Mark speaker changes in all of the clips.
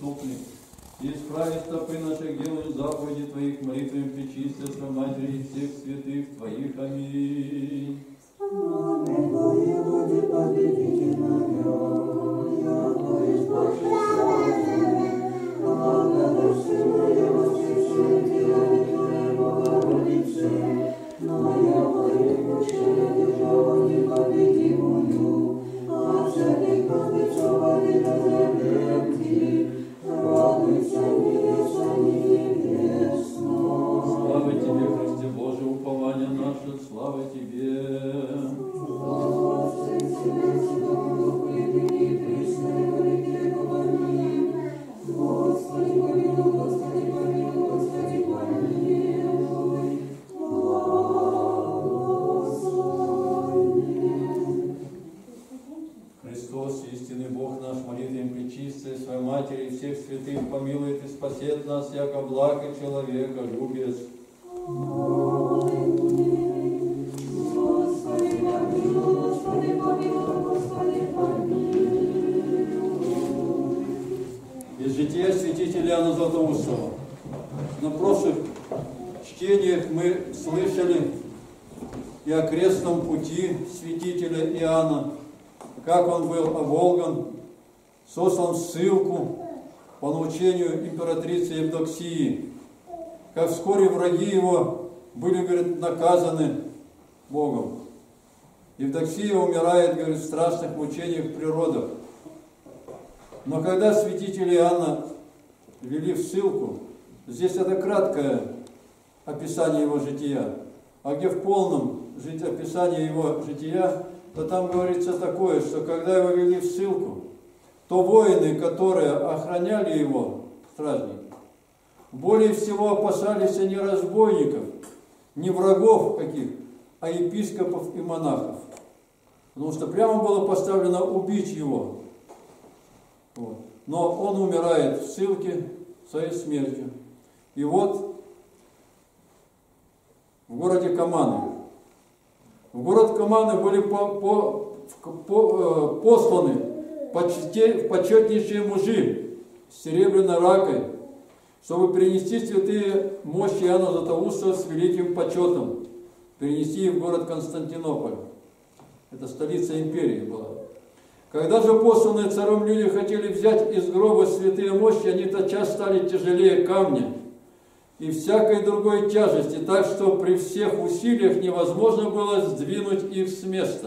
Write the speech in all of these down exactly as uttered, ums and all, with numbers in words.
Speaker 1: преступник. И исправи стопы наших, делаем заповеди Твоих, молитвами пречистия, Матери и всех святых Твоих. Аминь. Слава Тебе, Христе Божий, упование наше, слава Тебе. Христос, истинный Бог наш, молитвами пречистая, Своей Матери и всех святых помилует и спасет нас, яко благ и человека любец. Из жития святителя Иоанна Златоустова. На прошлых чтениях мы слышали и о крестном пути святителя Иоанна, как он был оболган, сослан в ссылку по научению императрицы Евдоксии, как вскоре враги его были, говорит, наказаны Богом. Евдоксия умирает, говорит, в страшных мучениях при родах. Но когда святителя Иоанна ввели в ссылку, здесь это краткое описание его жития, а где в полном описании его жития, то там говорится такое, что когда его вели в ссылку, то воины, которые охраняли его, стражники, более всего опасались не разбойников, не врагов каких, а епископов и монахов. Потому что прямо было поставлено убить его. Вот. Но он умирает в ссылке своей смертью. И вот в городе Каманы. В город Каманы были по, по, по, посланы почетнейшие мужи с серебряной ракой, чтобы перенести святые мощи Иоанна Златоустова с великим почетом, перенести их в город Константинополь. Это столица империи была. Когда же посланные царем люди хотели взять из гроба святые мощи, они тотчас стали тяжелее камня и всякой другой тяжести, так что при всех усилиях невозможно было сдвинуть их с места.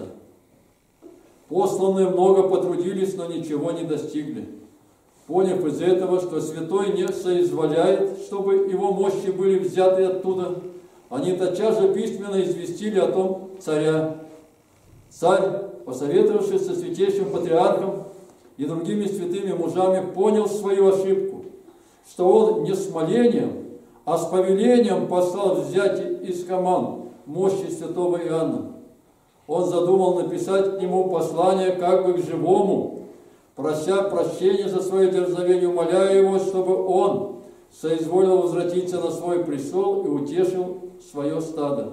Speaker 1: Посланные много потрудились, но ничего не достигли. Поняв из этого, что святой не соизволяет, чтобы его мощи были взяты оттуда, они тотчас же письменно известили о том царя. Царь, посоветовавшись со святейшим патриархом и другими святыми мужами, понял свою ошибку, что он не с молением, а с повелением послал взять из Каман мощи святого Иоанна. Он задумал написать к нему послание как бы к живому, прося прощения за свое дерзновение, умоляя его, чтобы он соизволил возвратиться на свой престол и утешил свое стадо.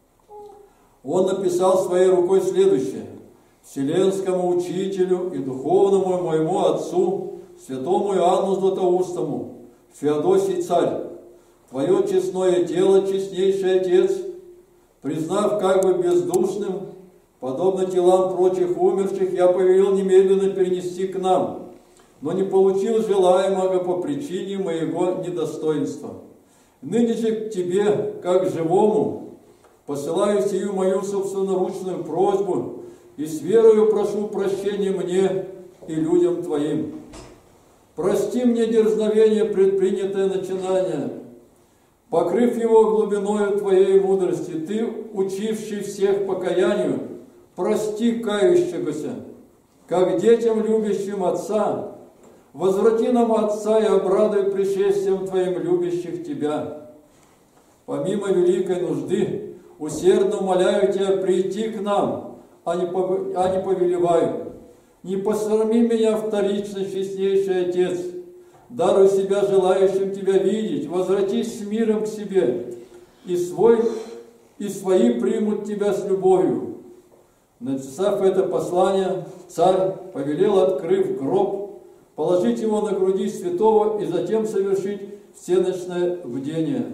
Speaker 1: Он написал своей рукой следующее: «Вселенскому учителю и духовному моему отцу, святому Иоанну Златоустому, Феодосий царь, твое честное тело, честнейший Отец, признав как бы бездушным, подобно телам прочих умерших, я повелел немедленно перенести к нам, но не получил желаемого по причине моего недостоинства. Ныне же к тебе, как живому, посылаю сию мою собственноручную просьбу и с верою прошу прощения мне и людям твоим. Прости мне дерзновение, предпринятое начинание, покрыв его глубиною твоей мудрости, ты, учивший всех покаянию, прости кающегося, как детям, любящим Отца, возврати нам Отца и обрадуй пришествием Твоим любящих Тебя. Помимо великой нужды, усердно умоляю Тебя прийти к нам, а не, а не повелеваю. Не посрами меня вторично, честнейший Отец, даруй себя желающим Тебя видеть, возвратись с миром к себе, и, свой, и свои примут Тебя с любовью». Написав это послание, царь повелел, открыв гроб, положить его на груди святого и затем совершить всеночное бдение.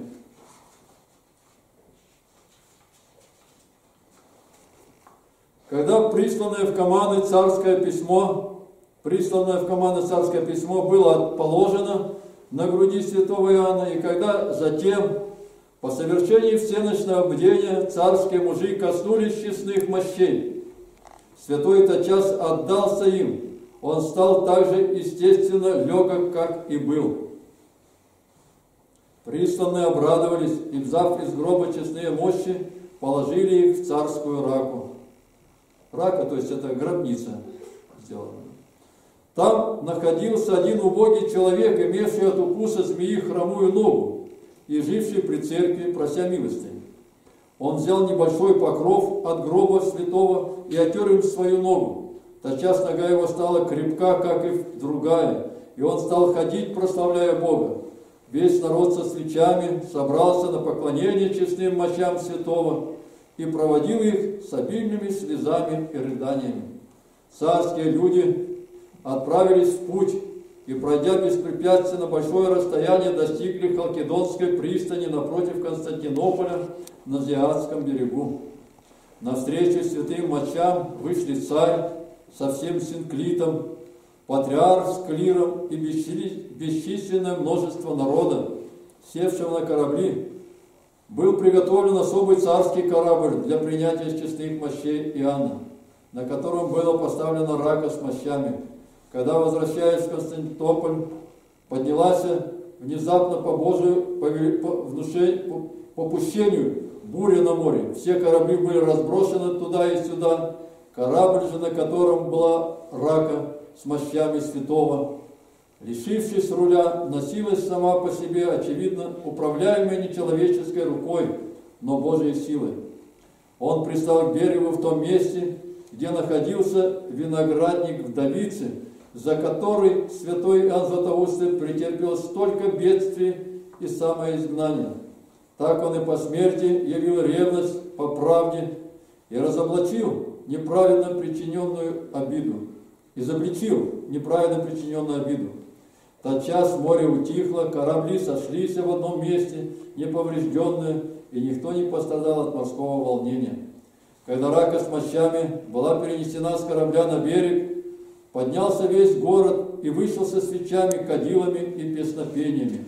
Speaker 1: Когда присланное в команды царское письмо, присланное в команды царское письмо было положено на груди святого Иоанна, и когда затем, по совершении всеночного бдения, царские мужи коснулись честных мощей, святой тотчас отдался им, он стал так же естественно легок, как и был. Присланные обрадовались, и, взяв из гроба честные мощи, положили их в царскую раку. Рака, то есть это гробница сделана. Там находился один убогий человек, имевший от укуса змеи хромую ногу и живший при церкви, прося милости. Он взял небольшой покров от гроба святого и отер им свою ногу. Тотчас нога его стала крепка, как и другая, и он стал ходить, прославляя Бога. Весь народ со свечами собрался на поклонение честным мощам святого и проводил их с обильными слезами и рыданиями. Царские люди отправились в путь и, пройдя беспрепятственно большое расстояние, достигли Халкидонской пристани напротив Константинополя на Азиатском берегу. Навстречу святым мощам вышли царь со всем синклитом, патриарх с клиром и бесчисленное множество народа, севшего на корабли. Был приготовлен особый царский корабль для принятия честных мощей Иоанна, на котором было поставлено рака с мощами. Когда, возвращаясь в Константинополь, поднялась внезапно по Божию попущению буря на море. Все корабли были разброшены туда и сюда. Корабль же, на котором была рака с мощами святого, лишившись руля, носилась сама по себе, очевидно, управляемая не человеческой рукой, но Божьей силой. Он пристал к берегу в том месте, где находился виноградник вдовицы, за который святой Иоанн Златоустый претерпел столько бедствий и самоизгнания. Так он и по смерти явил ревность по правде и разоблачил неправедно причиненную обиду, изобличил неправедно причиненную обиду. Тотчас море утихло, корабли сошлись в одном месте, неповрежденные, и никто не пострадал от морского волнения. Когда рака с мощами была перенесена с корабля на берег, поднялся весь город и вышел со свечами, кадилами и песнопениями.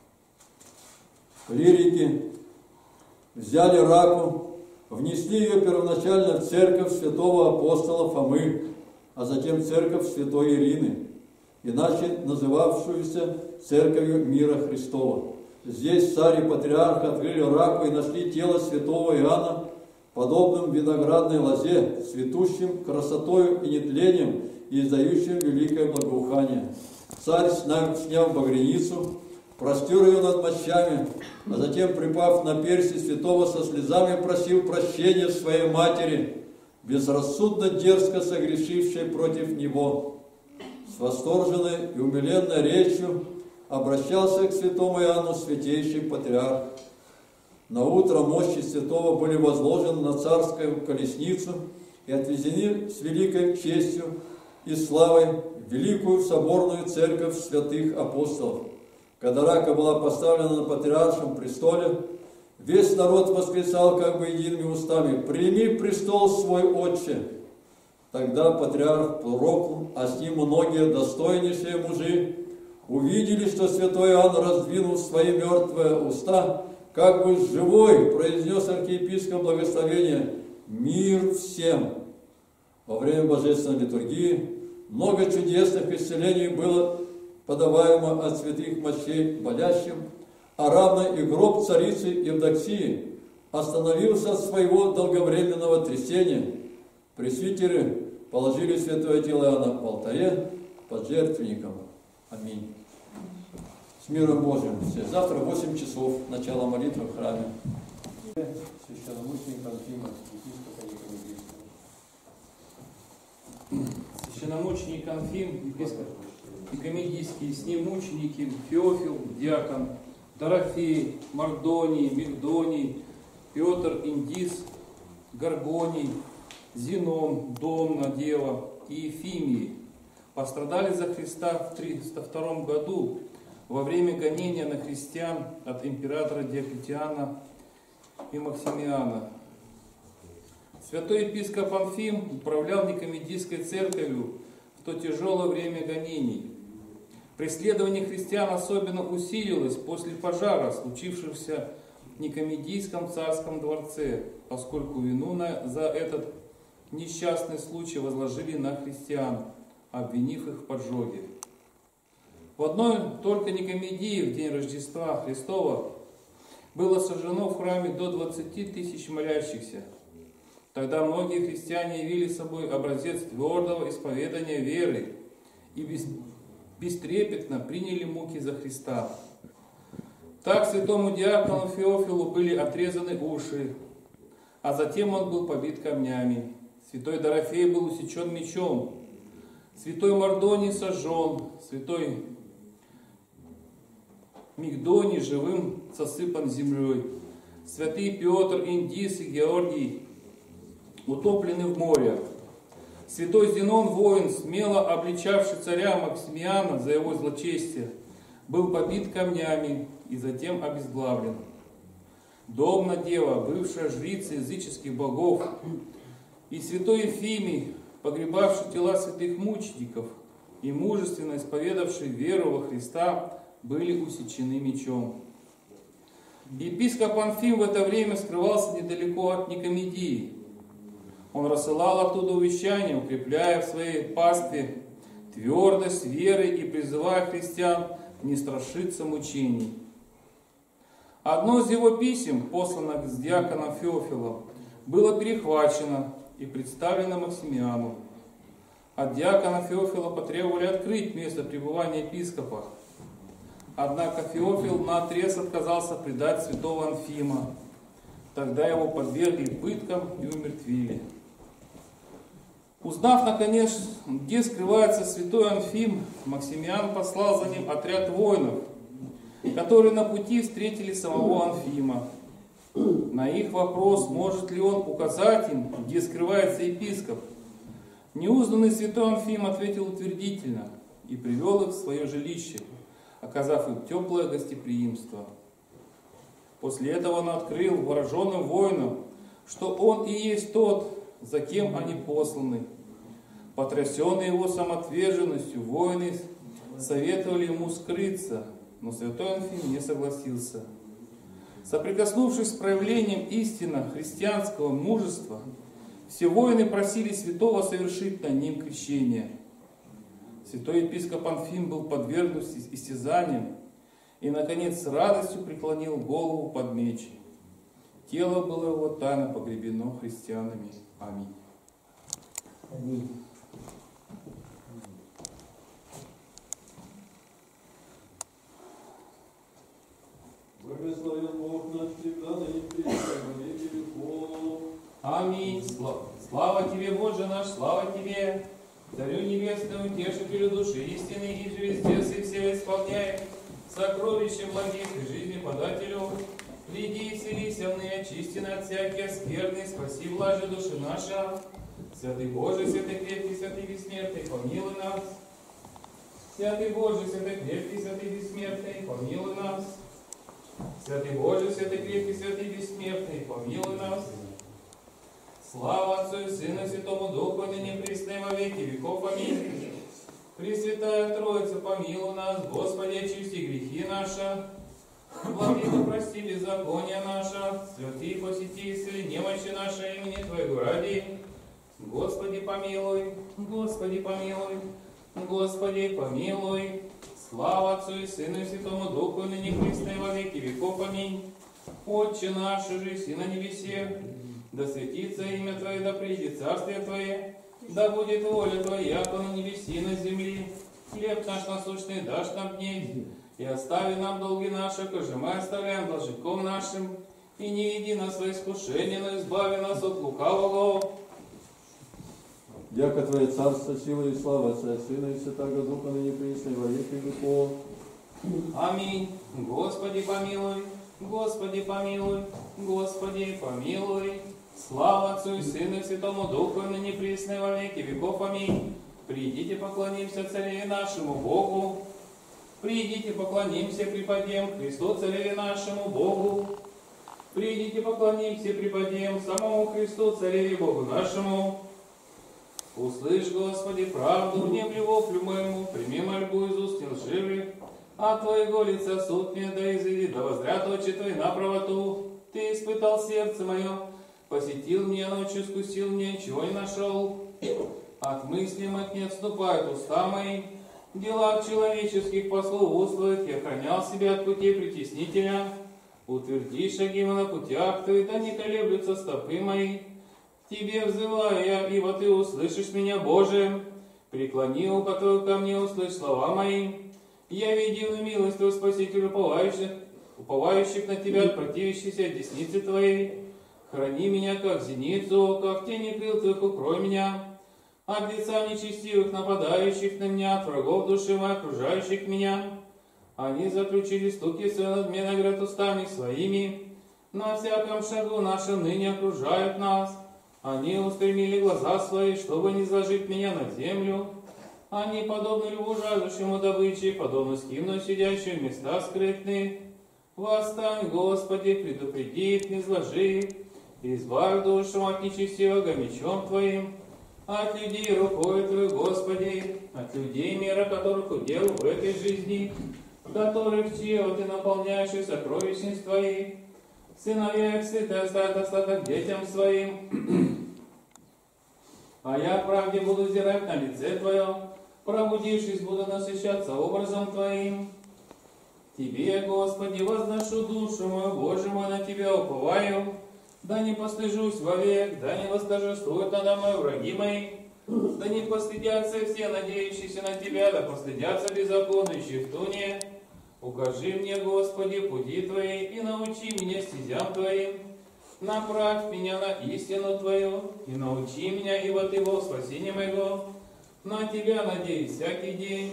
Speaker 1: Клирики взяли раку, внесли ее первоначально в церковь святого апостола Фомы, а затем в церковь святой Ирины, иначе называвшуюся Церковью Мира Христова. Здесь царь и патриарх открыли раку и нашли тело святого Иоанна, подобным виноградной лозе, цветущим красотою и нетлением и издающим великое благоухание. Царь, сняв багряницу, простер ее над мощами, а затем, припав на перси святого, со слезами просил прощения своей матери, безрассудно дерзко согрешившей против него. С восторженной и умиленной речью обращался к святому Иоанну святейший патриарх. На утро мощи святого были возложены на царскую колесницу и отвезены с великой честью и славой в великую соборную церковь святых апостолов. Когда рака была поставлена на патриаршем престоле, весь народ восклицал как бы едиными устами: «Прими престол свой, Отче!» Тогда патриарх пророкл, а с ним многие достойнейшие мужи, увидели, что святой Иоанн, раздвинув свои мертвые уста, как бы живой произнес архиепископ благословение: «Мир всем!» Во время божественной литургии много чудесных исцелений было подаваемо от святых мощей болящим, а равно и гроб царицы Евдоксии остановился от своего долговременного трясения. Пресвитеры положили святое тело Иоанна в алтаре под жертвенником. Аминь. С миром Божьим все. Завтра в восемь часов начало молитвы в храме. Священномученик Анфима, епископа Никомедийского.
Speaker 2: Священномученик Анфим, епископ Никомедийский, с ним мученики Феофил, диакон, Дорофей, Мардоний, Мигдоний, Петр, Индис, Горгоний, Зином, Домна, Дева и Ефимий, пострадали за Христа в триста втором году во время гонения на христиан от императора Диоклетиана и Максимиана. Святой епископ Анфим управлял Никомедийской церковью в то тяжелое время гонений. Преследование христиан особенно усилилось после пожара, случившегося в Никомедийском царском дворце, поскольку вину на, за этот несчастный случай возложили на христиан, обвинив их в поджоге. В одной только Никомедии в день Рождества Христова было сожжено в храме до двадцати тысяч молящихся. Тогда многие христиане явили собой образец твердого исповедания веры и без, бестрепетно приняли муки за Христа. Так святому диакону Феофилу были отрезаны уши, а затем он был побит камнями. Святой Дорофей был усечен мечом, святой Мардоний сожжен, святой Мигдоний живым сосыпан землей, святые Петр, Индис и Георгий утоплены в море. Святой Зенон, воин, смело обличавший царя Максимиана за его злочестие, был побит камнями и затем обезглавлен. Домна Дева, бывшая жрица языческих богов, и святой Ефимий, погребавший тела святых мучеников и мужественно исповедавший веру во Христа, были усечены мечом. Епископ Анфим в это время скрывался недалеко от Никомедии. Он рассылал оттуда увещания, укрепляя в своей пастве твердость веры и призывая христиан не страшиться мучений. Одно из его писем, посланных с диаконом Феофилом, было перехвачено и представлено Максимиану. От диакона Феофила потребовали открыть место пребывания епископа. Однако Феофил наотрез отказался предать святого Анфима. Тогда его подвергли пыткам и умертвили. Узнав, наконец, где скрывается святой Анфим, Максимиан послал за ним отряд воинов, которые на пути встретили самого Анфима. На их вопрос, может ли он указать им, где скрывается епископ, неузнанный святой Анфим ответил утвердительно и привел их в свое жилище, оказав им теплое гостеприимство. После этого он открыл вооруженным воинам, что он и есть тот, за кем они посланы. Потрясенные его самоотверженностью, воины советовали ему скрыться, но святой Анфим не согласился. Соприкоснувшись с проявлением истинно христианского мужества, все воины просили святого совершить над ним крещение. Святой епископ Анфим был подвергнут истязаниям и, наконец, с радостью преклонил голову под меч. Тело было его тайно погребено христианами. Аминь.
Speaker 3: Аминь.
Speaker 1: Благословен Бог наш всегда, ныне и присно, во веки веков.
Speaker 2: Аминь. Слава Тебе, Боже наш, слава Тебе, Царю Небесному, Утешителю души истины, и же везде и все исполняет, сокровище благих и жизни подателю. Приди и вселись, явные, очистины от всяких скверны, спаси блажи души наша. Святый Боже, святый крепкий, святый бессмертный, помилуй нас. Святый Боже, святый крепкий, святый бессмертный, помилуй нас. Святый Боже, святый крепкий, святый бессмертный, помилуй нас. Слава Отцу и Сыну и Святому Духу, ныне присно и во веки веков. Аминь. Пресвятая Троица, помилуй нас, Господи, очисти грехи наши, владыка, прости беззакония наше, святые посети и исцели немощи наши имени Твоего ради. Господи, помилуй, Господи, помилуй, Господи, помилуй. Слава Отцу и Сыну и Святому Духу, ныне присно и во веки веков. Аминь. Отче наш, же си на небесе, да светится имя Твое, да придет царствие Твое, да будет воля Твоя, яко на небеси и на земли. Хлеб наш насущный дашь нам дней, и остави нам долги наши, коже мы оставляем должником нашим, и не веди нас во искушение, но избави нас от лукавого.
Speaker 1: Яко Твое царство, сила и слава Отца и Сына и Святаго Духа, ныне присно и во веки веков.
Speaker 2: Аминь. Господи, помилуй, Господи, помилуй, Господи, помилуй. Слава Отцу и Сыну и Святому Духу, ныне присно и во веки веков. Аминь. Придите, поклонимся Цареве нашему Богу. Придите, поклонимся, преподем Христу Цареве нашему Богу. Придите, поклонимся, преподем самому Христу Цареве Богу нашему. Услышь, Господи, правду, внемли воплю моему, прими мольбу из уст лживых. От Твоего лица суд мне да изыди, да возрят очи Твои на правоту. Ты испытал сердце мое, посетил меня ночью, скусил меня, ничего не нашел. От мыслей моих не отступают уста мои, в делах человеческих пословоствует, я хранял себя от пути притеснителя. Утверди шаги мои на путях Твоих, да не колеблются стопы мои. К Тебе взываю я, ибо Ты услышишь меня, Боже. Преклони ухо Твое ко мне, услышь слова мои. Я видел милость Твою, Спасителю, уповающих, уповающих на Тебя, противящихся от десницы Твоей. Храни меня, как зеницу, как тени крыл Твоих укрой меня. От лица нечестивых, нападающих на меня, от врагов души моей, окружающих меня. Они заключили стуки свои над мне, говорят устами своими. На всяком шагу наши ныне окружают нас. Они устремили глаза свои, чтобы не сложить меня на землю. Они подобны льву, жаждущему добычи, подобно скину, сидящему в места скрытные. Восстань, Господи, предупреди их, не изложи. Избавь душу от нечестивого мечом Твоим. От людей рукой Твою, Господи, от людей мира, которых удел в этой жизни, которых чьего Ты наполняешь и сокровищниц Твоих. Сыновья их сыты оставят остаток детям своим. А я в правде буду взирать на лице Твое, пробудившись, буду насыщаться образом Твоим. Тебе, Господи, возношу душу мою, Боже мой, на Тебя уповаю. Да не постыжусь вовек, да не восторжествуют надо мной враги мои. Да не постыдятся все надеющиеся на Тебя, да постыдятся беззаконные в туне. Укажи мне, Господи, пути Твои, и научи меня стезям Твоим. Направь меня на истину Твою, и научи меня, ибо Ты Бог спасения моего. На Тебя надеюсь всякий день.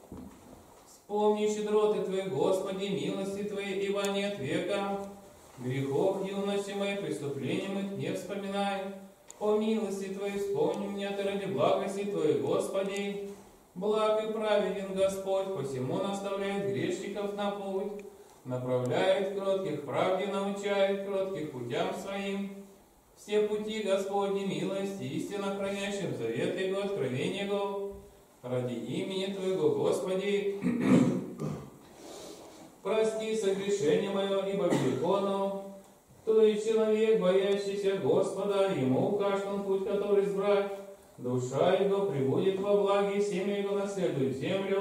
Speaker 2: Вспомни щедроты Твои, Господи, милости Твои, ибо нет века. Грехов юности моих, преступлениям их не вспоминай. О милости Твоей вспомни меня Ты ради благости Твоей, Господи. Благ и праведен Господь, посему наставляет грешников на путь, направляет кротких правде, научает кротких путям своим. Все пути Господни милости, истинно хранящим завет Его, откровение Его, ради имени Твоего, Господи. Прости согрешение мое, ибо велико оно. То и человек, боящийся Господа, ему укажет он путь, который избрать. Душа его пребудет во благе, семя его наследует землю.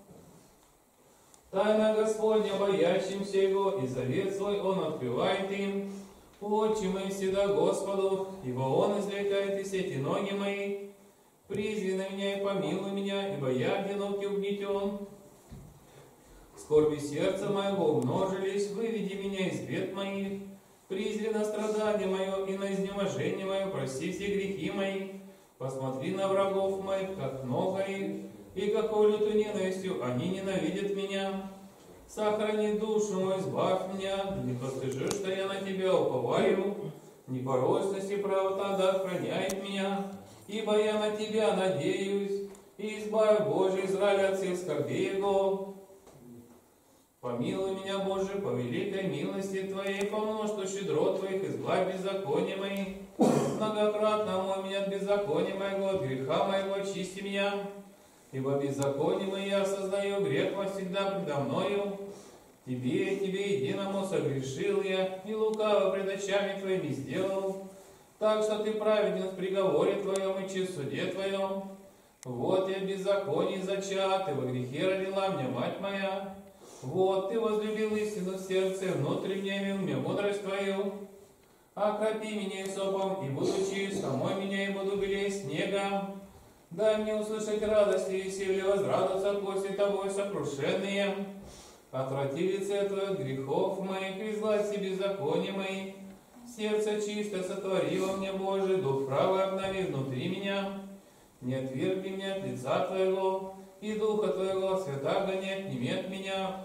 Speaker 2: Тайна Господня, боящимся его, и завет свой он открывает им. Очи мои всегда Господу, ибо он извлекает из сети ноги мои. Призри на меня и помилуй меня, ибо я одинок и угнетен. Скорби сердца моего умножились, выведи меня из бед моих. Призри на страдание мое и на изнеможение мое, прости все грехи мои. Посмотри на врагов моих, как много их, и какой лютую ненавистью они ненавидят меня. Сохрани душу мою, избавь меня, не постыжи, что я на Тебя уповаю. Непорочность и правота да охраняет меня, ибо я на Тебя надеюсь, и избавь, Боже, Израиля от всех скорбей его. Помилуй меня, Боже, по великой милости Твоей, по множеству щедрот Твоих, избавь беззакония мои. Многократно омой меня от беззакония моего, от греха моего очисти меня. Ибо беззаконие мои я осознаю, грех во всегда предо мною. Тебе, Тебе единому согрешил я, и лукаво пред очами Твоими сделал. Так что Ты праведен в приговоре Твоем и чист в суде Твоем. Вот я в беззаконии зачат, и во грехе родила меня мать моя. Вот Ты возлюбил истину в сердце, внутрь мне явил мне мудрость Твою. Окропи меня исопом, и буду чист, омой меня, и буду белее снега. Дай мне услышать радость и веселье, возрадоваться кости Тобой сокрушенные. Отврати лице Твое от грехов моих, и изгладь все беззакония мои. Сердце чистое сотвори во мне, Боже, дух правый обнови внутри меня. Не отвергни меня от лица Твоего, и Духа Твоего, святаго не отними от меня.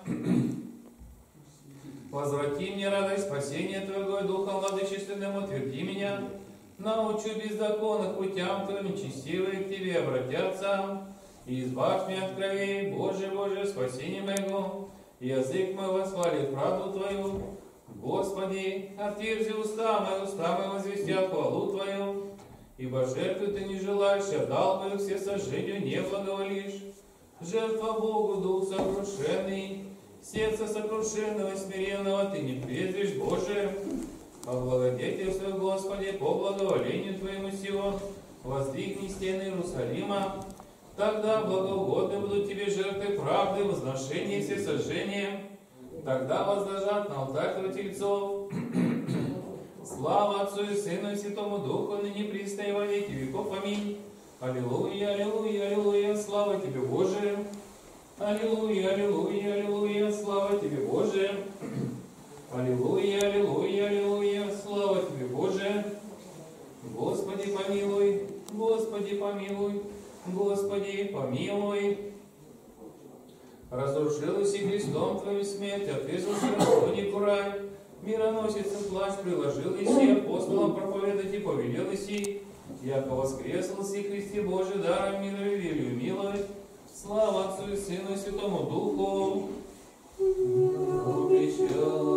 Speaker 2: Возврати мне радость спасения Твоего, и Духом владычественным утверди меня. Научу беззаконных путям Твоим, нечестивые к Тебе обратятся. И избавь меня от кровей, Боже, Боже, спасение моего. Язык мой восхвалит правду Твою. Господи, отверзи уста мои, уста мои возвестят хвалу Твою. Ибо жертву Ты не желаешь, отдал бы все сожжению не благоволишь. Жертва Богу, дух сокрушенный, сердце сокрушенного и смиренного Ты не презришь, Боже. Облагодетельствуй, Господи, по благоволению Твоему сего, воздвигни стены Иерусалима. Тогда благоугодны будут Тебе жертвы правды, возношения и всесожжения. Тогда возложат на алтарь Твой тельцов. Слава Отцу и Сыну и Святому Духу, ныне присно и во веки веков. Аминь. Аллилуйя, аллилуйя, аллилуйя, слава Тебе, Боже. Аллилуйя, аллилуйя, аллилуйя, слава Тебе, Боже. Аллилуйя, аллилуйя, аллилуйя, слава Тебе, Боже. Господи, помилуй, Господи, помилуй, Господи, помилуй. Разрушилась и Христом Твою смерть, отвесился расходнику рай. Мироносица плащ приложил Иси, апостолам проповедать и повелел Иси. Яко воскресл си Христе Божий, даром мира и велию милость. Слава Отцу и Сыну и Святому Духу. Причасти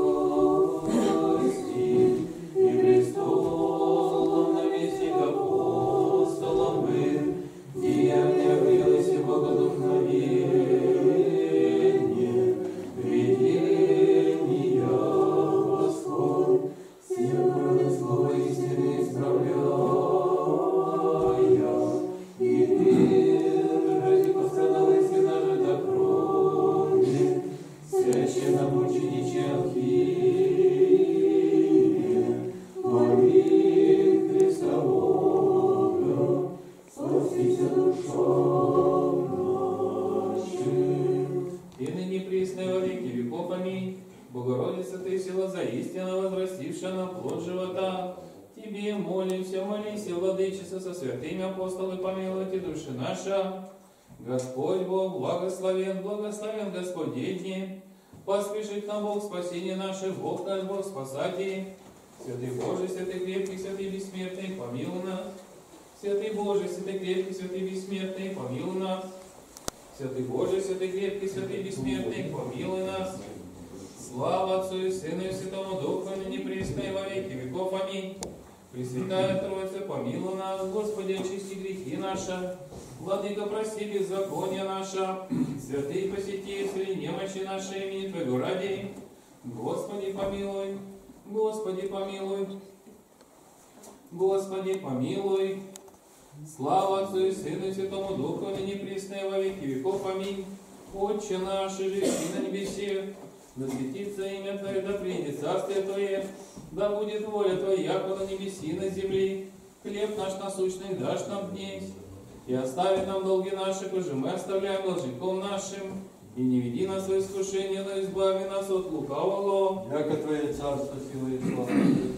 Speaker 2: и престолом наместник апостолом мир, деяния явилось и богодухновение, видения восход, всякое слово истины исправляя, и держи пострадалый сына жидокровный, священномучениче Анфиме, молитве Христового, спасися душам нашим. И ныне присно во веки веков. Аминь. Богородица Ты, сила заистина, возрастившая на плод живота, Тебе молимся, молись, владычица, со святыми апостолы, помилуйте души наша. Господь Бог, благословен, благословен Господь день. Поспешит нам Бог спасение наше, Бог наш, Бог спасатель. Святый Божий, святый крепкий, святый бессмертный, помилуй нас. Святый Божий, святый крепкий, святый бессмертный, помилуй нас. Святый Божий, святый крепкий, святый бессмертный, помилуй нас. Слава Отцу и Сыну и Святому Духу, ныне присно и во веки веков. Аминь. Пресвятая Троица, помилуй нас. Господи, очисти грехи наши. Владыка, прости беззаконие наше. Святые посети, исцели немощи наши имени Твоего ради. Господи, помилуй. Господи, помилуй. Господи, помилуй. Слава Отцу и Сыну и Святому Духу, ныне присно и во веки веков. Аминь. Отче наш, живи на небесе, да светится имя Твое, да придет царствие Твое, да будет воля Твоя, яко на небеси и на земли. Хлеб наш насущный дашь нам днесь, и остави нам долги наши, коже мы оставляем должником нашим, и не веди нас в искушение, но избави нас от лукавого.
Speaker 1: Яко Твое царство, сила и слава,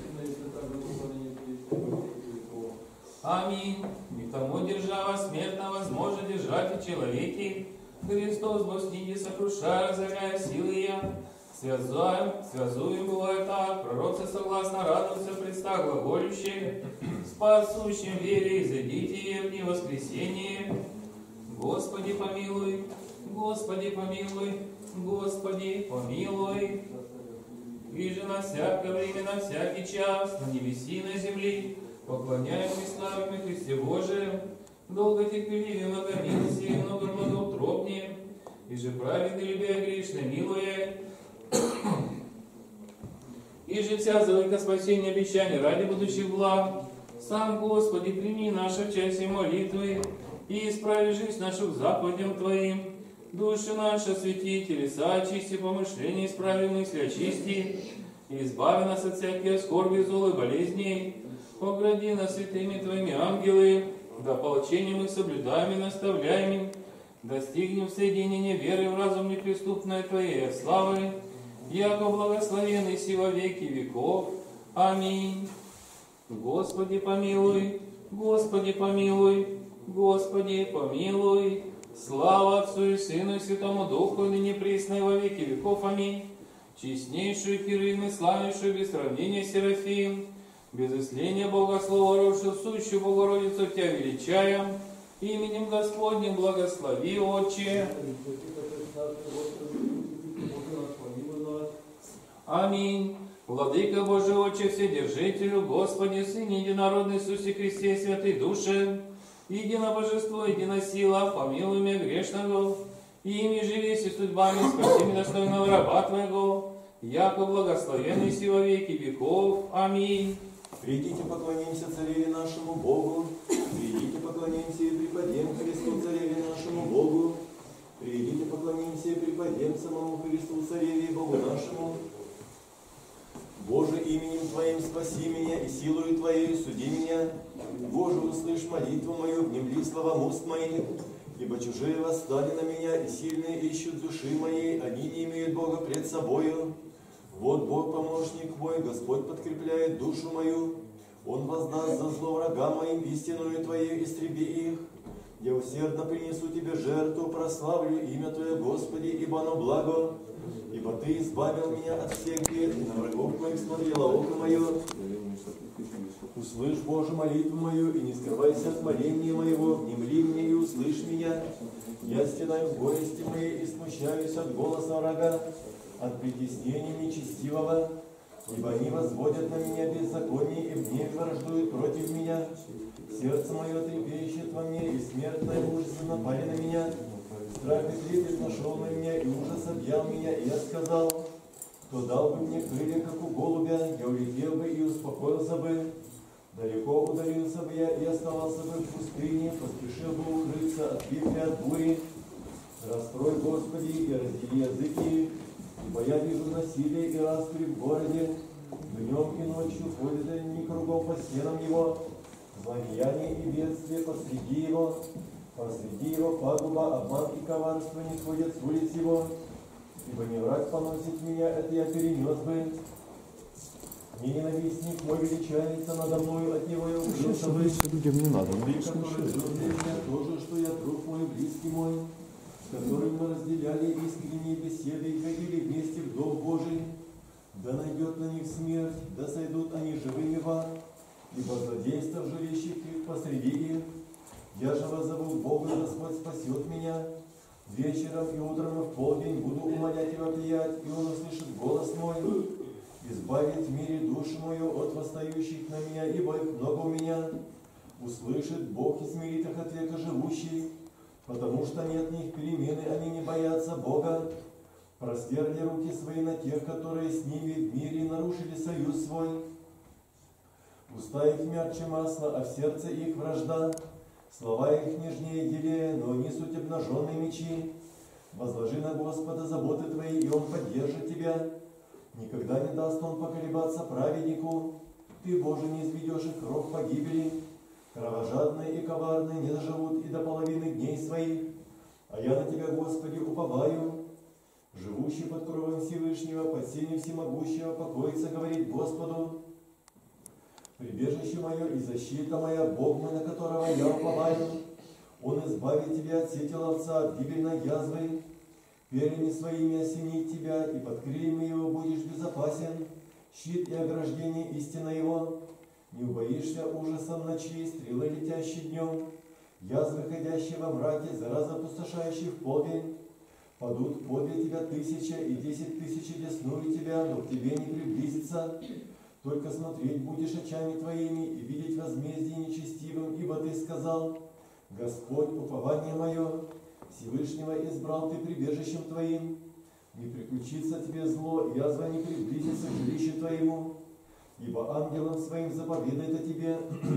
Speaker 2: аминь. Никому держава смертно возможно держать и человеки. Христос во сниде сокрушая, разоряя силы я. Связуем, связуем бывает так, пророцы согласно радуются, предста глаголющие, спасущим вере, изойдите в дни воскресенье. Господи, помилуй, Господи, помилуй, Господи, помилуй. И же на всякое время, на всякий час, на небеси и на земли, поклоняем и славим и Христе Божием, долго терпеливее, много милости, много благоутробнее, и же праведный, любя грешно, милуя, и же вся завыка спасения обещания ради будущих благ. Сам, Господи, прими наше часть молитвы, и исправи жизнь нашу к заповедям Твоим. Души наши освети, телеса очисти, помышления исправи, мысли очисти, и избави нас от всяких скорби, зол и болезней. Огради нас святыми Твоими ангелы, да ополчением их соблюдаем и наставляем, достигнем соединения веры в разум неприступной Твоей славы, яко благословенный си во веки веков. Аминь. Господи, помилуй, Господи, помилуй, Господи, помилуй. Слава Отцу и Сыну и Святому Духу, ныне присно и во веки веков. Аминь. Честнейшую Херувим и славнейшую без сравнения Серафим, Без исления Бога Слова, родшую сущую Богородицу Тебя величаем, именем Господним благослови, Отче. Аминь. Владыка Божий, Отче, Вседержителю, Господи, Сыне Единородный Иисусе Христе, Святой Душе, едино Божество, едино сила, помилуй меня грешного, и ими живи и судьбами, спаси меня достойного раба Твоего, яко благословенный си во веки веков. Аминь.
Speaker 4: Придите, поклонимся Цареве нашему Богу, придите, поклонимся и преподем Христу Цареве нашему Богу, придите, поклонимся и преподем самому Христу Цареве и Богу нашему. Боже, именем Твоим спаси меня и силою Твоей суди меня. Боже, услышь молитву мою, внемли словам уст моих, ибо чужие восстали на меня, и сильные ищут души моей, они не имеют Бога пред собою. Вот Бог помощник мой, Господь подкрепляет душу мою. Он воздаст за зло врагам моим, истинную Твою истреби их. Я усердно принесу Тебе жертву, прославлю имя Твое, Господи, ибо оно благо. Ибо Ты избавил меня от всех бед, и на врагов моих смотрело око мое. Услышь, Боже, молитву мою, и не скрывайся от моления моего, внемли мне и услышь меня. Я стенаю в горести моей и смущаюсь от голоса врага, от притеснения нечестивого, ибо они возводят на меня беззаконие и в гневе враждуют против меня. Сердце мое трепещет во мне, и смертные ужасы напали на меня. Страх и трепет нашел на меня, и ужас объял меня, и я сказал: кто дал бы мне крылья, как у голубя, я улетел бы и успокоился бы. Далеко удалился бы я и оставался бы в пустыне, поспешил бы укрыться от вихря, от бури. Расстрой, Господи, и раздели языки, ибо я вижу насилие и распри в городе. Днем и ночью ходят они кругом по стенам его, злодеяние и бедствие посреди его. Посреди его пагуба, обман и коварство не сходят с улиц его. Ибо не враг поносит меня, это я перенес бы. Не ненавистник мой величается надо мною, от него я укрылся бы.
Speaker 5: Людям не надо.
Speaker 4: Ты, который жил для меня, тоже, что я друг мой, близкий мой, с которым мы разделяли искренние беседы и ходили вместе в Дом Божий. Да найдет на них смерть, да сойдут они живыми в ад, ибо злодейство в жилищах их посреди их. Я же воззову Бога, Господь спасет меня. Вечером и утром и в полдень буду умолять и вопиять, и Он услышит голос мой. Избавит в мире душу мою от восстающих на меня, ибо их много у меня. Услышит Бог и смирит их от века живущий, потому что нет в них перемены, они не боятся Бога. Простерли руки свои на тех, которые с ними в мире нарушили союз свой. Уста их мягче масла, а в сердце их вражда. Слова их нежнее елея, но они суть обнаженные мечи. Возложи на Господа заботы твои, и Он поддержит тебя. Никогда не даст Он поколебаться праведнику. Ты, Боже, не изведешь их рог погибели. Кровожадные и коварные не доживут и до половины дней своих. А я на Тебя, Господи, уповаю. Живущий под кровом Всевышнего, под сенью всемогущего, покоится, говорит Господу: прибежище мое и защита моя, Бог мой, на которого я уповаю. Он избавит тебя от сети ловца, от гибельной язвы. Перьями своими осенит тебя, и под крыльями его будешь безопасен. Щит и ограждение истина его. Не убоишься ужасом ночи, стрелы, летящей днем, язвы, ходящие во мраке, зараза, опустошающей в полдень. Падут подле тебя тысяча, и десять тысяч десную тебя, но к тебе не приблизится. Только смотреть будешь очами твоими и видеть возмездие нечестивым, ибо ты сказал: Господь, упование мое, Всевышнего избрал ты прибежищем твоим. Не приключится тебе зло, язва не приблизится к жилищу твоему, ибо ангелом своим заповедает о тебе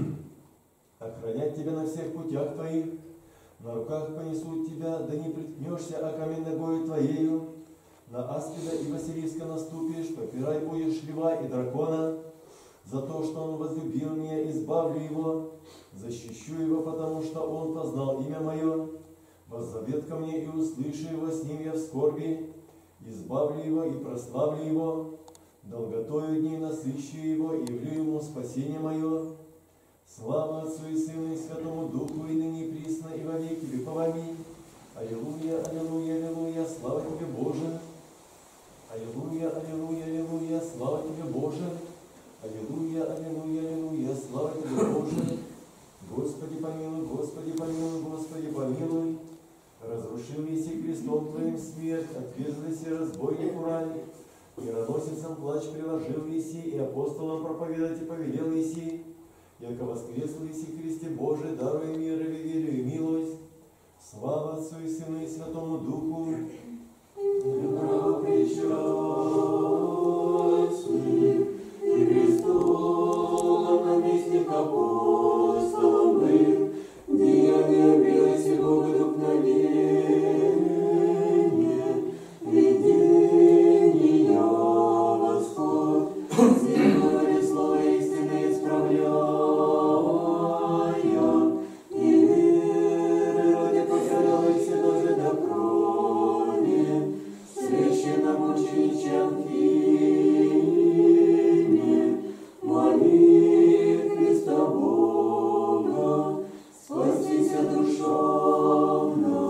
Speaker 4: охранять тебя на всех путях твоих. На руках понесут тебя, да не приткнешься о камень ногою твоею. На аспида и Василиска наступишь, попирай будешь льва и дракона. За то, что он возлюбил меня, избавлю его, защищу его, потому что он познал имя мое. Воззовет ко мне, и услышу его, с ним я в скорби. Избавлю его и прославлю его. Долготою дней насыщу его, и явлю ему спасение мое. Слава Отцу и Сыну и Святому Духу, и ныне и присно, и во веки веков. Аминь. Аллилуйя, аллилуйя, аллилуйя, слава Тебе, Боже. Аллилуйя, аллилуйя, аллилуйя, слава Тебе, Боже. Аллилуйя, аллилуйя, Твоим смерть, отверзлися разбойнику рай. Мироносицам плач приложил еси, и апостолам проповедать и повелел еси. Яко воскресл еси Христе Божий, даруй мир и верю и милость. Слава Отцу и Сыну и Святому Духу.
Speaker 5: Добро причастный, и престолом наместник апостолом был, деяния белость и богодухновение, видения восход, силой слова истины исправляя, и веры ради покорялся даже до крови, священномученичам имя, моли Христа Бога, спасися душам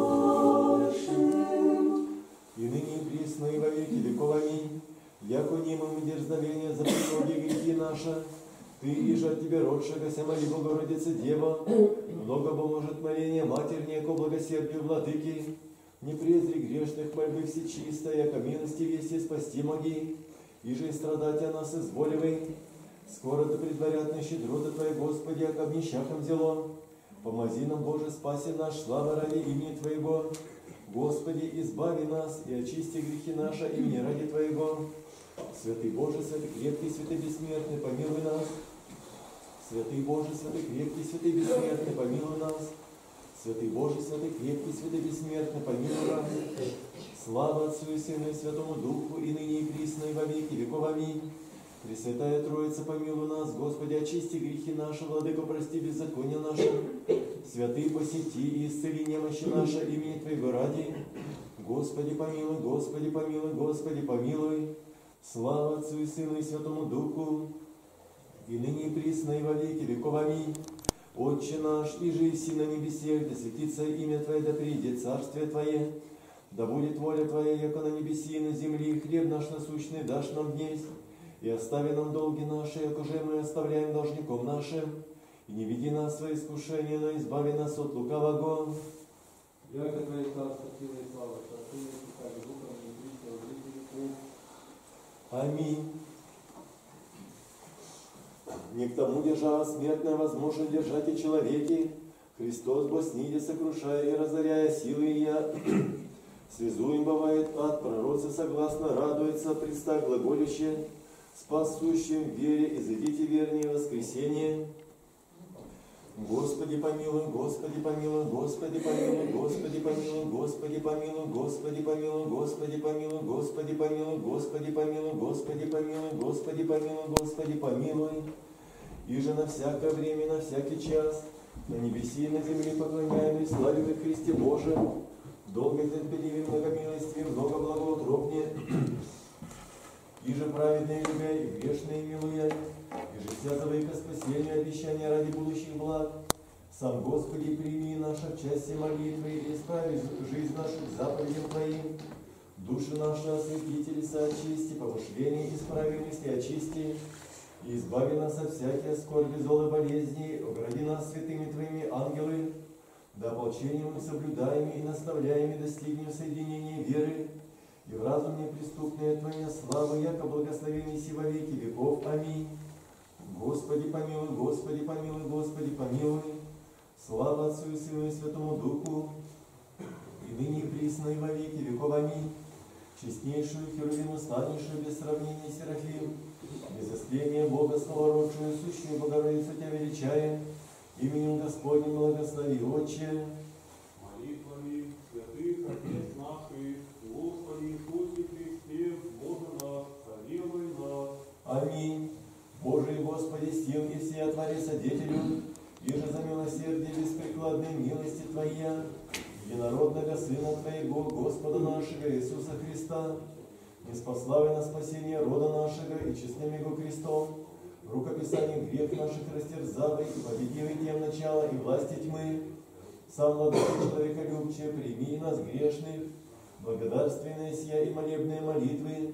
Speaker 5: нашим.
Speaker 4: И ныне и присно и во веки веков. Аминь. Яко немым дерзновение за прислуги грехи наши, Ты, иже от Тебя родшегося, моли Богородице Дева, много поможет моление Матерь неко благосердию Владыки, не презри грешных мольбы всечистой, яко милости вести спасти моги, иже и страдать о нас изволивай. Скоро да предварят на щедроты Твоей, Господи, яко об нищахам взяло. Помози нам, Боже, спаси наш, слава ради имени Твоего. Господи, избави нас и очисти грехи наши имени ради Твоего. Святый Боже, святый крепкий, святый бессмертный, помилуй нас. Святый Боже, святый крепкий, святый бессмертный, помилуй нас. Святый Боже, святый крепкий, святый бессмертный, помилуй нас. Слава Отцу и Сыну и Святому Духу, и ныне и присно, и во веки веков. Аминь. Пресвятая Троица, помилуй нас, Господи, очисти грехи наши, Владыко, прости беззакония наши. Святый, посети и исцели немощи наши имени Твоего ради. Господи, помилуй, Господи, помилуй, Господи, помилуй. Слава Отцу и Сыну и Святому Духу, и ныне и присно, и во веки веков. Аминь. Отче наш, иже еси на небесех, да светится имя Твое, да придет царствие Твое, да будет воля Твоя, яко на небеси и на земли, хлеб наш насущный дашь нам днесь, и остави нам долги наши, яко же мы оставляем должником нашим, и не веди нас в свои искушения, но избави нас от лукавого.
Speaker 1: Яко Твое царство, сила и слава, царствие и как духом и Христе во веки веков.
Speaker 4: Аминь. Не к тому держава смертная возможно держать и человеки. Христос бо сниде, сокрушая и разоряя силы я. Слезу им бывает ад, пророцы согласно радуются, представь глаголище, спасущим в вере, изыдите вернее воскресение. Господи помилуй, Господи помилуй, Господи помилуй, Господи помилуй, Господи помилуй, Господи помилуй, Господи помилуй, Господи помилуй, Господи помилуй, Господи помилуй, Господи помилуй, Господи помилуй. Иже на всякое время, на всякий час, на небеси и на земле поклоняем и славим и Христе Боже, долго терпеливым, многомилостивым, много благоутробнее, иже праведные любя и грешные милуя, иже вся завыка спасения, обещания ради будущих благ. Сам, Господи, прими наша в части молитвы и исправи жизнь нашу к заповедям Твоим. Души наши осветители соочисти, помышления исправи мысли очисти, и избави нас от всяких скорби, зол и болезней, огради нас святыми Твоими ангелы, да ополчением мы соблюдаем и наставляем, и достигнем соединения веры, и в разум неприступная Твоя слава, яко благословение си во веки веков. Аминь. Господи помилуй, Господи помилуй, Господи помилуй. Слава Отцу и Сыну и Святому Духу, и ныне и присно, и во веки веков. Аминь. Честнейшую Херувиму, станейшую без сравнения Серафим, без истления Бога, словородшую, сущую Богородицу Тебя величаем, именем Господним благослови, Отче.
Speaker 6: Молитвами святых Отец наших, Господи Иисусе Христе, Боже наш, помилуй нас.
Speaker 4: Аминь. Божий Господи, сил и всея Твори содетелю, иже за милосердие беспрекладной милости Твоя, единородного Сына Твоего, Господа нашего Иисуса Христа, неспославя на спасение рода нашего и честным Его крестом, в рукописании грех наших растерзавый и победивый тем начало и власти тьмы, сам владыка человеколюбче, прими нас грешных, благодарственные сия и молебные молитвы,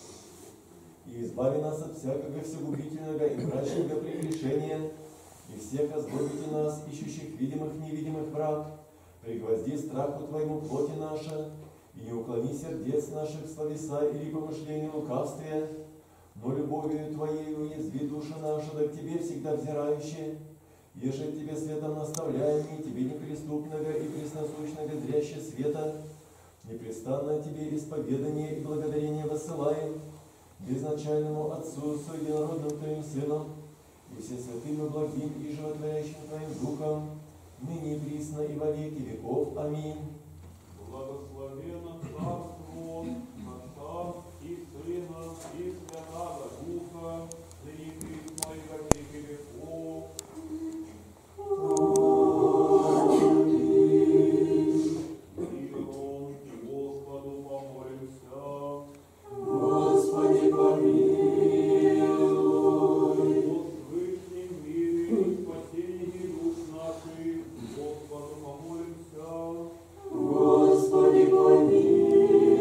Speaker 4: и избави нас от всякого всегубительного и мрачного прегрешения, и всех озлобите нас, ищущих видимых невидимых враг, пригвозди страху Твоему плоти наша, И не уклони сердец наших словеса или помышлений лукавствия, но любовью Твоей уязви душа наша, да к Тебе всегда взирающая, еже Тебе светом наставляемый, Тебе неприступного и пресносущного зряще света, непрестанно Тебе исповедание и благодарение высылаем, безначальному Отцу с единородным Твоим Сыном, и все святым и благим и животворящим Твоим Духом, ныне и присно и во веки веков. Аминь.
Speaker 6: Благословенно Царство Отца и Сына и Святаго Духа, ныне и присно и во веки веков. Миром и Господу помолимся.
Speaker 5: Господи, помилуй.
Speaker 6: О свыше мире и спасении душ наших, Господу помолимся.
Speaker 5: Господи, помилуй.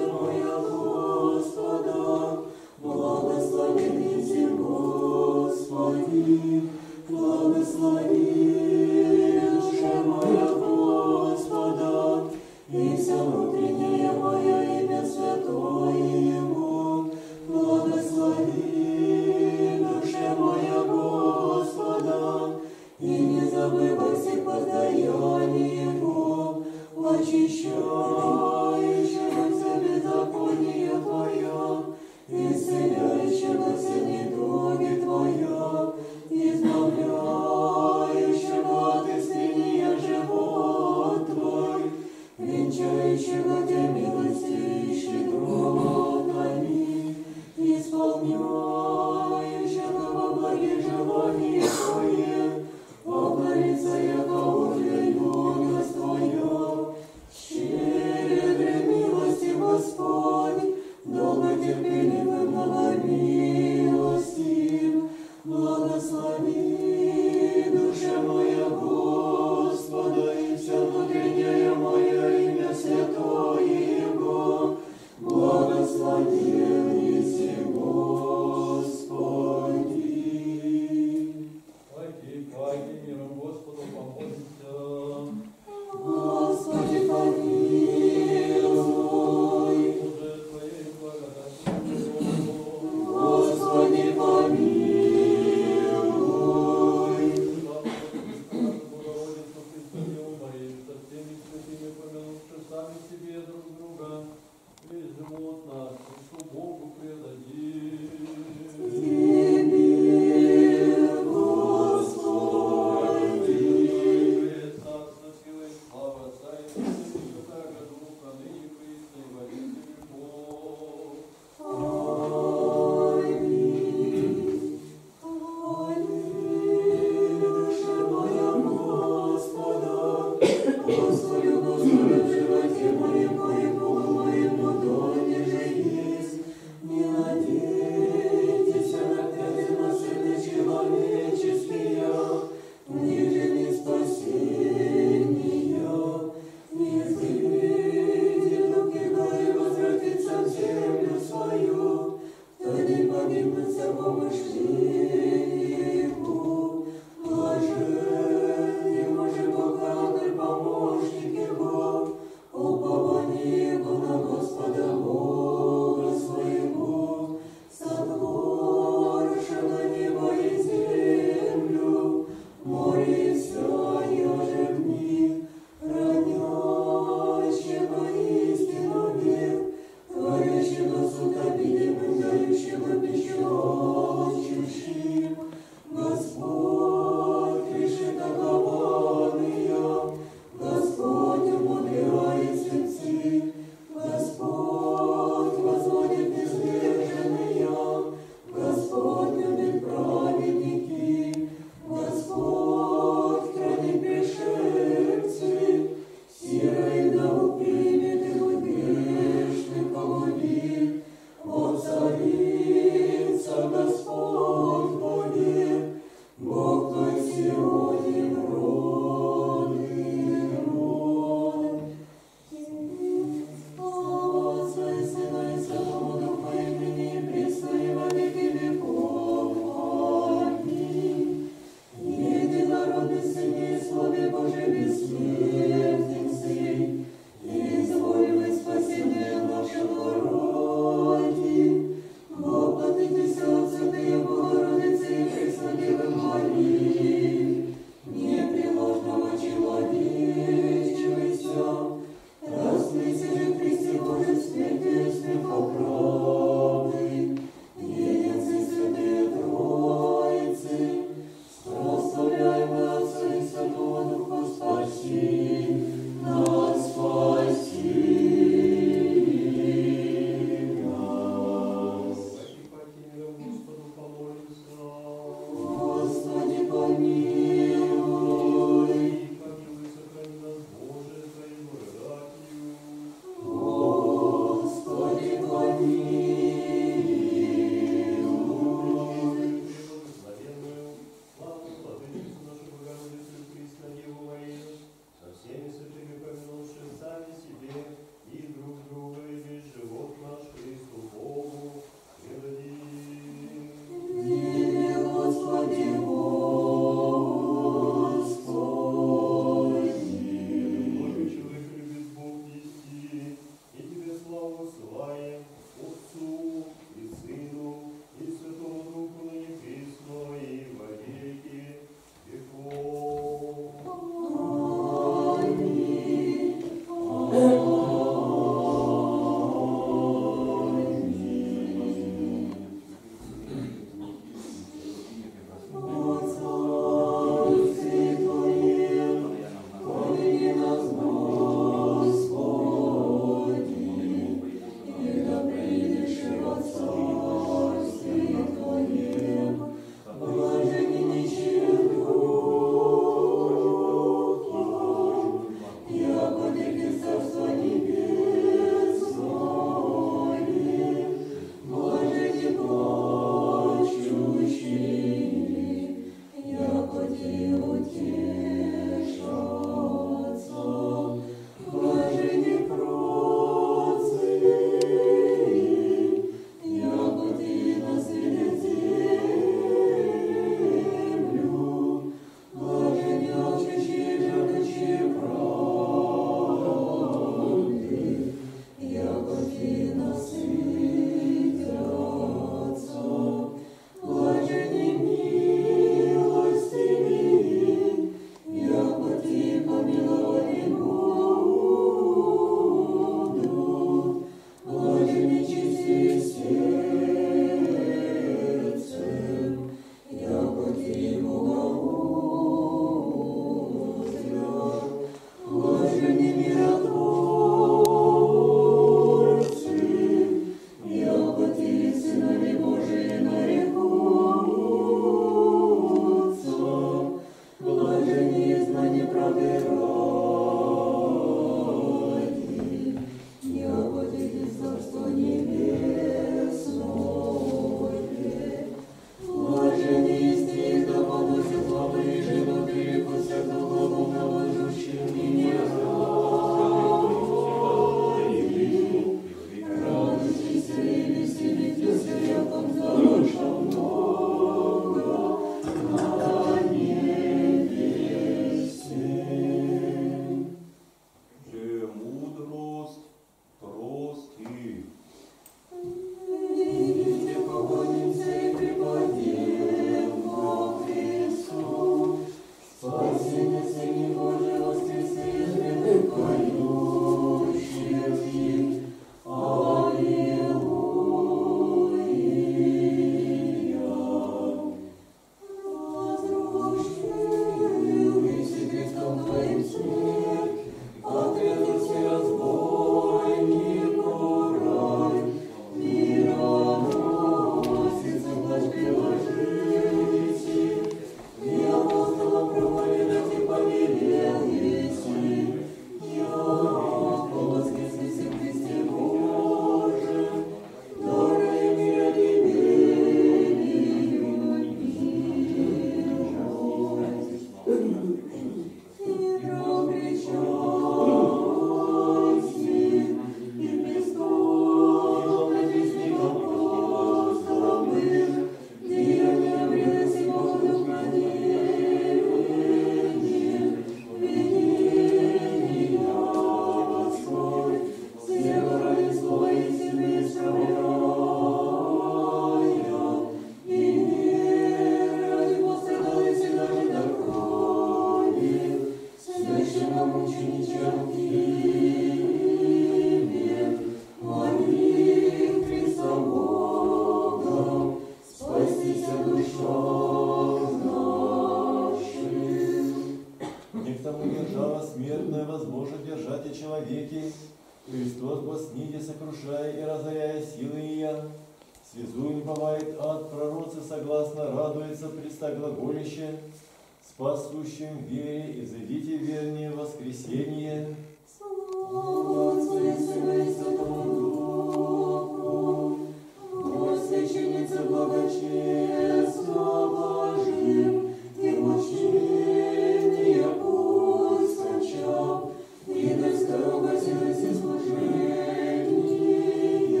Speaker 4: озаряя силы ее. Связуем бывает ад, пророцы согласно радуется престоглаголище, спасущим в вере, изыдите вернее воскресение.
Speaker 5: Слава Отцу и Сыну и Святому Духу, Бог священница благочестно блажим, и мучения пусть кончал, и до скорого сердце служения,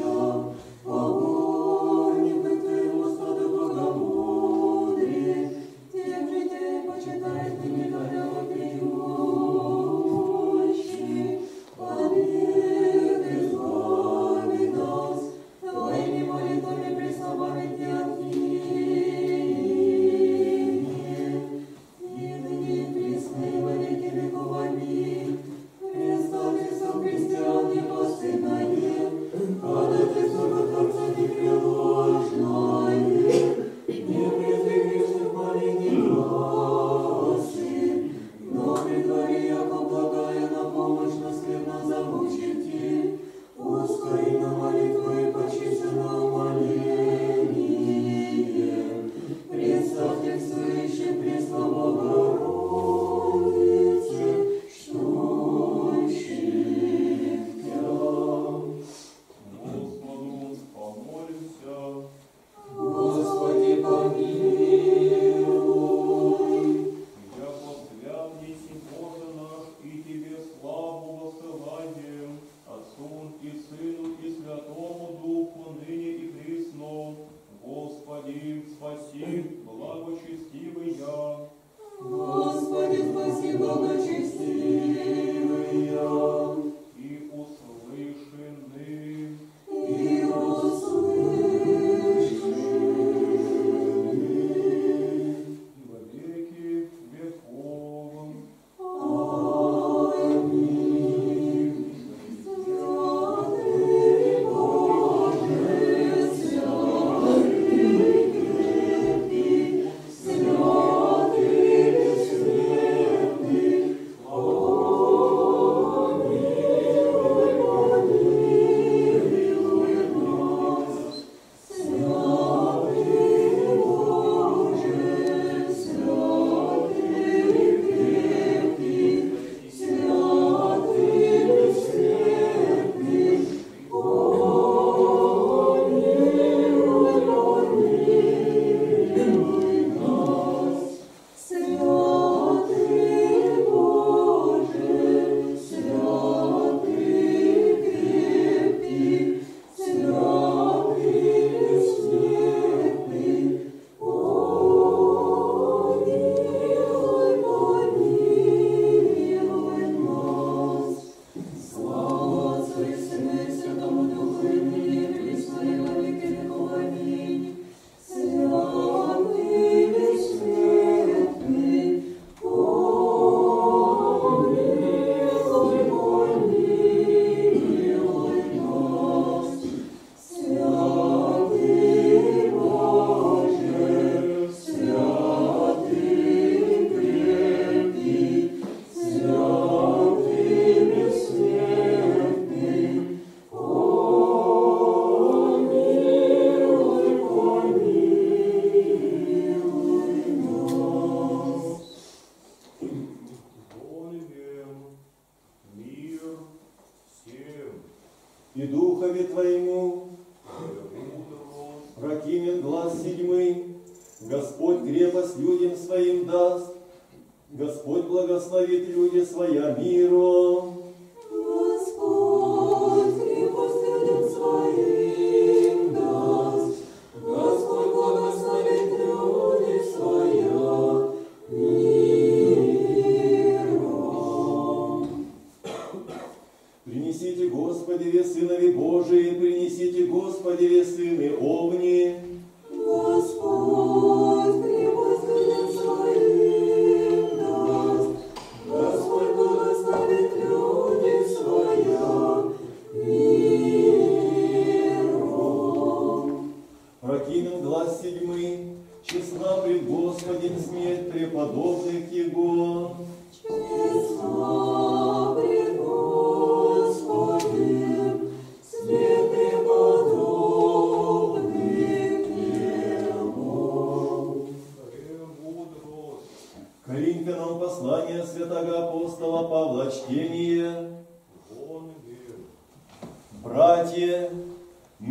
Speaker 5: погонник Твоему Господу богомудрее, тех людей почитает и не горело пьющий, победы избави нас, Твоими молитвами преславить не отныне, и ныне присно и во веки веков. Аминь. Представься христиан непостыдное, ходатайство Творца непреложное, не презри грешных молений гласы, но предвари, яко благая на помощь наследно замучите, пускай на молитву и почисто умоление. Представьте всеющим пресно Богородице, что
Speaker 6: Господу помолимся.
Speaker 5: Господи, помилуй.
Speaker 6: Яко свят еси Боже наш, и Тебе славу воссылаем, Отцу и Сыну и Святому Духу, ныне и присно. Господи, спаси, благочестивый я.
Speaker 5: Господи, спаси, благочестивый я,
Speaker 6: И услышаны,
Speaker 5: и услышаны.
Speaker 6: во веки веков.
Speaker 5: Аминь. Святый Боже, святый крепкий, святый бессмертный, помилуй, помилуй нас. Святый Боже, святый крепкий, святый бессмертный, помилуй, помилуй нас. Святый Боже, святый крепкий, святый бессмертный, помилуй, помилуй нас. Слава Отцу и Сыну и Святому Духу, и ныне и присно и во веки веков. Аминь. Святый бессмертный, помилуй, помилуй нас. Святый Боже, святый крепкий, святый бессмертный, помилуй, помилуй нас.
Speaker 6: Молим мир всем.
Speaker 4: И Духове Твоему
Speaker 6: Мудрость,
Speaker 4: прокинет глаз седьмый, Господь крепость людям своим даст, Господь благословит люди своя миром.
Speaker 5: Господь крепость людям своим даст, Господь благословит люди своя миром.
Speaker 4: Принесите, Господи, весынови Божии, принесите, Господи, весыны овни.
Speaker 5: Господь крепость людям своим даст, Господь благословит люди своя миром.
Speaker 4: Прокинем глаз седьмый, честна пред Господем смерть преподобных Его.
Speaker 5: Честно пред Господем, свет преподобных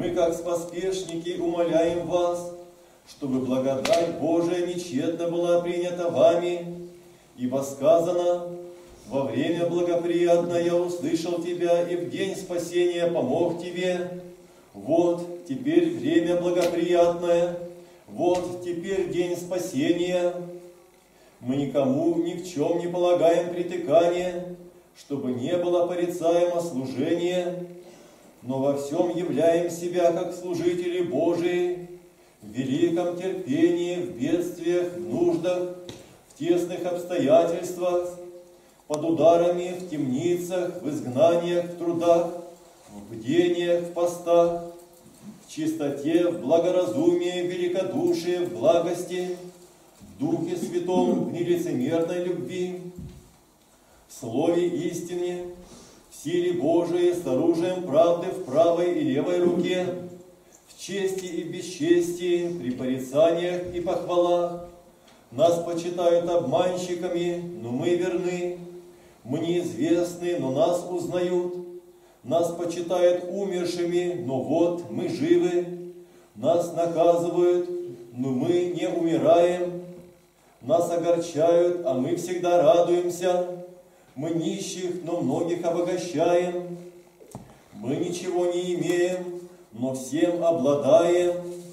Speaker 4: Мы, как споспешники, умоляем вас, чтобы благодать Божия нечетно была принята вами, ибо сказано: «Во время благоприятное я услышал тебя, и в день спасения помог тебе». Вот теперь время благоприятное, вот теперь день спасения. Мы никому ни в чем не полагаем притыкания, чтобы не было порицаемо служение, но во всем являем себя как служители Божии, в великом терпении, в бедствиях, в нуждах, в тесных обстоятельствах, под ударами, в темницах, в изгнаниях, в трудах, в бдениях, в постах, в чистоте, в благоразумии, в великодушии, в благости, в Духе Святом, в нелицемерной любви, в слове истине, в силе Божией, с оружием правды в правой и левой руке, в чести и бесчестии, при порицаниях и похвалах. Нас почитают обманщиками, но мы верны. Мы неизвестны, но нас узнают. Нас почитают умершими, но вот мы живы. Нас наказывают, но мы не умираем. Нас огорчают, а мы всегда радуемся. Мы нищих, но многих обогащаем. Мы ничего не имеем, но всем обладаем.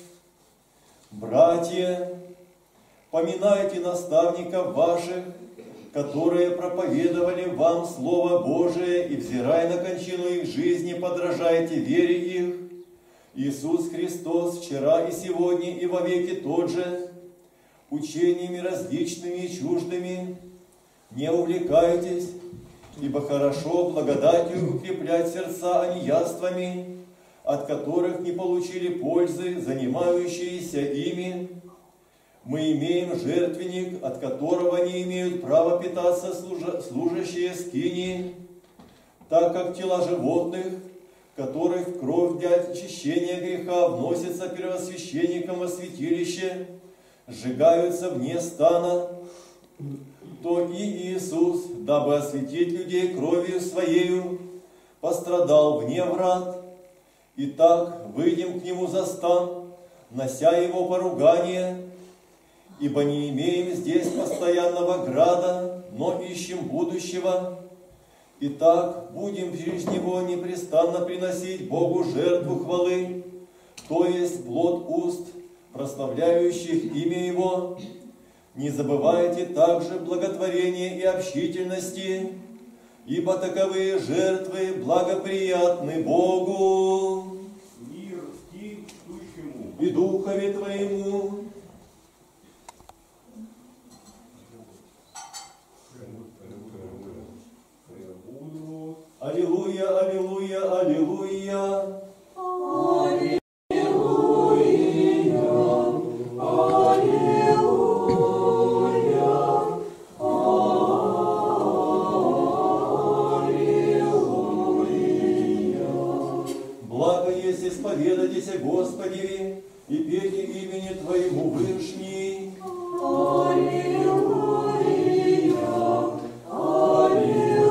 Speaker 4: Братья, поминайте наставников ваших, которые проповедовали вам Слово Божие, и, взирая на кончину их жизни, подражайте вере их. Иисус Христос вчера и сегодня и вовеки тот же, учениями различными и чуждыми. Не увлекайтесь, ибо хорошо благодатью укреплять сердца, а не яствами, от которых не получили пользы, занимающиеся ими. Мы имеем жертвенник, от которого не имеют права питаться служа, служащие скинии, так как тела животных, которых кровь для очищения греха вносится первосвященником во святилище, сжигаются вне стана, то и Иисус, дабы осветить людей кровью Своею, пострадал вне врат. Итак, выйдем к Нему за стан, нося Его поругание, ибо не имеем здесь постоянного града, но ищем будущего. Итак, будем через Него непрестанно приносить Богу жертву хвалы, то есть плод уст, прославляющих имя Его. Не забывайте также благотворения и общительности, ибо таковые жертвы благоприятны Богу.
Speaker 6: Мир ти сущему.
Speaker 4: И Духове Твоему. Аллилуйя, аллилуйя, аллилуйя. Исповедайтесь Господи и пейте имени Твоему Вышний.
Speaker 5: Аллилуйя, аллилуйя,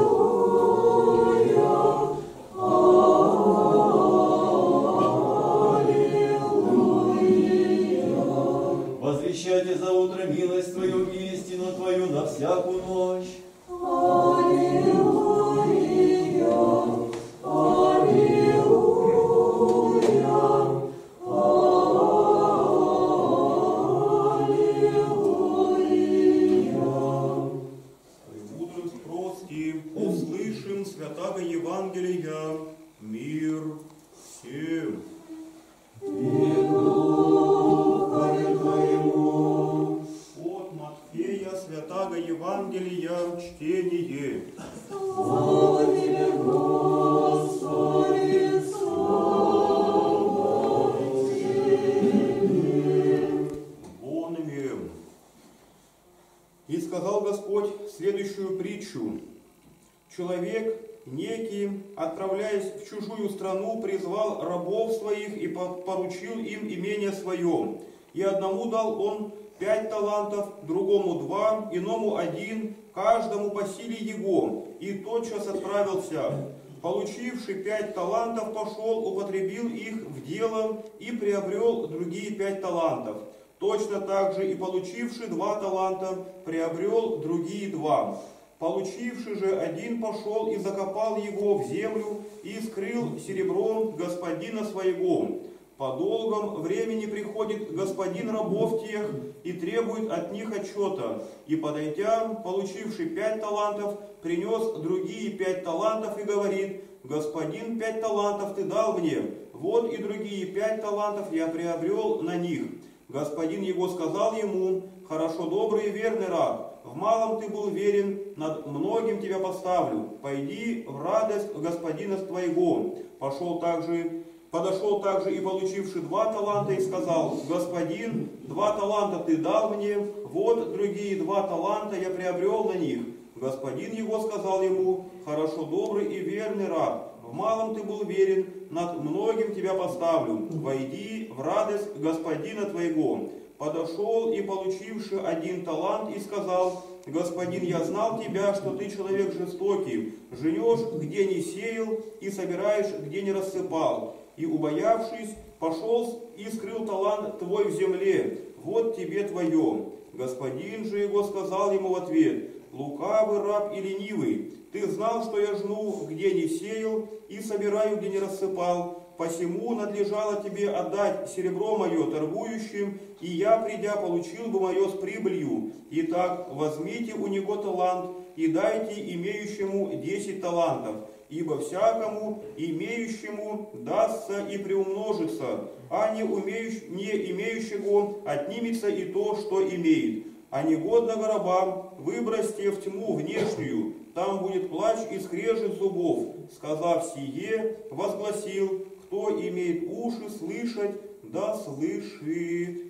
Speaker 5: аллилуйя.
Speaker 4: Возвещайте за утро милость Твою и истину Твою на всякую ночь.
Speaker 5: Аллилуйя, аллилуйя.
Speaker 6: Услышим святаго Евангелия, мир всем.
Speaker 5: И Духове Твоему.
Speaker 6: От Матфея святаго Евангелия чтение.
Speaker 5: Слава Тебе, Господи, слава Тебе.
Speaker 6: Вонмем. И сказал Господь следующую притчу. Человек некий, отправляясь в чужую страну, призвал рабов своих и поручил им имение свое. И одному дал он пять талантов, другому два, иному один, каждому по силе его. И тотчас отправился. получивший пять талантов, пошел, употребил их в дело и приобрел другие пять талантов. Точно так же и получивший два таланта, приобрел другие два. Получивший же один пошел и закопал его в землю и скрыл серебром господина своего. По долгом времени приходит господин рабов тех и требует от них отчета. И, подойдя, получивший пять талантов, принес другие пять талантов и говорит: господин, пять талантов ты дал мне, вот и другие пять талантов я приобрел на них. Господин его сказал ему: хорошо, добрый и верный раб, в малом ты был верен, над многим тебя поставлю. Пойди в радость господина твоего. Пошел также Подошел также и получивший два таланта и сказал: господин, два таланта ты дал мне, вот другие два таланта я приобрел на них. Господин его сказал ему: хорошо, добрый и верный раб, в малом ты был верен, над многим тебя поставлю. Войди в радость господина твоего. Подошел и получивший один талант и сказал: господин, я знал тебя, что ты человек жестокий, женешь, где не сеял, и собираешь, где не рассыпал. И, убоявшись, пошел и скрыл талант твой в земле, вот тебе твое. Господин же его сказал ему в ответ: лукавый раб и ленивый, ты знал, что я жну, где не сеял, и собираю, где не рассыпал. Посему надлежало тебе отдать серебро мое торгующим, и я, придя, получил бы мое с прибылью. Итак, возьмите у него талант и дайте имеющему десять талантов. Ибо всякому имеющему дастся и приумножится, а не, умеющ, не имеющему отнимется и то, что имеет. А негодного раба выбросьте в тьму внешнюю, там будет плач и скрежет зубов. Сказав сие, возгласил: кто имеет уши слышать, да слышит.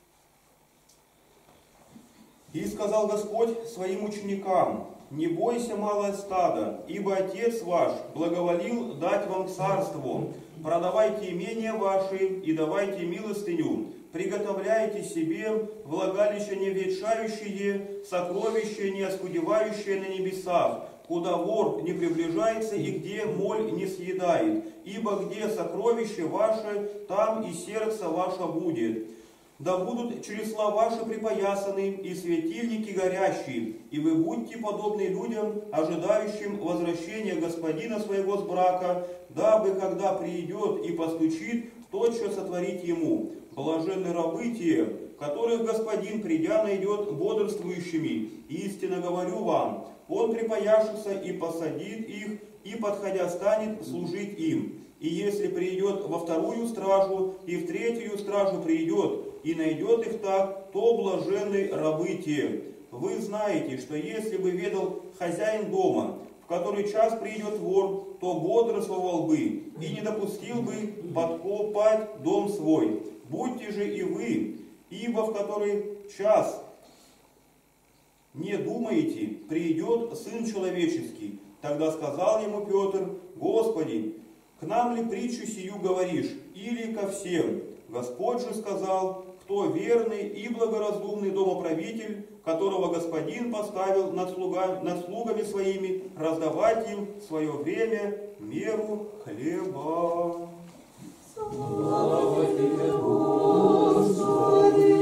Speaker 6: И сказал Господь своим ученикам: не бойся, малое стадо, ибо Отец ваш благоволил дать вам царство. Продавайте имения ваши и давайте милостыню. Приготовляйте себе влагалище не ветшающее, сокровище не оскудевающее на небесах, куда вор не приближается и где моль не съедает. Ибо где сокровище ваше, там и сердце ваше будет. Да будут чресла ваши припоясаны и светильники горящие, и вы будьте подобны людям, ожидающим возвращения господина своего с брака, дабы, когда придет и постучит, тотчас сотворить ему. Блаженны рабы те, которых господин, придя, найдет бодрствующими. Истинно говорю вам, он припояшется и посадит их, и, подходя, станет служить им. И если придет во вторую стражу, и в третью стражу придет, и найдет их так, то блаженны рабы те. Вы знаете, что если бы ведал хозяин дома, в который час придет вор, то бодрствовал бы и не допустил бы подкопать дом свой. Будьте же и вы, ибо в который час не думаете, придет Сын Человеческий. Тогда сказал ему Петр: Господи, к нам ли притчу сию говоришь, или ко всем? Господь же сказал: кто верный и благоразумный домоправитель, которого господин поставил над слугами, над слугами своими, раздавать им в свое время меру хлеба.
Speaker 5: Слава тебе, Господи,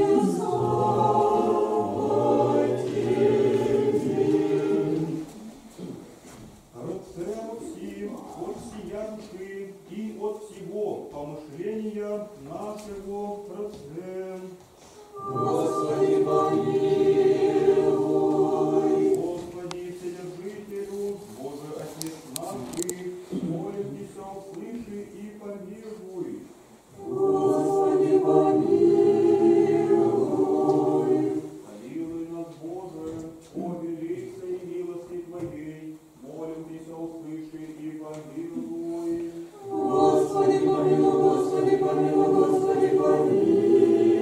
Speaker 5: слава тебе.
Speaker 6: Рцем всем от сиянши и от всего помышления нашего рцем.
Speaker 5: Господи, помилуй.
Speaker 6: Господи, Вседержителю, Боже, Отец наших, молим Тебя, услыши и помилуй.
Speaker 5: Господи, помилуй.
Speaker 6: Помилуй нас, Боже, по великой милости Твоей, молим Тебя, услыши и помилуй.
Speaker 5: Господи, помилуй, Господи, помилуй, Господи, помилуй.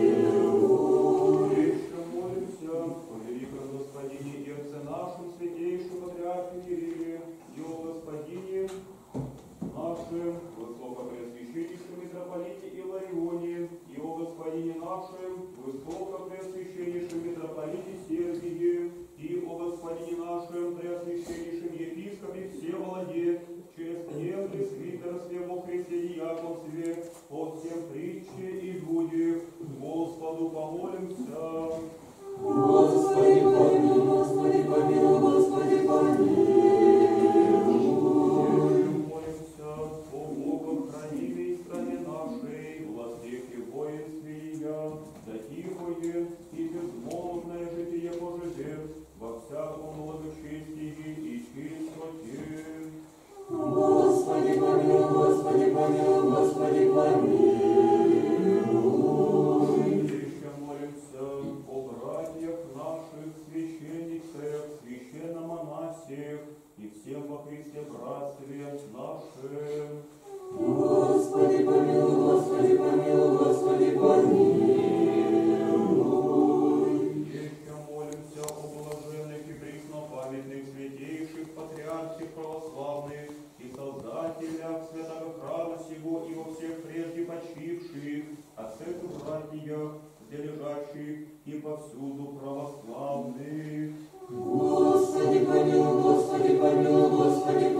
Speaker 6: губерниях, где лежащих и повсюду православных.
Speaker 5: Господи помилуй, Господи помилуй, Господи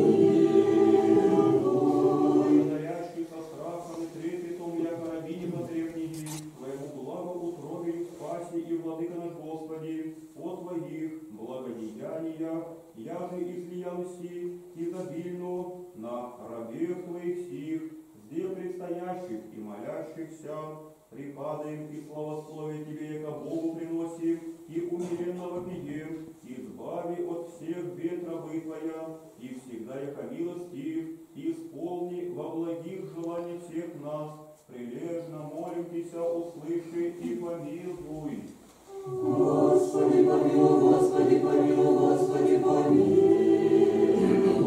Speaker 5: помилуй.
Speaker 6: Царящих со страхом и трепетом, яко раби непотребники, Твоему благоутробию спаси и владыка наш Господи, о Твоих благодеяниях, яже излиялся изобильно на рабех Твоих сих, где предстоящих и молящихся, припадаем и славословие Тебе, яко Богу приносим, и умеренного пием, избави от всех бед рабы Твоя, и всегда яко милостив, исполни во благих желаниях всех нас, прилежно молимся, услыши и помилуй.
Speaker 5: Господи помилуй, Господи помилуй, Господи помилуй.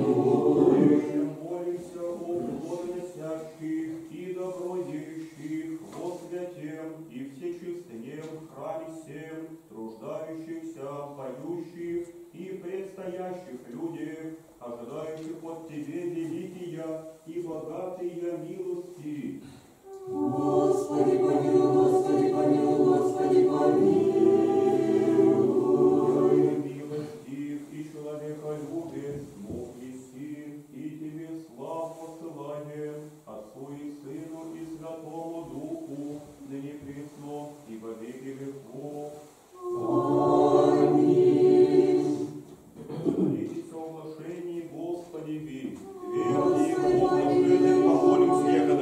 Speaker 6: Молимся о плодоносящих и добродеющих, во святем и всечистнем храме всем, труждающихся, поющих и предстоящих людях, ожидающих от Тебе великие и богатые милости.
Speaker 5: Господи помилуй, Господи помилуй, Господи помилуй.
Speaker 6: Милостив и человеколюбец, Бог еси, и Тебе славу посылаем, Отцу и Сыну и Святому Духу, ныне пресно и во веки веков.
Speaker 5: Аминь.
Speaker 6: Молитесь о соглашении Господи, верьте, Бог наш, помолимся, яко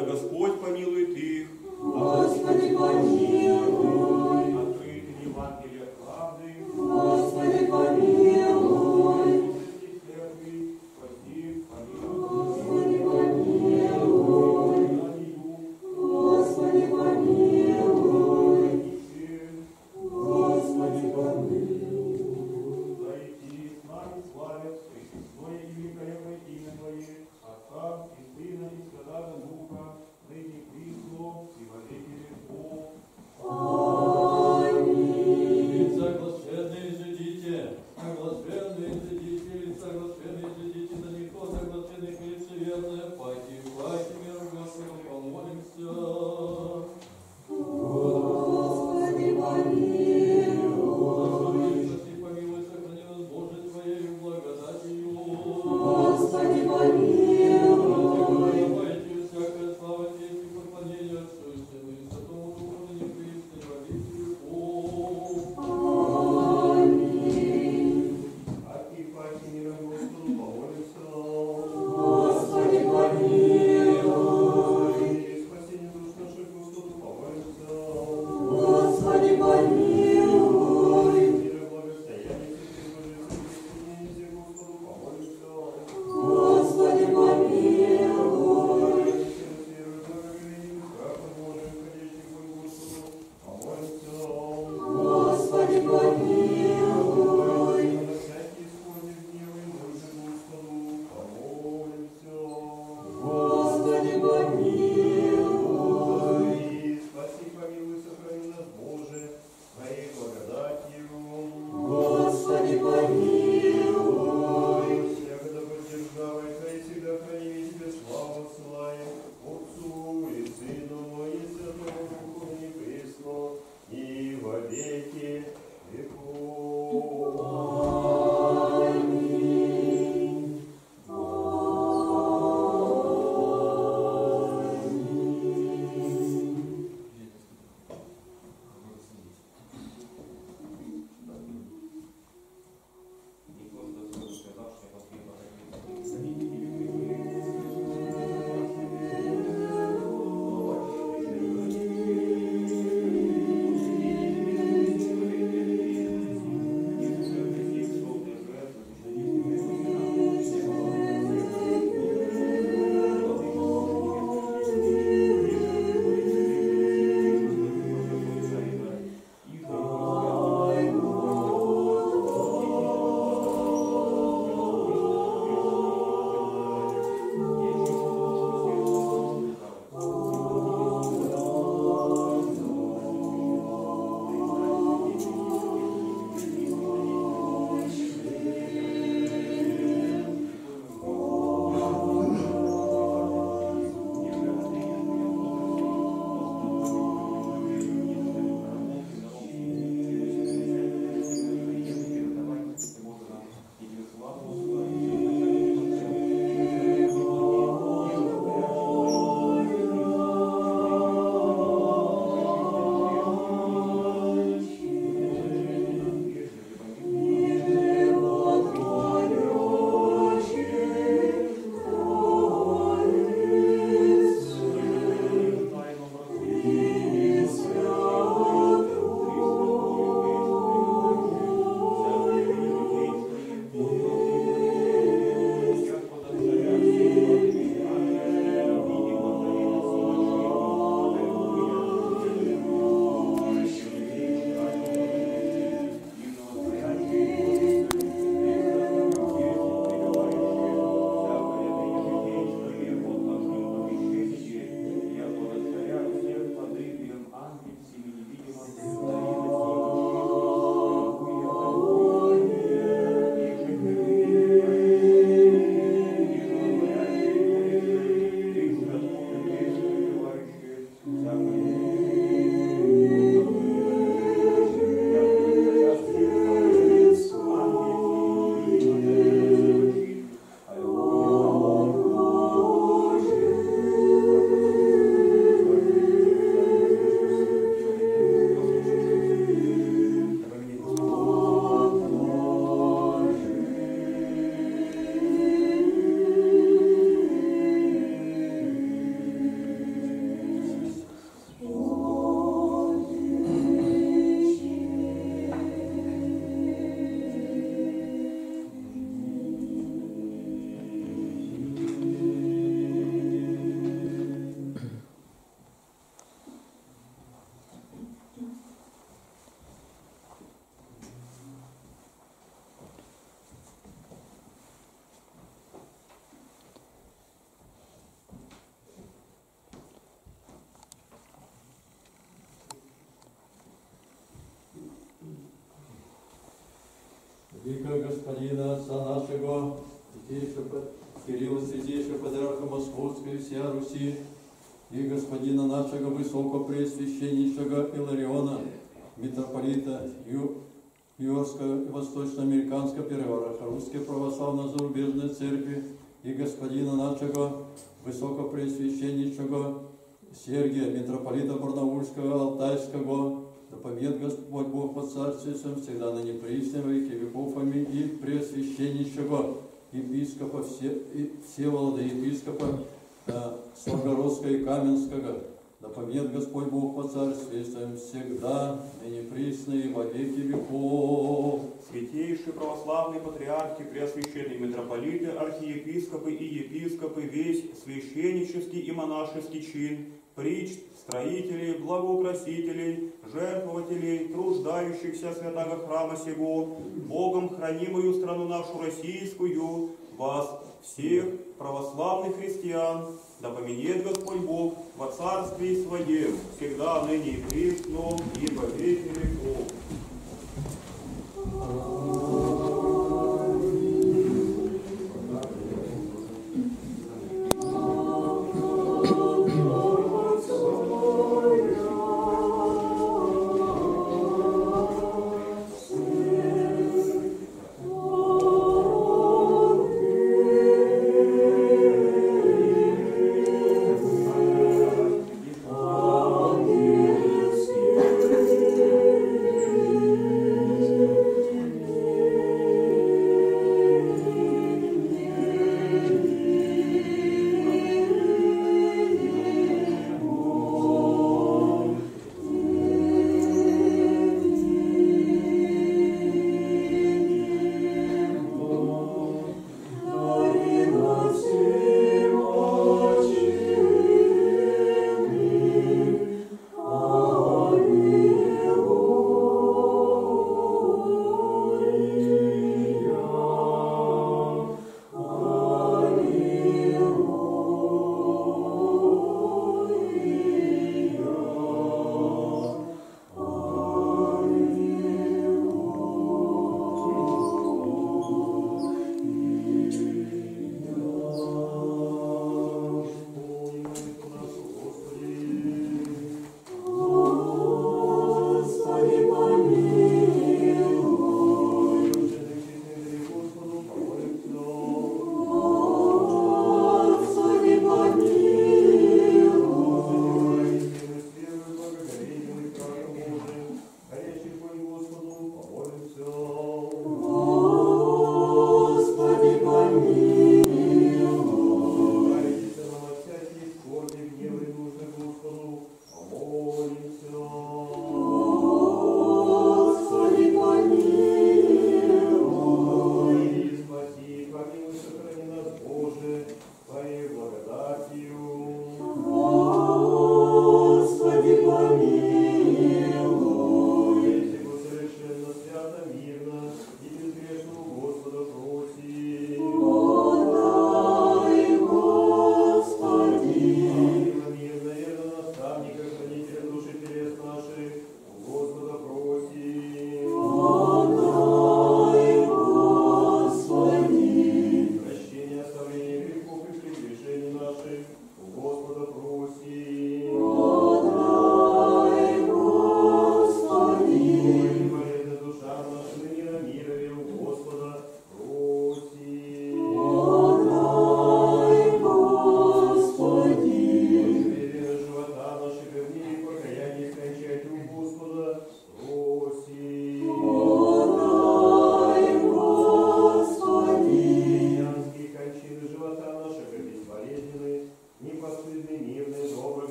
Speaker 1: Вика Господина Отца нашего, Святейшего Кирилла, Святейшего Патриарха Московской и всея Руси, и Господина нашего Высокопреосвященнейшего Илариона, митрополита Ю, Юрского и Восточноамериканского Патриарха Русской Православно-Зарубежной Церкви, и Господина нашего Высокопреосвященнейшего Сергия, митрополита Барнаульского, Алтайского, да побед Господь Бог во Царстве Своем, всегда на неприсно, во веки веков. Аминь. И Преосвященнейшего епископа все, и Всеволода, епископа э, Славгородского и Каменского, да побед Господь Бог во Царстве Своем, всегда, ныне присно и во веки веков.
Speaker 6: Святейшие православные патриархи, преосвященные митрополиты, архиепископы и епископы, весь священнический и монашеский чин, причт, строителей, благоукрасителей, жертвователей, труждающихся святого храма сего, Богом хранимую страну нашу российскую, вас, всех православных христиан, да поменет Господь Бог во Царстве Своем, всегда, ныне и присно, и во веки веков.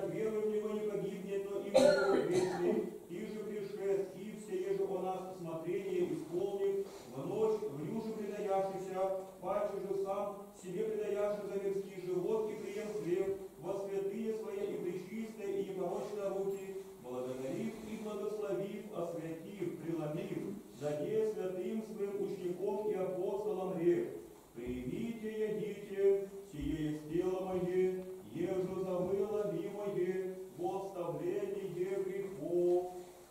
Speaker 6: от веры в него не погибнет, но именно вечный, и же пришест, и все еже о нас смотрение исполнит, в ночь в юже предаяшися, паче же сам себе предаяши за мирский живот и прием хлеб, во святые свои и пречистые, и непорочные руки, благодарив и благословив, освятив, преломив, даде святым своим ученикам и апостолам рек. Примите, едите, сие есть тело мое, ежу забыло мимое, во оставление грехов.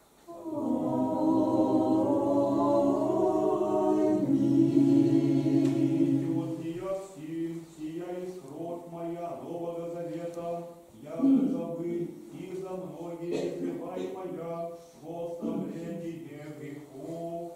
Speaker 6: Аминь. Вот сия всем, сия есть кровь моя Нового Завета, я же забыл, и за многие изливай моя, во оставление грехов.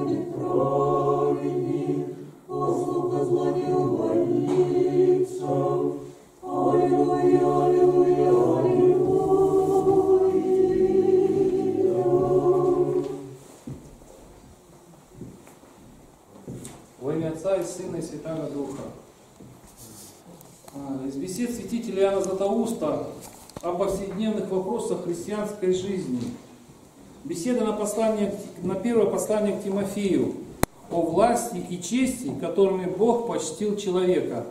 Speaker 5: будет праведник, послуга зла не уводится. Аллилуйя, аллилуйя, аллилуйя.
Speaker 7: Во имя Отца и Сына и Святаго Духа. Из бесед святителя Иоанна Златоуста о повседневных вопросах христианской жизни. Беседа на, послание, на первое послание к Тимофею о власти и чести, которыми Бог почтил человека.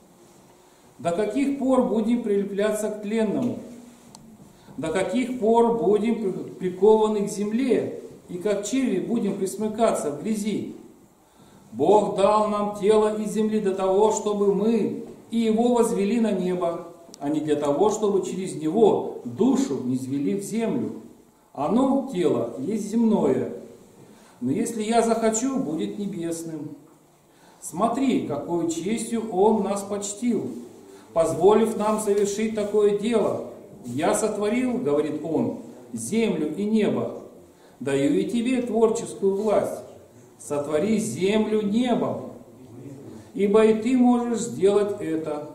Speaker 7: До каких пор будем прилепляться к тленному? До каких пор будем прикованы к земле и как черви будем присмыкаться в грязи? Бог дал нам тело из земли для того, чтобы мы и его возвели на небо, а не для того, чтобы через него душу низвели в землю. Оно, тело, есть земное, но если я захочу, будет небесным. Смотри, какой честью Он нас почтил, позволив нам совершить такое дело. Я сотворил, говорит Он, землю и небо, даю и тебе творческую власть. Сотвори землю небом, ибо и ты можешь сделать это.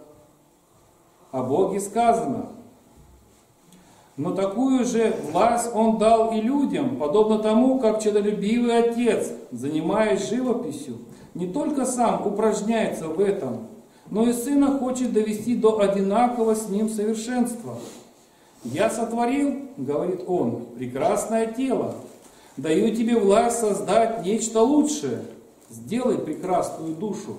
Speaker 7: О Боге сказано: но такую же власть Он дал и людям, подобно тому, как чадолюбивый отец, занимаясь живописью, не только сам упражняется в этом, но и сына хочет довести до одинакового с ним совершенства. «Я сотворил, — говорит Он, — прекрасное тело, даю тебе власть создать нечто лучшее, сделай прекрасную душу.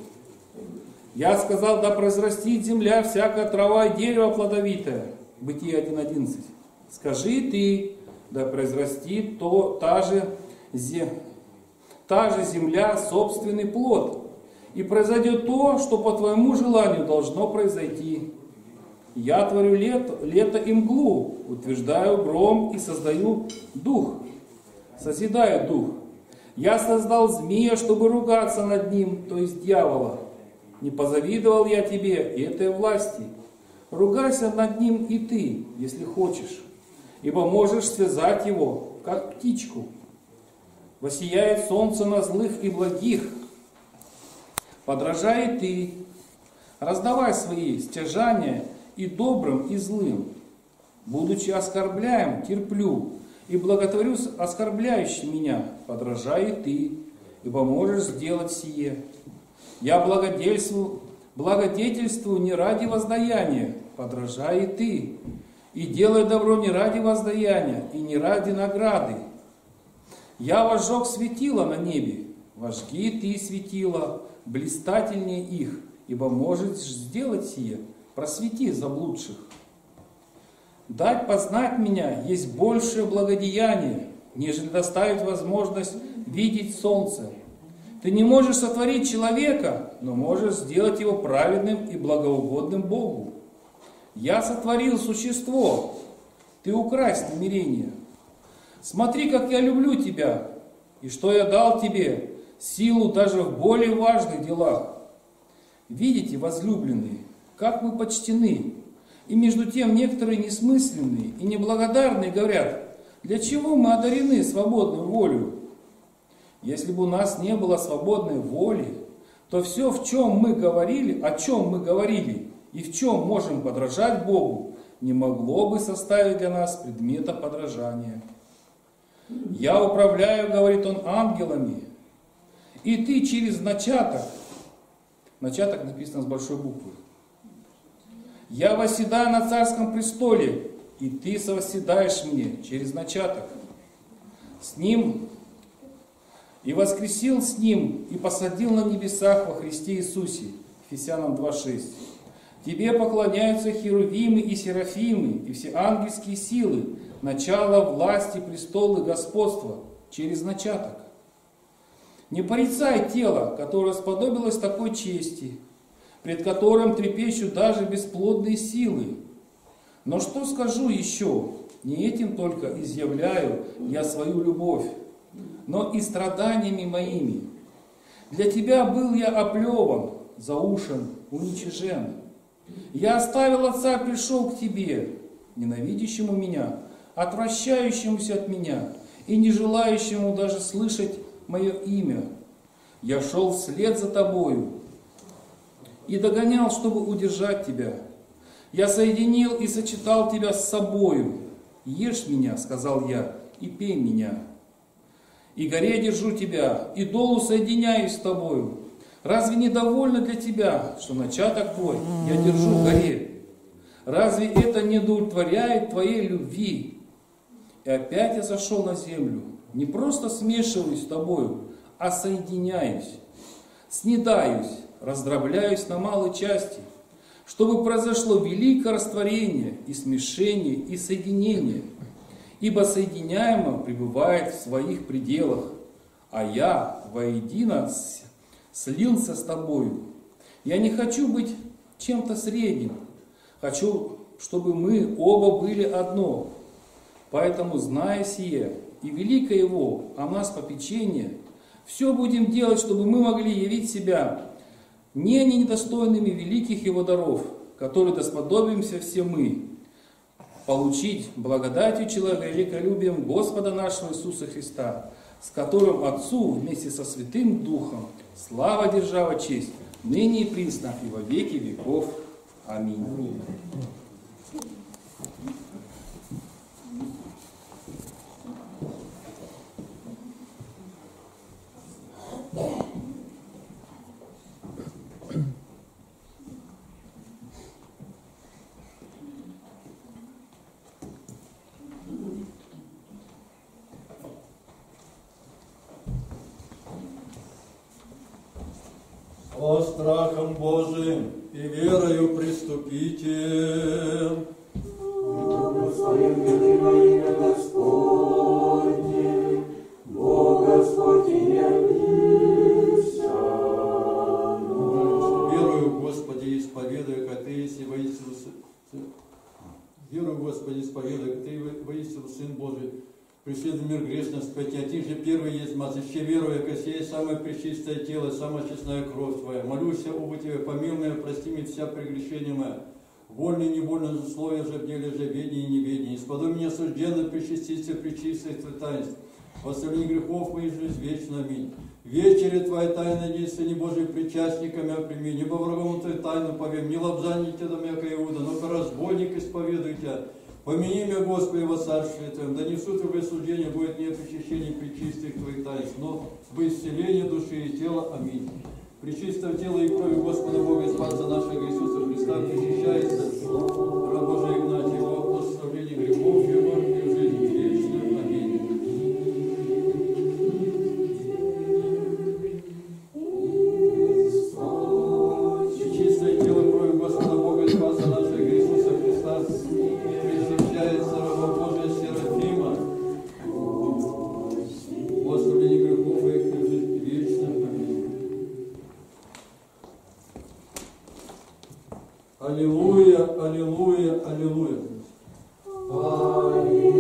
Speaker 7: Я сказал, да произрастит земля всякая трава и дерево плодовитое». Бытие один одиннадцать. Скажи ты, да произрастит то, та, же, зе, та же земля собственный плод, и произойдет то, что по твоему желанию должно произойти. Я творю лето, лето и мглу, утверждаю гром и создаю дух, созидаю дух. Я создал змея, чтобы ругаться над ним, то есть дьявола. Не позавидовал я тебе этой власти. Ругайся над ним и ты, если хочешь, ибо можешь связать его, как птичку. Воссияет солнце на злых и благих. Подражай и ты, раздавай свои стяжания и добрым, и злым. Будучи оскорбляем, терплю, и благотворю оскорбляющим меня. Подражай и ты, ибо можешь сделать сие. Я благодетельствую, благодетельствую не ради воздаяния, подражай и ты, и делай добро не ради воздаяния и не ради награды. Я возжег светило на небе, вожги ты светило, блистательнее их, ибо можешь сделать сие, просвети заблудших. Дать познать меня есть большее благодеяние, нежели доставить возможность видеть солнце. Ты не можешь сотворить человека, но можешь сделать его праведным и благоугодным Богу. Я сотворил существо, ты украсть намерение. Смотри, как я люблю тебя, и что я дал тебе, силу даже в более важных делах. Видите, возлюбленные, как мы почтены, и между тем некоторые несмысленные и неблагодарные говорят: для чего мы одарены свободной волей? Если бы у нас не было свободной воли, то все, в чем мы говорили, о чем мы говорили, и в чем можем подражать Богу, не могло бы составить для нас предмета подражания. Я управляю, говорит Он, ангелами, и ты через начаток, начаток написано с большой буквы, я восседаю на царском престоле, и ты совосседаешь мне через начаток. С ним и воскресил с ним, и посадил на небесах во Христе Иисусе. Ефесянам два шесть. Тебе поклоняются херувимы и серафимы, и все ангельские силы, начало власти, престолы, господства, через начаток. Не порицай тело, которое сподобилось такой чести, пред которым трепещут даже бесплодные силы. Но что скажу еще? Не этим только изъявляю я свою любовь, но и страданиями моими. Для тебя был я оплеван, заушен, уничижен. Я оставил отца, пришел к тебе, ненавидящему меня, отвращающемуся от меня и не желающему даже слышать мое имя. Я шел вслед за тобою и догонял, чтобы удержать тебя. Я соединил и сочетал тебя с собою. Ешь меня, сказал я, и пей меня. И горе держу тебя, и долу соединяюсь с тобою. Разве не довольно для тебя, что начаток твой я держу в горе? Разве это не удовлетворяет твоей любви? И опять я сошел на землю, не просто смешиваюсь с тобою, а соединяюсь, снедаюсь, раздробляюсь на малые части, чтобы произошло великое растворение и смешение и соединение. Ибо соединяемо пребывает в своих пределах, а я воедино слился с тобою. Я не хочу быть чем-то средним, хочу, чтобы мы оба были одно. Поэтому, зная сие и великое его, о нас попечение, все будем делать, чтобы мы могли явить себя не недостойными великих его даров, которые досподобимся все мы, получить благодатью человеколюбием Господа нашего Иисуса Христа, с которым Отцу вместе со Святым Духом слава, держава, честь, ныне и присно, и во веки веков. Аминь.
Speaker 1: О страхом Божиим и верою приступите.
Speaker 5: Благословен великое имя Господне, Бог Господь и явился.
Speaker 1: Верую, Господи, исповедую, как Ты есть воистину Сын. Верую, Господи, исповедую, как Ты воистину Сын Божий. Пришли в мир грешно спасти, а Ты же первый есть мать, еще веруя, как сей самое пречистое тело, самая честная кровь Твоя. Молюсь оба Тебе, помилуй меня, прости мне вся прегрешения моя. Вольно и невольно злословие же, в деле же, ведение и неведение. Исподой меня осужденно, причаститься, причистое таинств. Восставление грехов моих жизнь вечно. Аминь. Вечере Твоя тайна, не Сыне Божий, причастниками оприми, не по врагам Твою тайну повем, не лобзаните до мяка Иуда, но по разбойник исповедуйте. Помяни меня, Господи, во царстве Твоем, да не в суд и в осуждение будет не причащение причистых Твоих таинств, но в исцеление души и тела. Аминь. Причистого тела и крови Господа Бога и Спаса нашего Иисуса Христа причащается раб Божий Игнатий, его оставление грехов его и жизнь вечную. Аминь. Причистое тело и крови Господа Бога и Спаса нашего Иисуса Христа причащается раба Божия Серафима, оставление грехов их и жизнь вечную. Аминь. Аллилуйя, аллилуйя, аллилуйя.
Speaker 5: Аллилуйя.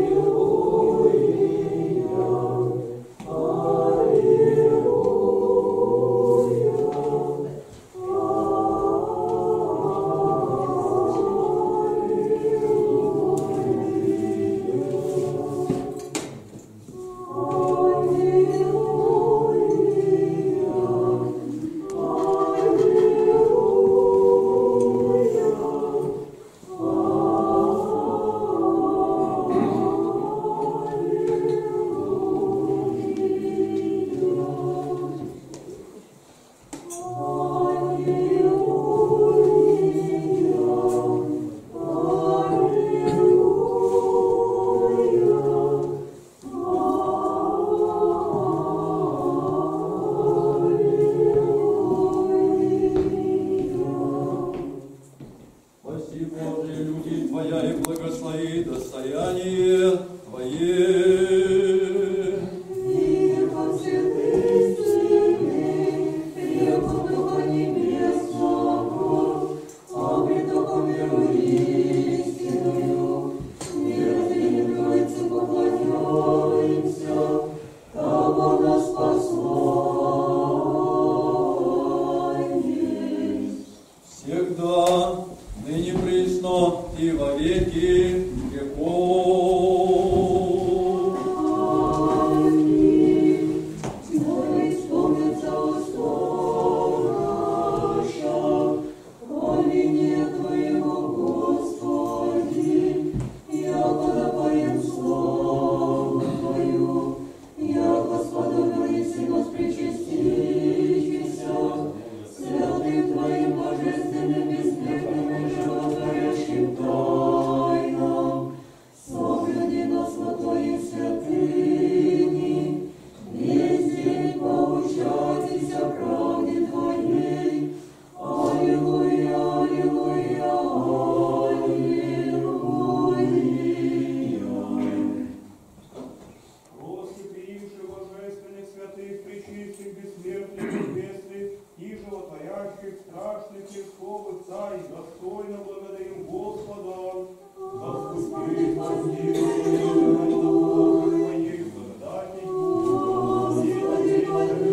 Speaker 6: приходящих страшных Христовых Царь, достойно благодарим Господа. Господи, помилуй, Боже моей, благодати Бога, и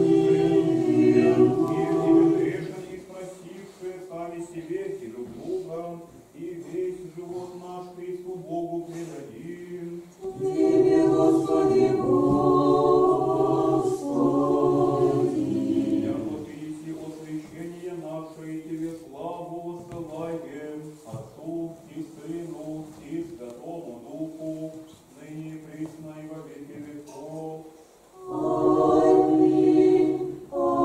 Speaker 6: грешен и спросившие сами себе и друг друга, и весь живот наш Христу Богу предадим.
Speaker 5: Тебе, Господи, Господи.
Speaker 6: Я вот и освящение наше, и Тебе славу воссылаем, Отцу и Сыну и Святому Духу, ныне и присно и во веки веков.
Speaker 5: Аминь.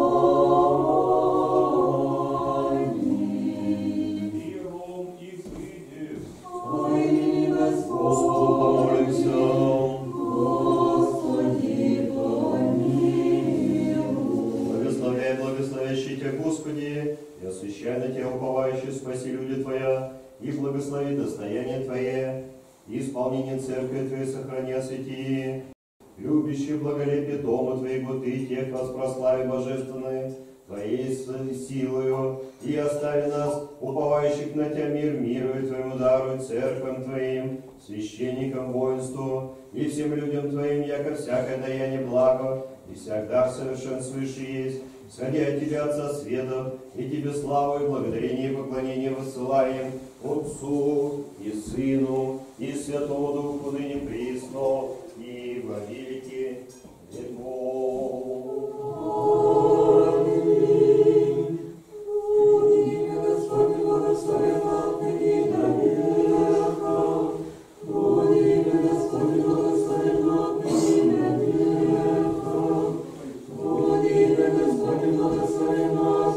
Speaker 5: Аминь.
Speaker 6: Миром и сыне.
Speaker 5: Ой, Господь,
Speaker 4: Помолимся.
Speaker 5: Господи, помилуй.
Speaker 4: Благословляй, благословящий Тебя, Господи, и освящай на Тебя уповающих, спаси люди Твоя, и благослови достояние Твое, и исполнение Церкви Твоей сохрани, освети. Любящий благолепие дома Твоего, Ты тех воспрослави божественной, Твоей силою, и остави нас, уповающих на Тебя, мир миру Твоему даруй, церквам Твоим, священникам, воинству, и всем людям Твоим, яко всякое даяние благо, и всегда совершен свыше есть, сходя от Тебя, Отца Светов, и Тебе славу и благодарение и поклонение воссылаем Отцу и Сыну и Святому Духу, ныне присно и во веки веков.
Speaker 5: Аминь. Имя Господне благословенно и до века. Имя Господне благословенно и до века. Имя Господне благословенно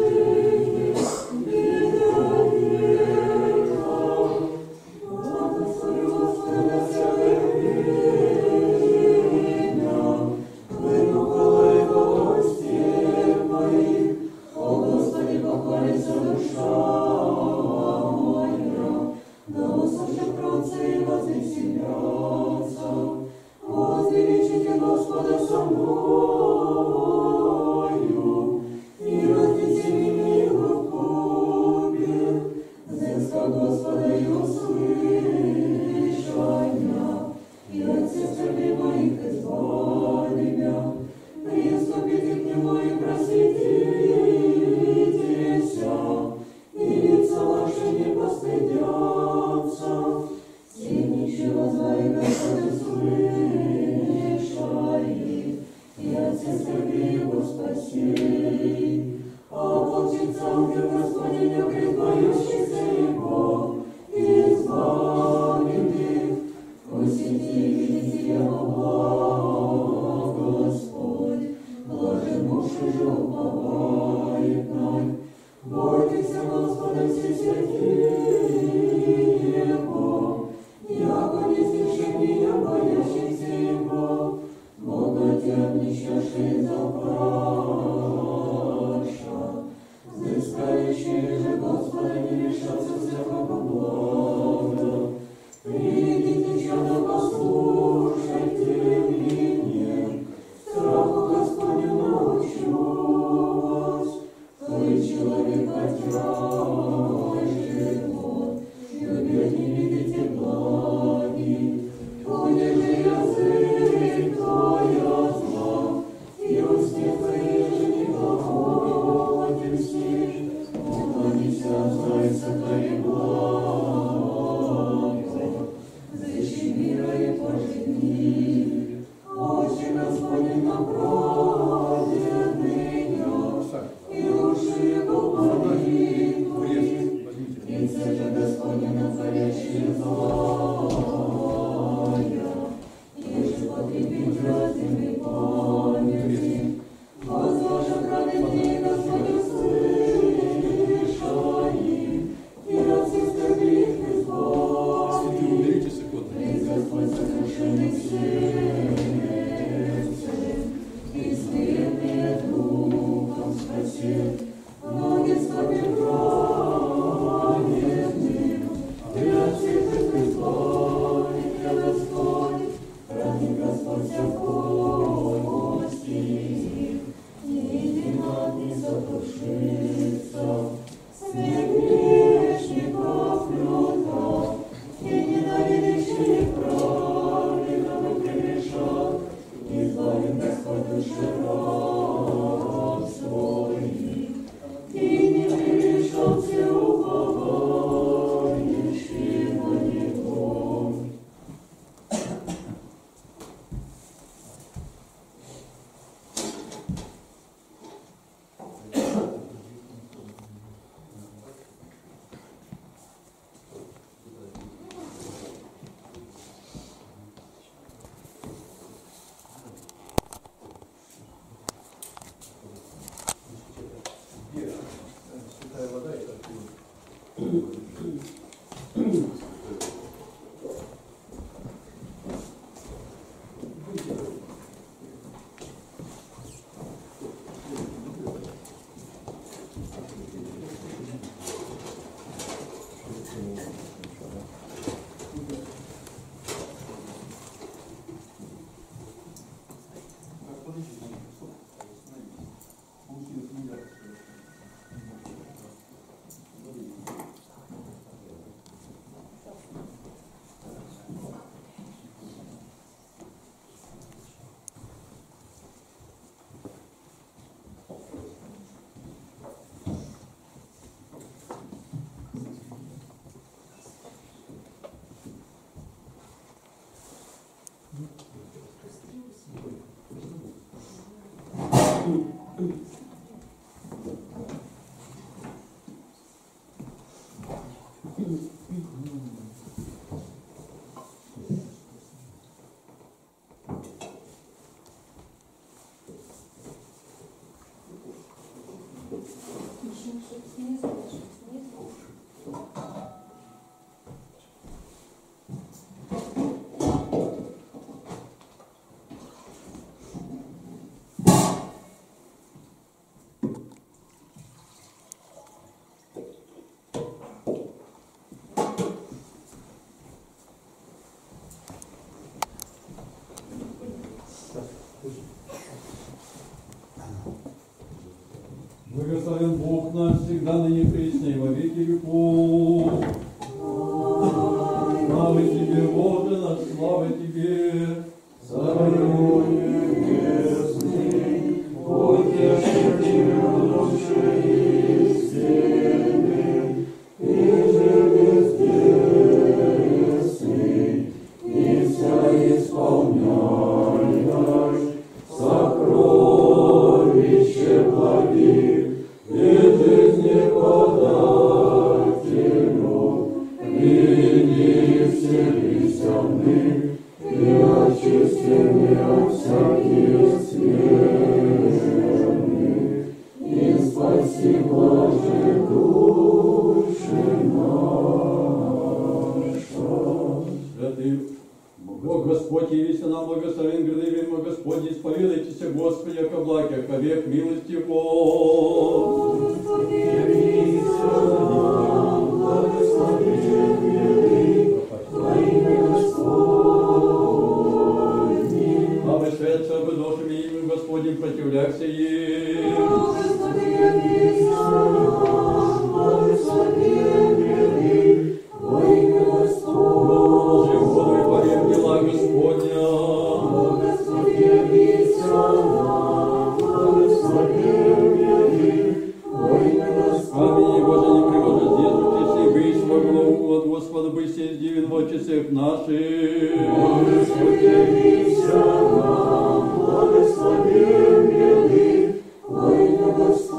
Speaker 5: и до века. Благослови Господа всякое время, вынукала его гостей моих. О Господи, похвалится душа моя, да услышат кротцы и возвеселятся. Возвеличите Господа со мною, и вознесите меня его в купе. Взыска Господа и услышания, и от сестер моих избави меня. Приступите к Нему и просветитесь, и лица ваши не постыдятся. Все ничего злая Господь услышай, и от сестер его спаси. А волчица ангел Господень, признающийся Его, избавит их. Вкусите и видите Его благ, Господь. Блажен муж и же уповает на них. Бойтесь Господа все святые Его, яко не слышит меня, боящихся Его. Богатят нищаши запраша, взыскающие же Господа не лишатся всякого блага. Придите, чадо, послушайте меня, страху Господню научу вас. Вы человек отяжет вот, любят не видите благи. Понеже язык твоя зла, и усне твои же не глаголите все. Уклонися от зла и сотвори благо, взыщи мира и пожени. Очи Господни направлены, и уши Его молитвы, лице же Господне на творящие злая, еже потребить раздельной памяти. Возложа праведней Господь услышай, и от всех скорбит избави. Пред Господь сокрушенный сердцем, и смиренные духом спасет. Ноги слабым праведным, и от всех их избавит я Господь. Хранит Господь вся кости, ни едино не сокрушит.
Speaker 1: Благословен Бог наш, всегда ныне присно и во веки веков. Слава Тебе, Боже наш, слава Тебе, Царю небесный, утешитель души истины, и же бездесный, и вся исполняешь сокровище благих. И жизни подателю, приди вселися в них, и очисти от всяких смертных, и спаси, блажи души наша. Святый Бог Господь, явися нам, благословен гряды вельма Господь, исповедайтесь, Господи, яко благ, яко век милости Господь. Господи, явися нам, благословен гряды во имя Господне. А вы шедшие бы душами именем Господним противляйся им. Господи, явися нам, благословен гряды во имя Господне. Дела Господня. Господи, явися нам, благословен гряды во имя Господня. Аминь, Боже, не привожу здесь, утеши, выйшь во главу от Господа, быся издивен в очисях наших. Господи, явися нам, благословен гряды во имя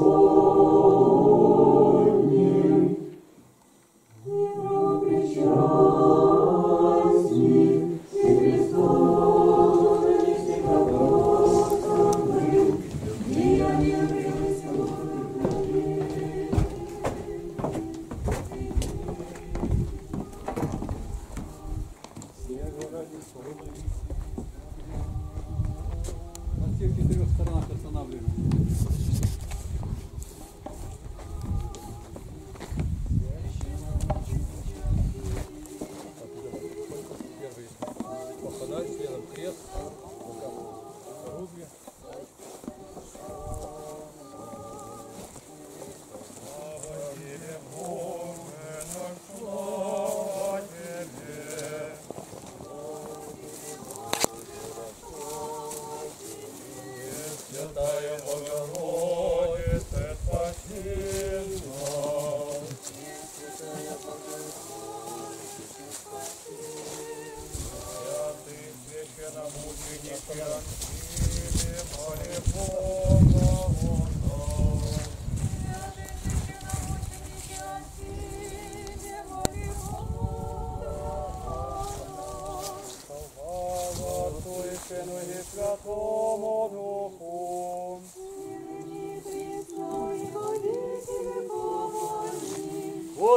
Speaker 1: Господне. Мира причастник,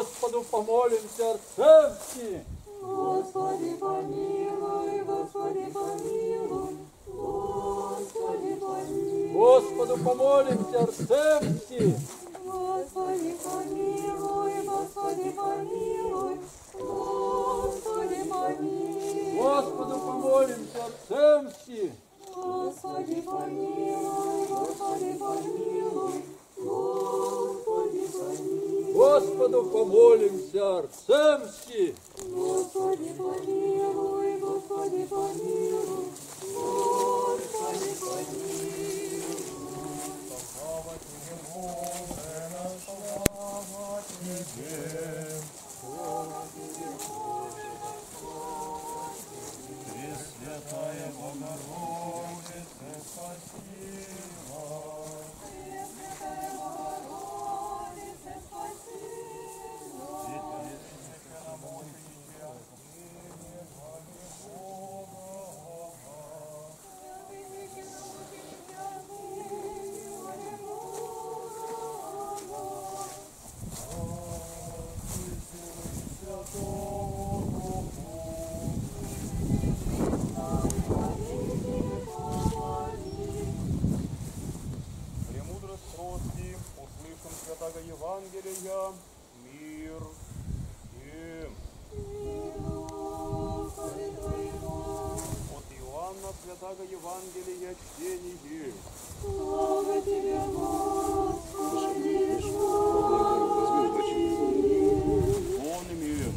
Speaker 1: Господу помолимся, церкви.
Speaker 5: Господи помилуй, Господи помилуй, Господи помилуй.
Speaker 1: Господу помолимся, церкви.
Speaker 5: Господи помилуй, Господи помилуй, Господи помилуй.
Speaker 1: Господу помолимся, церкви.
Speaker 5: Господи помилуй, Господи помилуй, Господи помилуй.
Speaker 1: Господу помолимся, церкви.
Speaker 5: Господи помилуй, Господи помилуй, Господи помилуй.
Speaker 6: Слава Тебе, Боже наш, слава Тебе. Пресвятая Богородица, спаси нас.
Speaker 5: Пресвятая Богородица, спаси нас.
Speaker 6: Премудрость прости, услышим святого Евангелия, мир им. От Иоанна святого Евангелия чтение.
Speaker 5: Слава Тебе, Господи,
Speaker 6: Он имеет.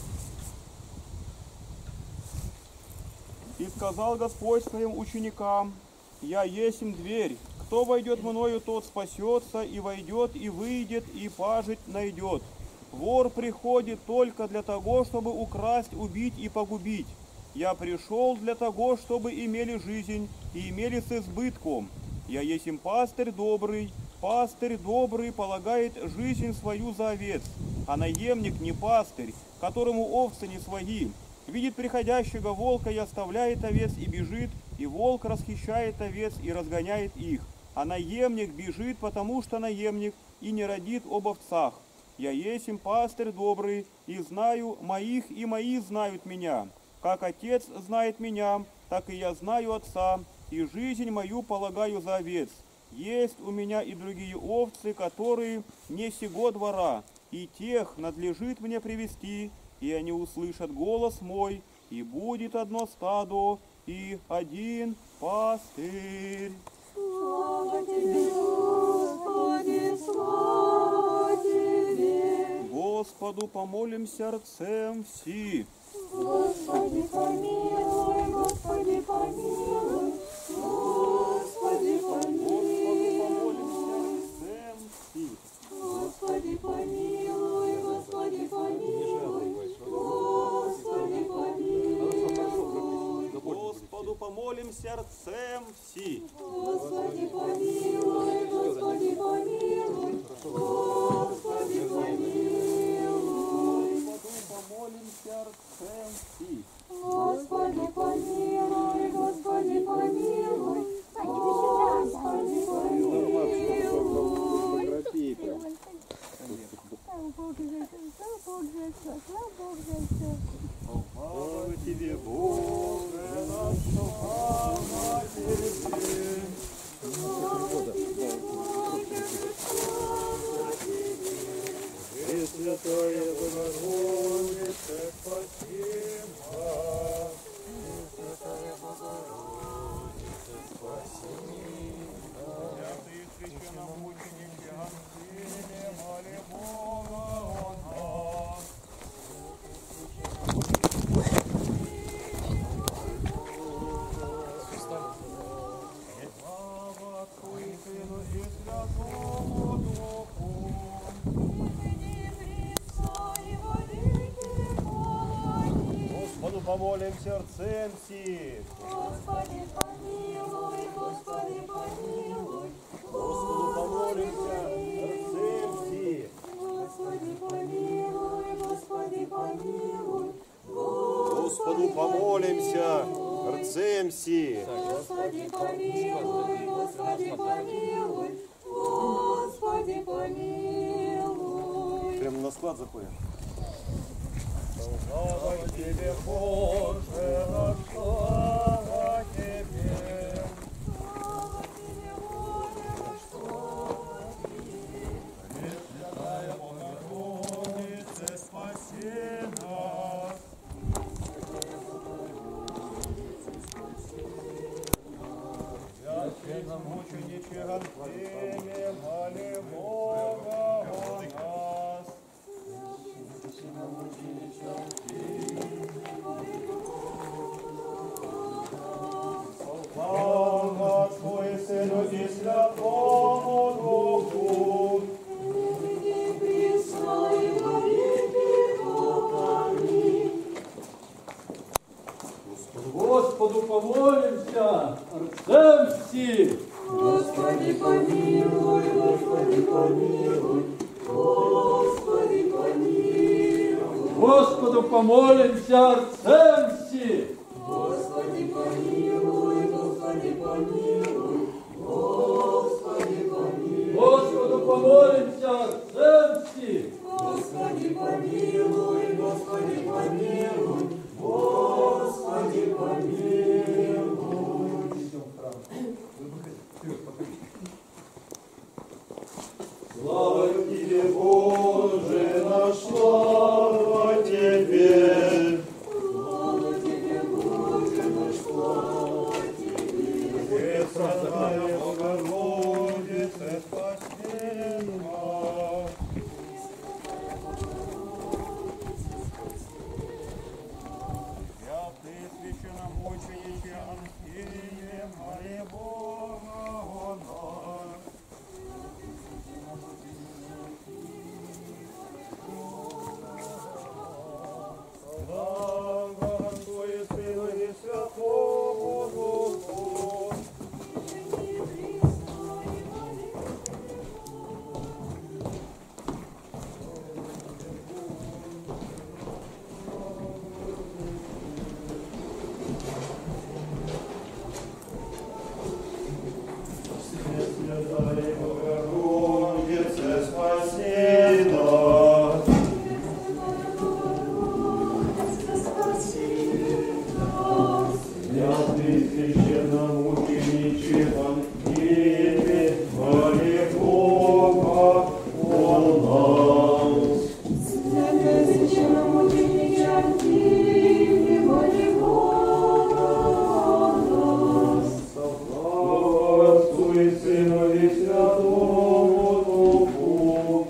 Speaker 6: И сказал Господь своим ученикам: Я есмь дверь. Кто войдет мною, тот спасется, и войдет, и выйдет, и пажить найдет. Вор приходит только для того, чтобы украсть, убить и погубить. Я пришел для того, чтобы имели жизнь и имели с избытком. Я есмь пастырь добрый. Пастырь добрый полагает жизнь свою за овец, а наемник не пастырь, которому овцы не свои. Видит приходящего волка и оставляет овец и бежит, и волк расхищает овец и разгоняет их. А наемник бежит, потому что наемник и не родит об овцах. Я есмь пастырь добрый, и знаю моих, и мои знают меня. Как Отец знает меня, так и я знаю Отца, и жизнь мою полагаю за овец. Есть у меня и другие овцы, которые не сего двора, и тех надлежит мне привести, и они услышат голос мой, и будет одно стадо, и один пастырь.
Speaker 5: Слава Тебе, Господи, слава Тебе.
Speaker 6: Господу помолим сердцем все.
Speaker 5: Господи, помилуй, Господи, помилуй, Господи, помилуй. Господи, помилуй, Господи, помилуй, Господи, помилуй.
Speaker 6: Господу помолим сердцем все.
Speaker 5: Господи, помилуй, Господи, помилуй, Господи, помилуй.
Speaker 6: Господу помолим сердцем все.
Speaker 5: Господи, помилуй, Господи, помилуй, Господи, помилуй.
Speaker 6: Слава Тебе, Боже, наш, слава Тебе.
Speaker 5: Слава Тебе, Боже, слава Тебе.
Speaker 6: Пресвятая Богородица, спаси нас.
Speaker 5: Пресвятая Богородица, спаси нас.
Speaker 6: Святые священномученики, Ансиле, моли Бога о нас. Слава Отцу и Сыну и Святому Духу. Господу помолим сердцем все.
Speaker 5: Господи, помилуй, Господи, помилуй,
Speaker 6: Господу помолимся сердцем все.
Speaker 5: Господи, помилуй, Господи, помилуй,
Speaker 6: Господу помолимся сердцем все.
Speaker 5: Господи, помилуй, Господи, помилуй, Господи, помилуй.
Speaker 6: Прям на
Speaker 4: на склад заходим.
Speaker 6: Слава тебе, Боже, наш, слава тебе. Пресвятая Богородица, спаси нас. Священномучениче Антиме, моли Бога о нас. Слава Отцу и Сыну и Святому Духу.
Speaker 1: Господу помолимся, Арцемси!
Speaker 5: Господи помилуй, Господи помилуй, Господи помилуй.
Speaker 1: Господу помолимся, Арцемси!
Speaker 5: Господи помилуй, Господи помилуй, Господи помилуй.
Speaker 1: Господу помолимся, Арцемси!
Speaker 5: Господи помилуй, Господи помилуй, Господи помилуй.
Speaker 6: Слава тебе, Боже наш, слава тебе.
Speaker 5: Слава тебе, Боже наш, слава тебе.
Speaker 6: Пресвятая Богородица, спаси нас. Святый священномучениче Антиме, моли Бога о нас. Слава Отцу и Сыну и Святому Духу. Пресвятая Богородица, спаси нас. Святый священномучениче Антиме, моли Бога о нас.
Speaker 5: Святый священномучениче Антиме, моли Бога о нас.
Speaker 6: Слава Отцу и Сыну и Святому Духу.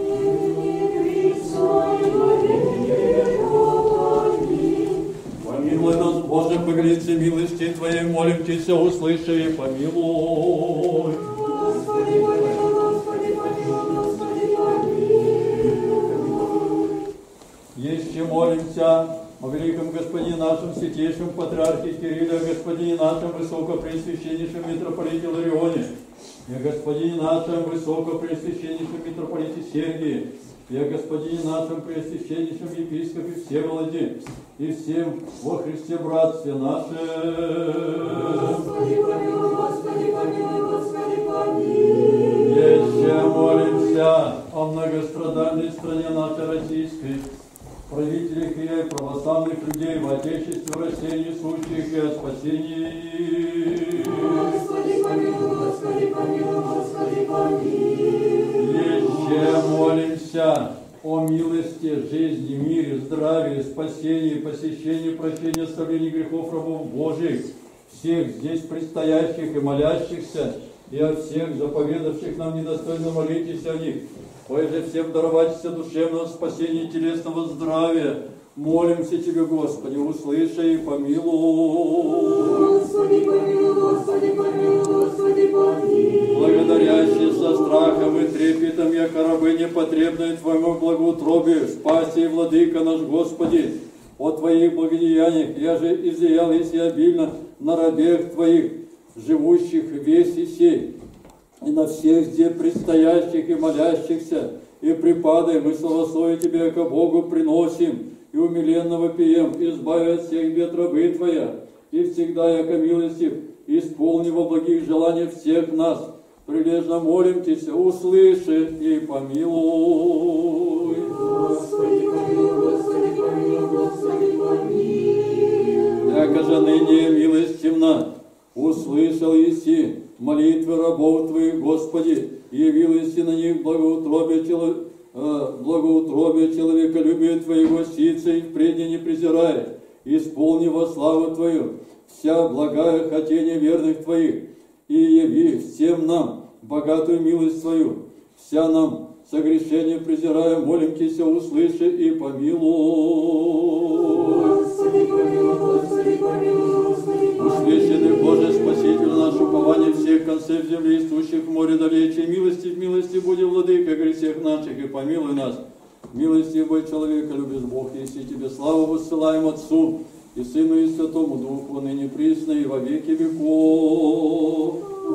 Speaker 1: Помилуй нас, Боже, по границе милости Твоей, молим Тебя, услыши и помилуй.
Speaker 5: Господи помилуй, Господи помилуй, Господи помилуй.
Speaker 1: Еще молимся о великом Господине нашем, святейшем Патриархе Кирилле, о Господине нашем, высокопреосвященнейшем митрополите Ларионе, и о Господине нашем, высокопреосвященнейшем митрополите Сергии, и о Господине нашем, преосвященнейшем епископе Всеволоде, и всем во Христе братстве нашем.
Speaker 5: Господи помилуй, Господи помилуй, Господи помилуй.
Speaker 1: Еще молимся о многострадальной стране нашей российской, правителях ее и православных людей в Отечестве России, несущих и о спасении.
Speaker 5: Господи помилуй, Господи помилуй, Господи помилуй.
Speaker 1: Еще молимся о милости, жизни, мире, здравии, спасении, посещении, прощении, оставлении грехов рабов Божьих, всех здесь предстоящих и молящихся, и о всех заповедавших нам недостойно молитесь о них. Ой же всем дароваться душевного спасения и телесного здравия. Молимся Тебе, Господи, услыши и помилуй.
Speaker 5: Господи помилуй, Господи помилуй, Господи помилуй.
Speaker 1: Благодарящий со страхом и трепетом, яко рабы непотребные Твоему благоутробию, спаси, Владыка наш Господи, о Твоих благодеяниях, я же изъял и обильно на рабех Твоих, живущих весь и сей, и на всех здесь предстоящих и молящихся, и припадаем, и славословие Тебе, яко Богу приносим, и умиленно вопием, избави от всех бед рабы Твоя, и всегда, яко милостив, исполни во благих желаниях всех нас, прилежно молим Тебя, услыши и помилуй.
Speaker 5: Господи, помилуй, Господи, помилуй, Господи, помилуй.
Speaker 1: Яко же ныне милость темна, услышал еси молитвы рабов Твоих, Господи, и явилось на них благоутробие, чело, э, благоутробие человеколюбие Твоего сица, и впредь не презирай, исполни во славу Твою вся благая хотение верных Твоих, и яви всем нам богатую милость Твою, вся нам согрешение презирая, молим Тися, услыши и помилуй.
Speaker 5: Господи, помилуй, Господи, помилуй, Господи, помилуй.
Speaker 1: Услышанный Боже, Спаситель наш, упование всех концев земли, истущих в море далече, милости в милости буди, владыка грехов наших, и помилуй нас. Милости бой человека, любишь Бог, если Тебе славу высылаем Отцу, и Сыну, и Святому Духу, ныне присно, и во веки веков.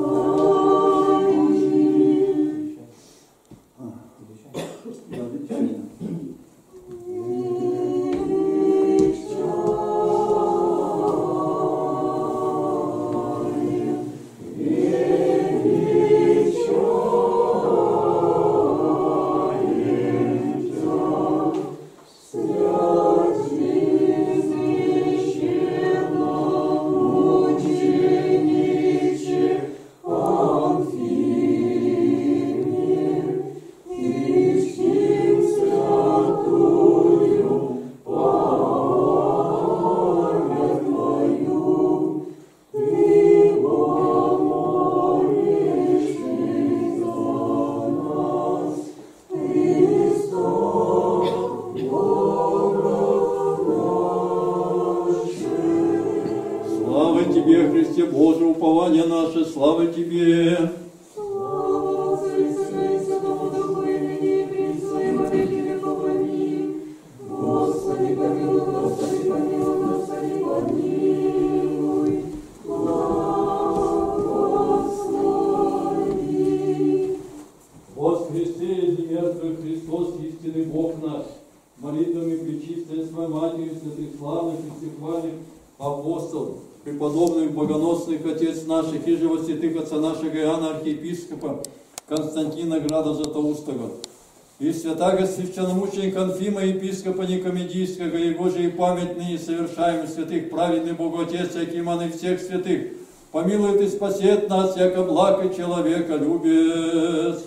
Speaker 1: Константина Града Златоустого, и святаго священномученика Анфима, епископа Никомедийского, его же и память ныне совершаем святых, праведный Богу Отец, Акиман и всех святых, помилует и спасет нас, яко благ и человека любец.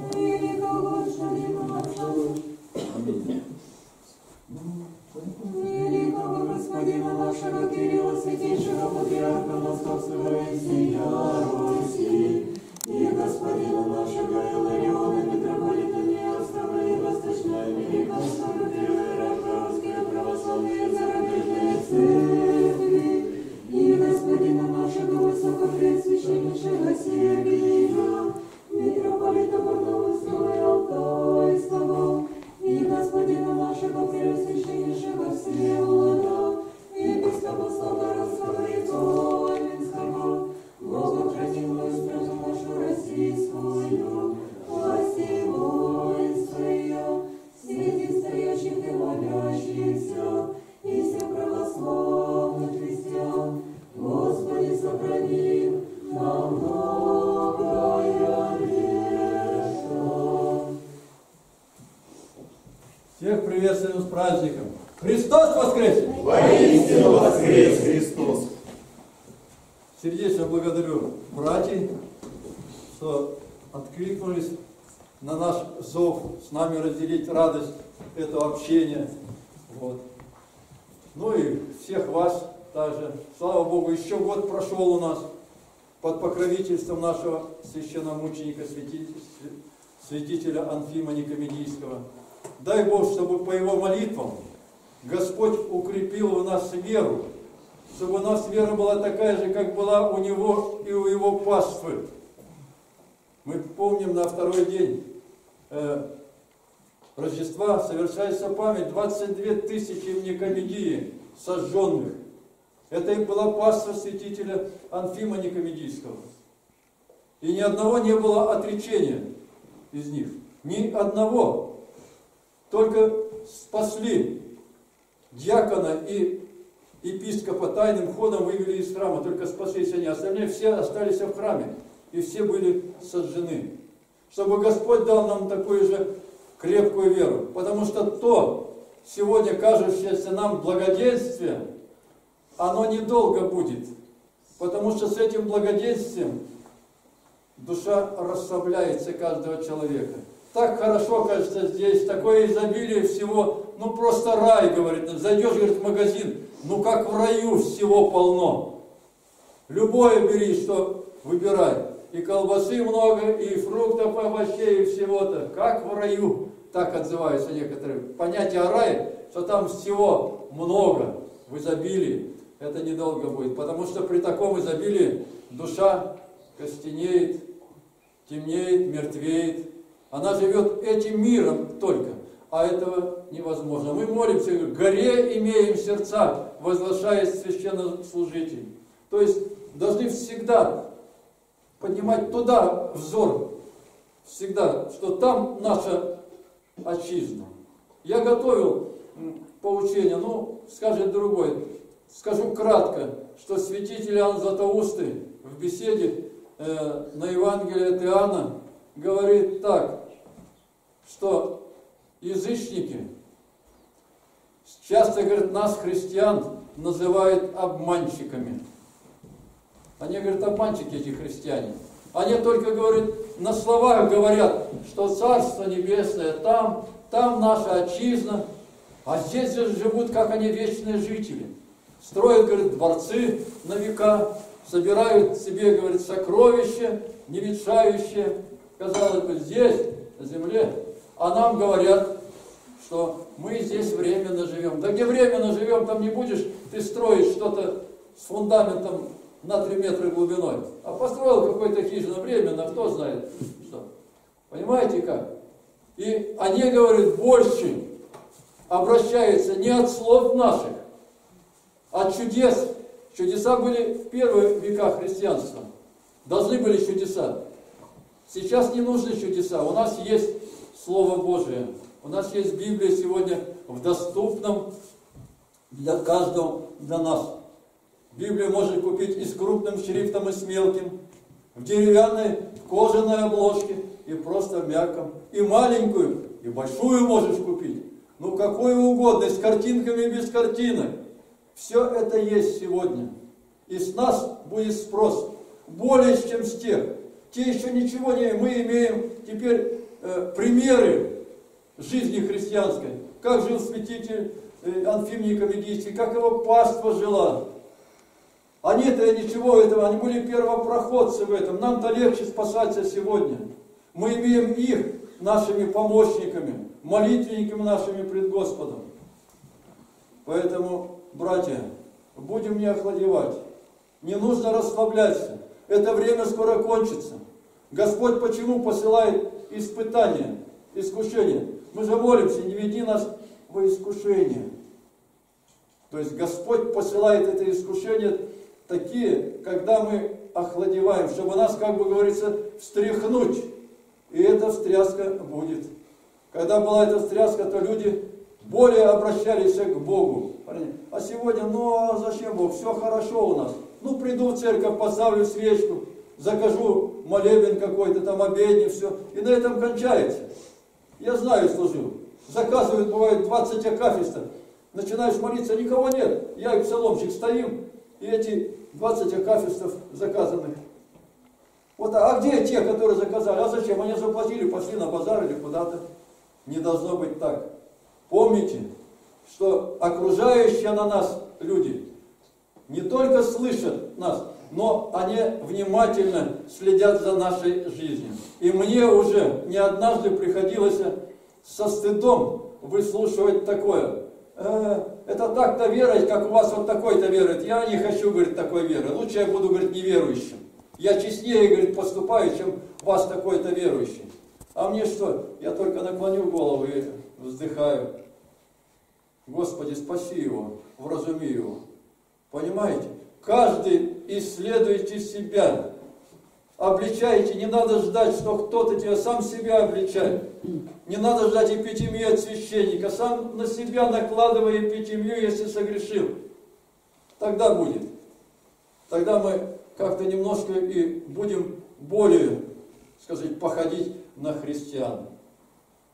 Speaker 5: Великого Господина нашего Кирилла, святейшего патриарха Московского и всея Руси, и господина нашего Илариона, митрополита Неостова и Восточной Американского Кирилла, русские православные зарубежные церкви, и господина нашего высокопреосвященнейшего Сергия, митрополита Барнаульского и Алтайского, и господина нашего преосвященнейшего Всеволода, епископа Славгородского и Коломенского, благохранимую страну нашу российскую, власти воинствуя, среди стоящих и молящихся, и всех православных христиан, Господи, сохрани на многое лето.
Speaker 1: Всех приветствуем с праздником! Христос воскресе!
Speaker 4: Воистину воскрес Христос!
Speaker 1: Сердечно благодарю братьев, что откликнулись на наш зов с нами разделить радость этого общения. Вот. Ну и всех вас также. Слава Богу, еще год прошел у нас под покровительством нашего священномученика, святителя, святителя Анфима Никомедийского. Дай Бог, чтобы по его молитвам Господь укрепил у нас веру, чтобы у нас вера была такая же, как была у него и у его паствы. Мы помним, на второй день э, Рождества совершается память двадцать две тысячи в Никомедии сожженных. Это и была паства святителя Анфима Никомедийского. И ни одного не было отречения из них. Ни одного. Только спасли диакона и епископа тайным ходом, вывели из храма. Только спаслись они. Остальные все остались в храме. И все были сожжены. Чтобы Господь дал нам такое же крепкую веру. Потому что то, сегодня кажущееся нам благоденствие, оно недолго будет. Потому что с этим благоденствием душа расслабляется каждого человека. Так хорошо, кажется, здесь, такое изобилие всего, ну просто рай, говорит. Зайдешь, говорит, в магазин, ну как в раю всего полно. Любое бери, что выбирай. И колбасы много, и фруктов, овощей, и всего-то. Как в раю, так отзываются некоторые. Понятие о рае, что там всего много в изобилии, это недолго будет. Потому что при таком изобилии душа костенеет, темнеет, мертвеет. Она живет этим миром только, а этого невозможно. Мы молимся, горе имеем сердца, возглашает священнослужитель. То есть должны всегда поднимать туда взор, всегда, что там наша отчизна. Я готовил поучение, ну, скажет другой. Скажу кратко, что святитель Иоанн Златоустый в беседе э, на Евангелие от Иоанна говорит так, что язычники часто, говорят, нас, христиан, называют обманщиками. Они говорят, обманщики эти христиане. Они только, говорят, на словах говорят, что Царство Небесное там, там наша отчизна, а здесь же живут, как они, вечные жители. Строят, говорят, дворцы на века, собирают себе, говорят, сокровища, не ветшающие, казалось бы, здесь, на земле. А нам говорят, что мы здесь временно живем. Да где временно живем, там не будешь ты строить что-то с фундаментом на три метра глубиной. А построил какой-то хижину временно, кто знает что. Понимаете как? И они, говорят, больше обращаются не от слов наших, а от чудес. Чудеса были в первые века христианства. Должны были чудеса. Сейчас не нужны чудеса. У нас есть Слово Божие. У нас есть Библия сегодня в доступном для каждого, для нас. Библию можно купить и с крупным шрифтом, и с мелким, в деревянной, в кожаной обложке, и просто в мягком. И маленькую, и большую можешь купить. Ну, какую угодно, с картинками и без картинок. Все это есть сегодня. И с нас будет спрос более чем с тех. Те еще ничего не имеем. Мы имеем теперь э, примеры жизни христианской. Как жил святитель э, Анфим Никомедийский, как его паства жила. Они-то ничего этого, они были первопроходцы в этом. Нам-то легче спасаться сегодня. Мы имеем их нашими помощниками, молитвенниками нашими пред Господом. Поэтому, братья, будем не охладевать. Не нужно расслабляться. Это время скоро кончится. Господь почему посылает испытания, искушения? Мы же молимся, не веди нас во искушение. То есть Господь посылает это искушение такие, когда мы охладеваем, чтобы нас, как бы говорится, встряхнуть. И эта встряска будет. Когда была эта встряска, то люди более обращались к Богу. А сегодня, ну а зачем Бог? Все хорошо у нас. Ну приду в церковь, поставлю свечку, закажу молебен какой-то, там обедни, все. И на этом кончается. Я знаю, служил. Заказывают, бывает, двадцать акафистов. Начинаешь молиться, никого нет. Я и псаломщик стоим, и эти двадцать акафистов заказанных. Вот, а где те, которые заказали? А зачем? Они заплатили, пошли на базар или куда-то. Не должно быть так. Помните, что окружающие на нас люди не только слышат нас, но они внимательно следят за нашей жизнью. И мне уже не однажды приходилось со стыдом выслушивать такое. Э, это так-то верить, как у вас вот такой-то верует. Я не хочу, говорит, такой веры. Лучше я буду, говорит, неверующим. Я честнее, говорит, поступаю, чем вас такой-то верующий. А мне что? Я только наклоню голову и вздыхаю. Господи, спаси его, вразуми его. Понимаете? Каждый исследуйте себя. Обличайте. Не надо ждать, что кто-то тебя сам себя обличает. Не надо ждать эпитемии от священника. Сам на себя накладывай эпитемию, если согрешил. Тогда будет. Тогда мы как-то немножко и будем более, сказать, походить на христиан.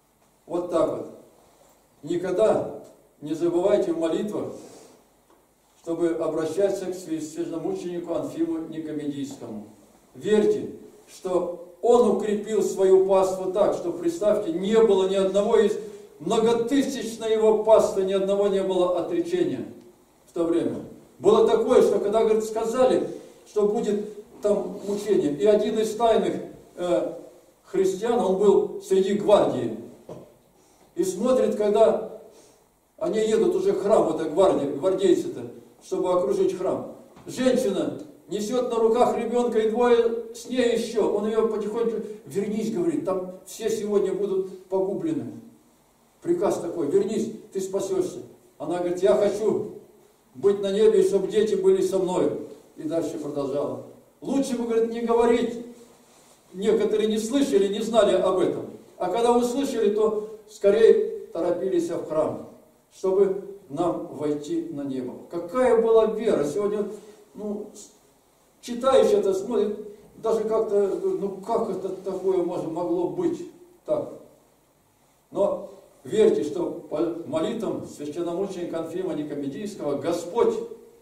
Speaker 1: Вот так вот. Никогда не забывайте в молитвах, чтобы обращаться к священномученику Анфиму Никомедийскому. Верьте, что он укрепил свою паству так, что, представьте, не было ни одного из многотысячной его паствы, ни одного не было отречения в то время. Было такое, что когда, говорит, сказали, что будет там мучение, и один из тайных э, христиан, он был среди гвардии, и смотрит, когда они едут уже к храму, это гвардии, гвардейцы-то, чтобы окружить храм. Женщина несет на руках ребенка, и двое с ней еще. Он ее потихоньку, вернись, говорит, там все сегодня будут погублены. Приказ такой, вернись, ты спасешься. Она говорит, я хочу быть на небе, чтобы дети были со мной. И дальше продолжала. Лучше бы, говорит, не говорить. Некоторые не слышали, не знали об этом. А когда услышали, то скорее торопились в храм, чтобы нам войти на небо. Какая была вера! Сегодня, ну, читаешь это, смотрит, даже как-то, ну, как это такое может, могло быть так? Но верьте, что по молитвам священномученика Анфима Никомедийского Господь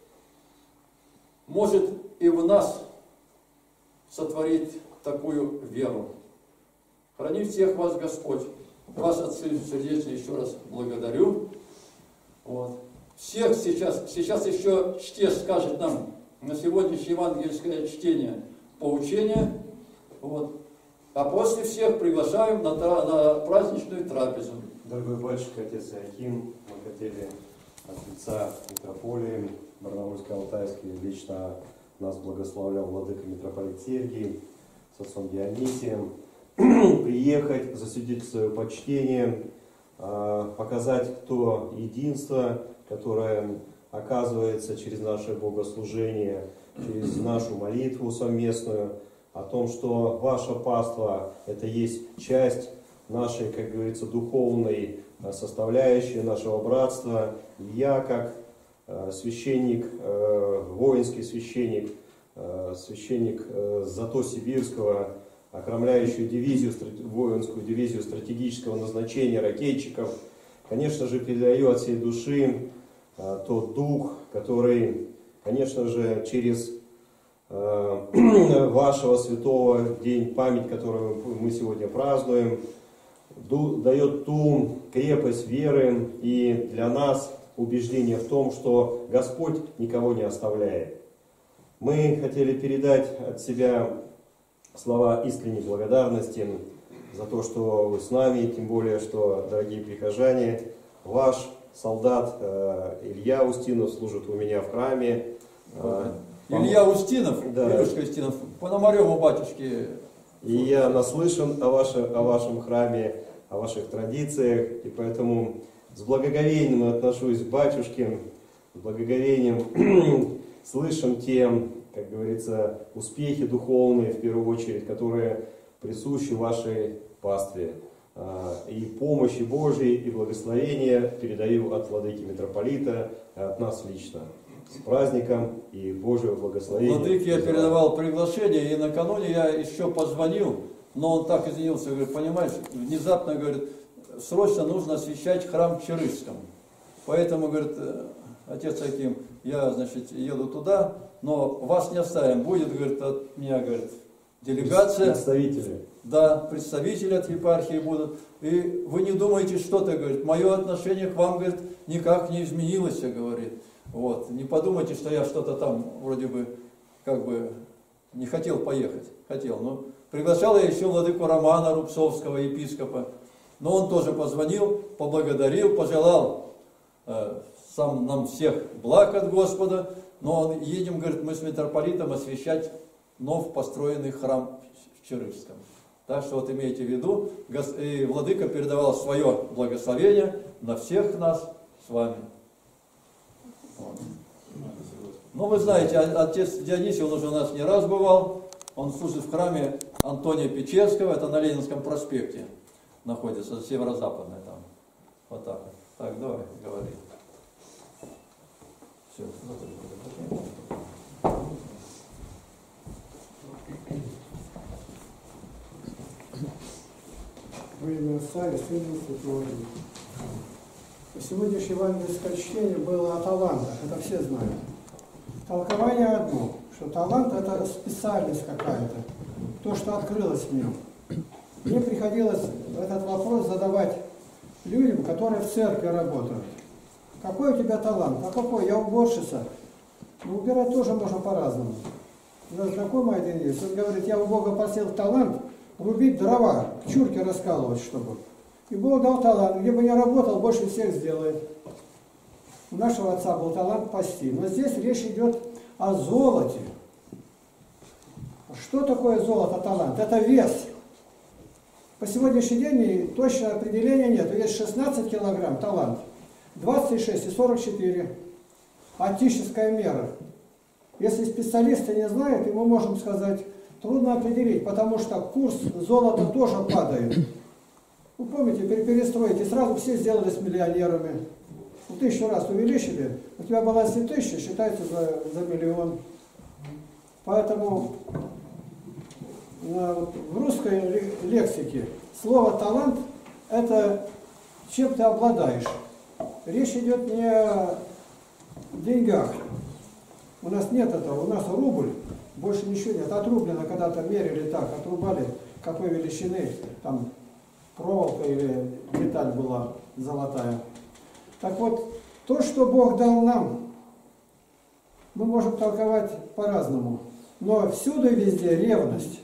Speaker 1: может и в нас сотворить такую веру. Храни всех вас Господь. Вас, отцы, сердечно еще раз благодарю. Вот. Всех сейчас, сейчас еще чтец скажет нам на сегодняшнее евангельское чтение, поучение. Вот. А после всех приглашаем на, на праздничную трапезу.
Speaker 8: Дорогой батюшка, отец Иоаким, мы хотели от лица митрополии Барнаульско-Алтайской, лично нас благословлял владыка митрополит Сергий с отцом Дионисием, приехать, засвидетельствовать свое почтение, показать то единство, которое оказывается через наше богослужение, через нашу молитву совместную, о том, что ваша паства – это есть часть нашей, как говорится, духовной составляющей нашего братства. И я, как священник, воинский священник, священник Зато-Сибирского, окромляющую дивизию, воинскую дивизию стратегического назначения ракетчиков, конечно же, передаю от всей души тот дух, который, конечно же, через вашего святого день, память, которую мы сегодня празднуем, дает ту крепость веры и для нас убеждение в том, что Господь никого не оставляет. Мы хотели передать от себя слова искренней благодарности за то, что вы с нами, тем более, что, дорогие прихожане, ваш солдат э, Илья Устинов служит у меня в храме. Э,
Speaker 1: Илья Устинов,
Speaker 8: да.
Speaker 1: Илюшка Устинов, Пономареву батюшке.
Speaker 8: И я наслышан о вашем, о вашем храме, о ваших традициях, и поэтому с благоговением отношусь к батюшке, с благоговением слышим те, как говорится, успехи духовные, в первую очередь, которые присущи вашей пастве. И помощи Божьей, и благословения передаю от владыки митрополита, от нас лично. С праздником и Божьего благословения.
Speaker 1: Владыке я передавал приглашение, и накануне я еще позвонил, но он так извинился, говорит, понимаешь, внезапно, говорит, срочно нужно освещать храм в Чарышском. Поэтому, говорит, отец Аким, я, значит, еду туда, но вас не оставим. Будет, говорит, от меня, говорит, делегация.
Speaker 8: Представители.
Speaker 1: Да, представители от епархии будут. И вы не думаете что-то, говорит, мое отношение к вам, говорит, никак не изменилось, говорит. Вот. Не подумайте, что я что-то там вроде бы, как бы, не хотел поехать. Хотел. Но приглашал я еще владыку Романа Рубцовского, епископа. Но он тоже позвонил, поблагодарил, пожелал э, сам нам всех благ от Господа. Но он, едем, говорит, мы с митрополитом освящать нов построенный храм в Чарышском. Так что вот имейте в виду, и владыка передавал свое благословение на всех нас с вами. Вот. Ну, вы знаете, отец Дионисий, он уже у нас не раз бывал. Он служит в храме Антония Печерского, это на Ленинском проспекте находится, северо-западное там. Вот так вот. Так, давай, говори. Все.
Speaker 9: Во имя Отца и Сына и Святого Духа. Сегодняшнее евангельское чтение было о талантах, это все знают. Толкование одно, что талант это специальность какая-то, то, что открылось в нем. Мне приходилось этот вопрос задавать людям, которые в церкви работают. Какой у тебя талант? А какой? Я уборщица. Ну, убирать тоже можно по-разному. У нас знакомый один есть, он говорит, я у Бога просил талант рубить дрова, чурки раскалывать, чтобы. И Бог дал талант, где бы ни работал, больше всех сделает. У нашего отца был талант пасти. Но здесь речь идет о золоте. Что такое золото, талант? Это вес. По сегодняшний день точного определения нет. Есть шестнадцать килограмм талант, двадцать шесть и сорок четыре. Отеческая мера. Если специалисты не знают, и мы можем сказать, трудно определить, потому что курс золота тоже падает. Вы помните, при перестройке сразу все сделались миллионерами. В тысячу раз увеличили, у тебя баланс не тысяча, считается за, за миллион. Поэтому на, в русской лексике слово талант это чем ты обладаешь. Речь идет не о деньгах. У нас нет этого, у нас рубль, больше ничего нет. Отрублено, когда-то мерили так, отрубали, какой величины, там проволока или деталь была золотая. Так вот, то, что Бог дал нам, мы можем толковать по-разному. Но всюду и везде ревность.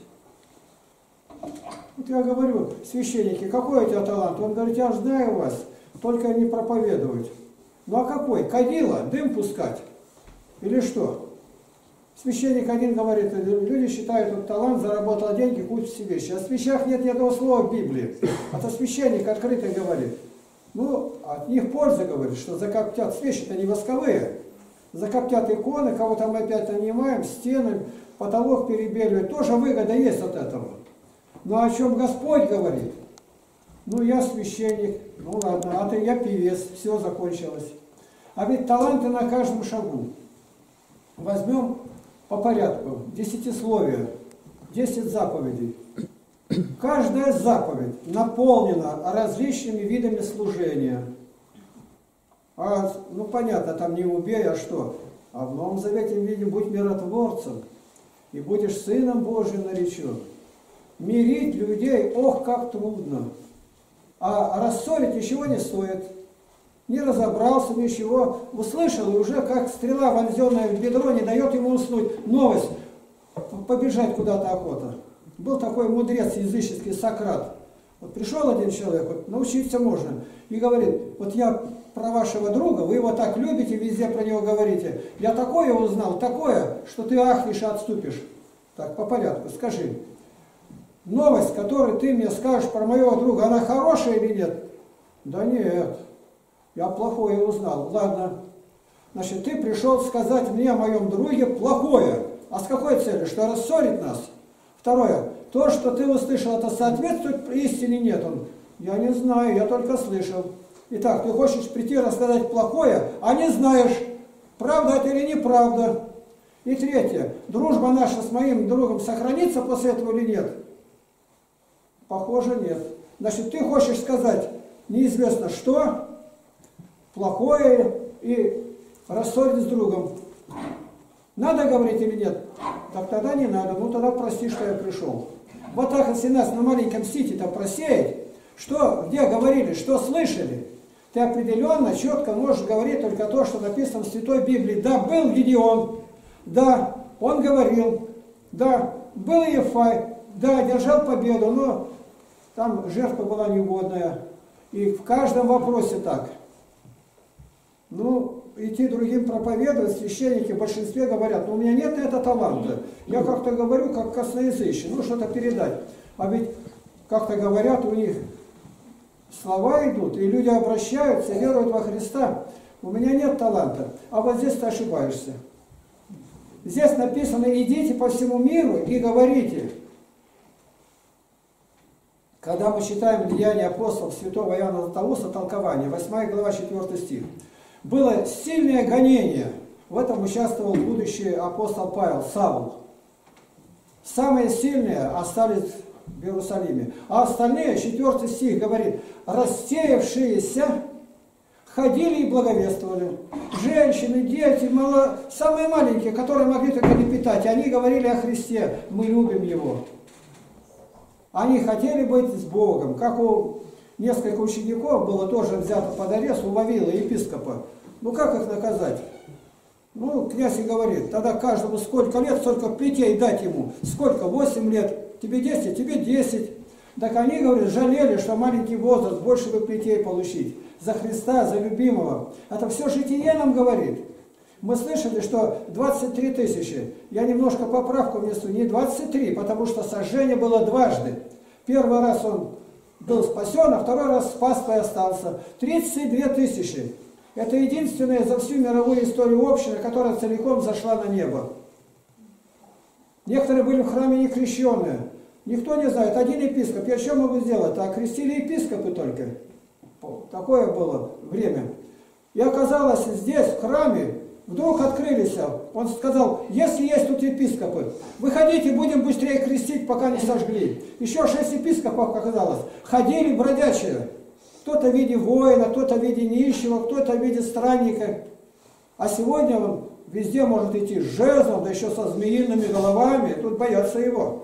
Speaker 9: Вот я говорю, священники, какой у тебя талант? Он говорит, я знаю вас, только не проповедовать. Ну а какой? Кадила, дым пускать? Или что? Священник один говорит, люди считают, что талант заработал деньги, кучу себе вещи. А в свечах нет ни одного слова в Библии. Это священник открыто говорит. Ну, от них польза, говорит, что закоптят свечи-то не восковые. Закоптят иконы, кого-то мы опять нанимаем, стены, потолок перебеливают. Тоже выгода есть от этого. Но о чем Господь говорит? Ну, я священник, ну ладно, а ты я певец, все закончилось. А ведь таланты на каждом шагу. Возьмем по порядку десятисловие, десять заповедей. Каждая заповедь наполнена различными видами служения. А, ну понятно, там не убей, а что? А в Новом Завете видим, будь миротворцем, и будешь Сыном Божьим наречен. Мирить людей, ох, как трудно. А рассорить ничего не стоит. Не разобрался, ничего. Услышал, и уже как стрела, вонзенная в бедро, не дает ему уснуть. Новость. Побежать куда-то охота. Был такой мудрец языческий Сократ. Вот пришел один человек, вот, научиться можно. И говорит, вот я про вашего друга, вы его так любите, везде про него говорите. Я такое узнал, такое, что ты ахнешь и отступишь. Так, по порядку, скажи. Новость, которую ты мне скажешь про моего друга, она хорошая или нет? Да нет, я плохое узнал. Ладно, значит, ты пришел сказать мне о моем друге плохое. А с какой целью? Что рассорить нас? Второе, то, что ты услышал, это соответствует истине? Нет. Он, я не знаю, я только слышал. Итак, ты хочешь прийти рассказать плохое, а не знаешь, правда это или неправда. И третье, дружба наша с моим другом сохранится после этого или нет? Похоже, нет. Значит, ты хочешь сказать неизвестно что, плохое и рассорить с другом. Надо говорить или нет? Так тогда не надо. Ну тогда прости, что я пришел. Вот так, если нас на маленьком сите-то просеять, что, где говорили, что слышали, ты определенно, четко можешь говорить только то, что написано в Святой Библии. Да, был Гедеон, да, он говорил, да, был Ефай, да, держал победу, но там жертва была неугодная. И в каждом вопросе так. Ну, идти другим проповедовать, священники в большинстве говорят, ну у меня нет этого таланта. Я как-то говорю, как косноязычный, ну что-то передать. А ведь как-то говорят, у них слова идут, и люди обращаются, веруют во Христа. У меня нет таланта. А вот здесь ты ошибаешься. Здесь написано, идите по всему миру и говорите. Когда мы читаем Деяния апостолов святого Иоанна Златоуста, толкование, восьмая глава, четвёртый стих. Было сильное гонение. В этом участвовал будущий апостол Павел, Савл. Самые сильные остались в Иерусалиме. А остальные, четвертый стих говорит, рассеявшиеся ходили и благовествовали. Женщины, дети, мало... самые маленькие, которые могли только не питать, они говорили о Христе, мы любим Его. Они хотели быть с Богом. Как у нескольких учеников было тоже взято под арест у Вавила, епископа. Ну как их наказать? Ну, князь и говорит, тогда каждому сколько лет, столько плетей дать ему. Сколько? восемь лет. Тебе десять, тебе десять. Так они, говорят, жалели, что маленький возраст, больше бы плетей получить. За Христа, за любимого. Это все житие нам говорит. Мы слышали, что двадцать три тысячи. Я немножко поправку внесу. Не двадцать три, потому что сожжение было дважды. Первый раз он был спасен, а второй раз спас и остался. тридцать две тысячи. Это единственная за всю мировую историю община, которая целиком зашла на небо. Некоторые были в храме не крещенные. Никто не знает. Один епископ. Я что могу сделать? А крестили епископы только. Такое было время. И оказалось, здесь, в храме, вдруг открылись. Он сказал, если есть тут епископы, выходите, будем быстрее крестить, пока не сожгли. Еще шесть епископов оказалось. Ходили бродячие. Кто-то в виде воина, кто-то в виде нищего, кто-то в виде странника. А сегодня он везде может идти с жезлом, да еще со змеиными головами. Тут боятся его.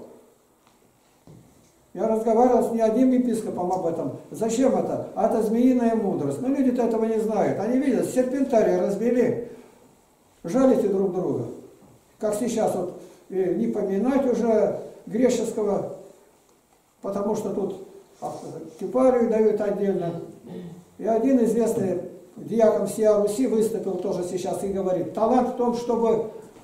Speaker 9: Я разговаривал с не одним епископом об этом. Зачем это? А это змеиная мудрость. Но люди-то этого не знают. Они видят, серпентарий разбили, жалите друг друга. Как сейчас вот не поминать уже греческого, потому что тут кипарию дают отдельно. И один известный диакон всея Руси выступил тоже сейчас и говорит, талант в том, чтобы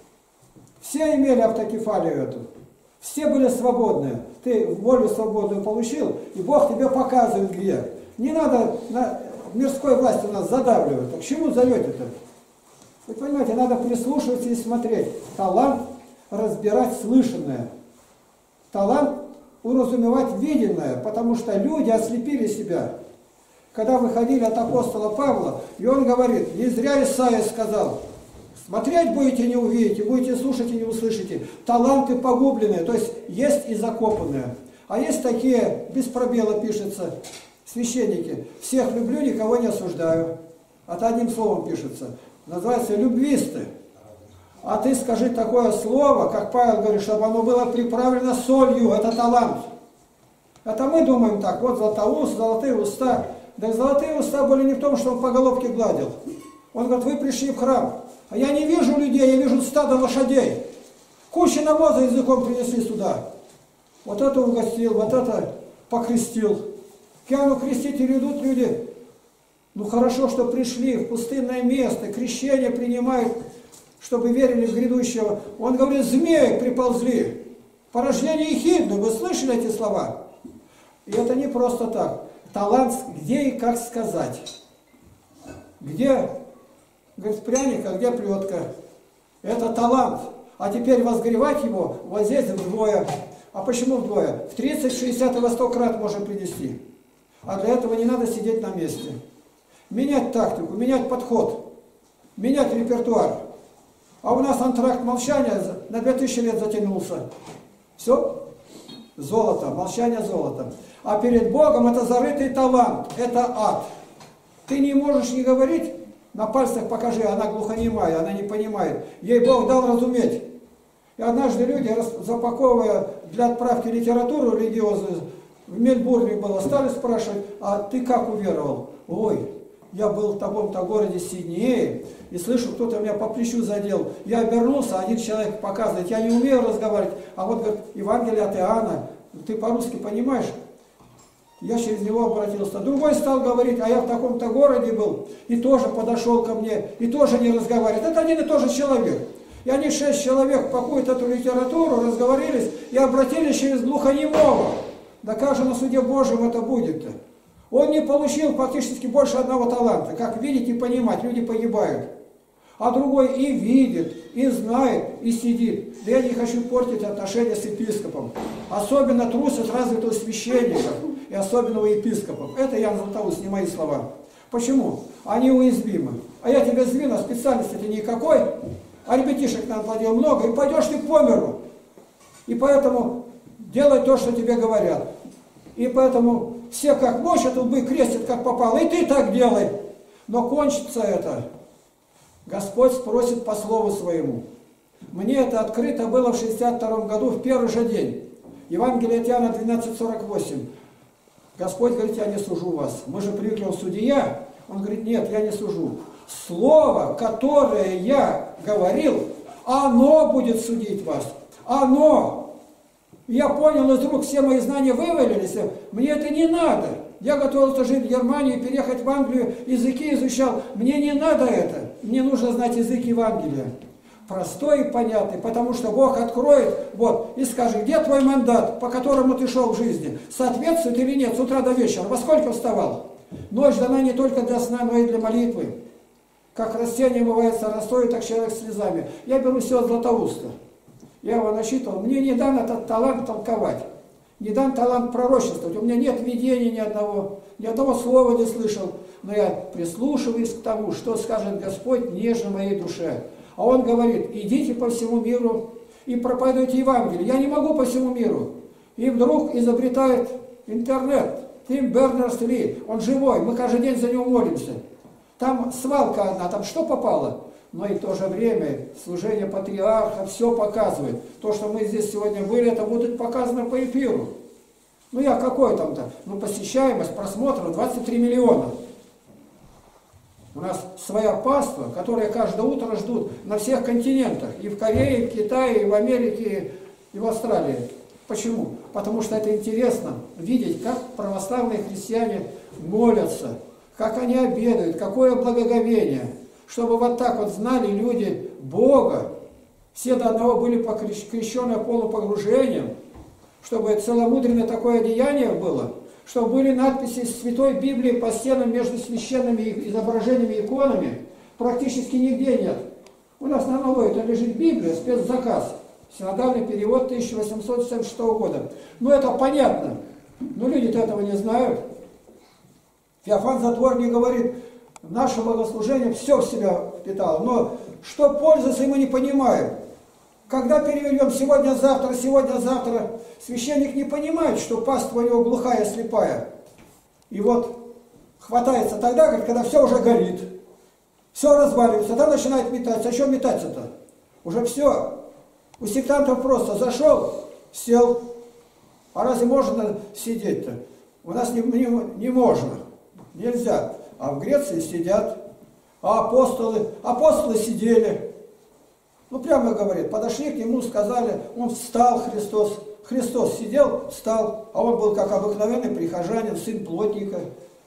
Speaker 9: все имели автокефалию эту. Все были свободны. Ты волю свободную получил, и Бог тебе показывает где. Не надо на мирской власти нас задавливать. А к чему зовете-то? Вы понимаете, надо прислушиваться и смотреть. Талант разбирать слышанное. Талант уразумевать виденное, потому что люди ослепили себя. Когда выходили от апостола Павла, и он говорит, не зря Исаия сказал, смотреть будете, не увидите, будете слушать и не услышите. Таланты погубленные, то есть есть и закопанные. А есть такие, без пробела пишется, священники. Всех люблю, никого не осуждаю. Это одним словом пишется. Называется любвисты. А ты скажи такое слово, как Павел говорит, чтобы оно было приправлено солью. Это талант. Это мы думаем так, вот златоуст, золотые уста. Да золотые уста были не в том, что он по головке гладил. Он говорит, вы пришли в храм. А я не вижу людей, я вижу стадо лошадей. Куча навоза языком принесли сюда. Вот это угостил, вот это покрестил. К Иоанну Крестителю идут люди. Ну хорошо, что пришли в пустынное место, крещение принимают, чтобы верили в грядущего. Он говорит, змеи приползли. Порождение ехидны. Вы слышали эти слова? И это не просто так. Талант, где и как сказать. Где, говорит, пряник, а где плетка. Это талант. А теперь возгревать его, вот здесь вдвое. А почему вдвое? В тридцать, шестьдесят и во сто крат можем принести. А для этого не надо сидеть на месте. Менять тактику, менять подход, менять репертуар. А у нас антракт молчания на две тысячи лет затянулся. Все? Золото, молчание золото. А перед Богом это зарытый талант, это ад. Ты не можешь не говорить, на пальцах покажи, она глухонемая, она не понимает. Ей Бог дал разуметь. И однажды люди, запаковывая для отправки литературу религиозную, в Мельбурне было, стали спрашивать, а ты как уверовал? Ой, я был в таком-то городе Сиднее, и слышу, кто-то меня по плечу задел. Я обернулся, один человек показывает, я не умею разговаривать, а вот, говорит, Евангелие от Иоанна, ты по-русски понимаешь? Я через него обратился. Другой стал говорить, а я в таком-то городе был, и тоже подошел ко мне, и тоже не разговаривает. Это один и тот же человек. И они шесть человек пакуют эту литературу, разговорились и обратились через глухонемого. Да как же на суде Божьем это будет-то? Он не получил фактически больше одного таланта. Как видеть и понимать, люди погибают. А другой и видит, и знает, и сидит. Да я не хочу портить отношения с епископом. Особенно трусость развитого священника и особенного епископов. Это Иоанн Златоуст, не мои слова. Почему? Они уязвимы. А я тебя сдвину, специальности-то никакой. А ребятишек нам плодил много, и пойдешь ты по миру. И поэтому делай то, что тебе говорят. И поэтому все как мочат, лбы крестят, как попало, и ты так делай. Но кончится это. Господь спросит по слову своему. Мне это открыто было в шестьдесят втором году, в первый же день. Евангелие от Иоанна двенадцать сорок восемь. Господь говорит, я не сужу вас. Мы же привыкли, он судья. Он говорит, нет, я не сужу. Слово, которое я говорил, оно будет судить вас. Оно. Я понял, из рук все мои знания вывалились. Мне это не надо. Я готовился жить в Германии, переехать в Англию, языки изучал. Мне не надо это. Мне нужно знать язык Евангелия. Простой и понятный, потому что Бог откроет, вот, и скажет, где твой мандат, по которому ты шел в жизни, соответствует или нет, с утра до вечера, во сколько вставал? Ночь дана не только для сна, но и для молитвы. Как растение омывается росой, так человек слезами. Я беру все от Златоуста. Я его насчитывал. Мне не дан этот талант толковать. Не дан талант пророчествовать. У меня нет видения ни одного. Ни одного слова не слышал. Но я прислушиваюсь к тому, что скажет Господь нежно моей душе. А Он говорит, идите по всему миру и проповедуйте Евангелие. Я не могу по всему миру. И вдруг изобретает интернет. Тим Бернерс-Ли. Он живой. Мы каждый день за него молимся. Там свалка одна, там что попало? Но и в то же время служение патриарха все показывает. То, что мы здесь сегодня были, это будет показано по эфиру. Ну я какой там-то? Ну посещаемость, просмотров двадцать три миллиона. У нас своя паства, которая каждое утро ждут на всех континентах. И в Корее, и в Китае, и в Америке, и в Австралии. Почему? Потому что это интересно видеть, как православные христиане молятся, как они обедают, какое благоговение. Чтобы вот так вот знали люди Бога, все до одного были крещены полупогружением, чтобы целомудренное такое деяние было, чтобы были надписи Святой Библии по стенам между священными изображениями и иконами, практически нигде нет. У нас на Новой это лежит Библия, спецзаказ, синодальный перевод тысяча восемьсот семьдесят шестого года. Ну это понятно, но люди-то этого не знают. Феофан Затворник говорит, наше богослужение все в себя впитало, но что пользуется, мы не понимаем. Когда переведем сегодня-завтра, сегодня-завтра, священник не понимает, что паства у него глухая, слепая. И вот хватается тогда, когда все уже горит, все разваливается, тогда начинает метаться. А что метаться-то? Уже все. У сектантов просто зашел, сел. А разве можно сидеть-то? У нас не, не, не можно. Нельзя. А в Греции сидят. А апостолы? Апостолы сидели. Ну, прямо говорит, подошли к нему, сказали, он встал, Христос. Христос сидел, встал, а он был как обыкновенный прихожанин, сын плотника.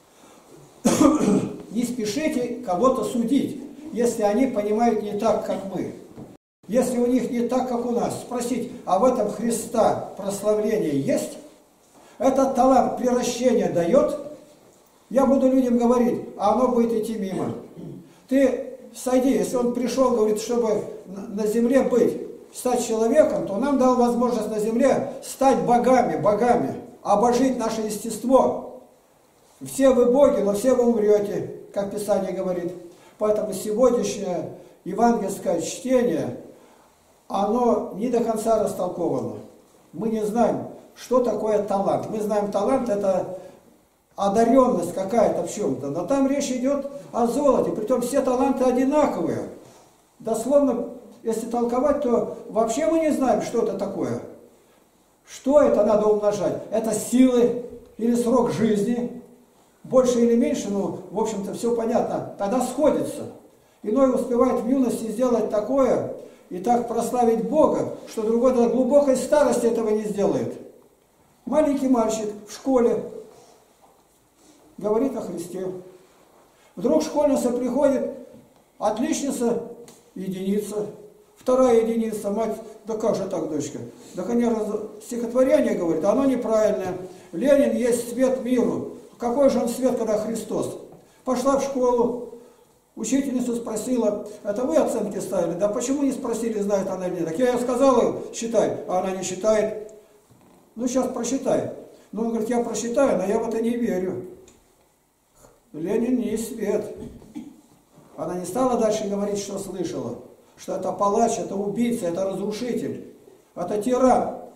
Speaker 9: Не спешите кого-то судить, если они понимают не так, как мы. Если у них не так, как у нас. Спросить, а в этом Христа прославление есть? Этот талант приращения дает? Я буду людям говорить, а оно будет идти мимо. Ты сойди, если он пришел, говорит, чтобы на земле быть, стать человеком, то нам дал возможность на земле стать богами, богами, обожить наше естество. Все вы боги, но все вы умрете, как Писание говорит. Поэтому сегодняшнее евангельское чтение, оно не до конца растолковано. Мы не знаем, что такое талант. Мы знаем, талант это одаренность какая-то в чем-то, но там речь идет о золоте, притом все таланты одинаковые. Дословно, если толковать, то вообще мы не знаем, что это такое. Что это надо умножать? Это силы или срок жизни? Больше или меньше, ну, в общем-то, все понятно. Тогда сходится. Иной успевает в юности сделать такое и так прославить Бога, что другой до глубокой старости этого не сделает. Маленький мальчик в школе говорит о Христе. Вдруг школьница приходит, отличница, единица, вторая единица, мать, да как же так, дочка? Да, конечно, стихотворение говорит, оно неправильное. Ленин есть свет миру. Какой же он свет, когда Христос? Пошла в школу, учительницу спросила, это вы оценки ставили? Да почему не спросили, знает она или нет? Так я ей сказала, считай, а она не считает. Ну сейчас просчитай. Ну он говорит, я просчитаю, но я в это не верю. Ленин не свет. Она не стала дальше говорить, что слышала. Что это палач, это убийца, это разрушитель. Это тиран.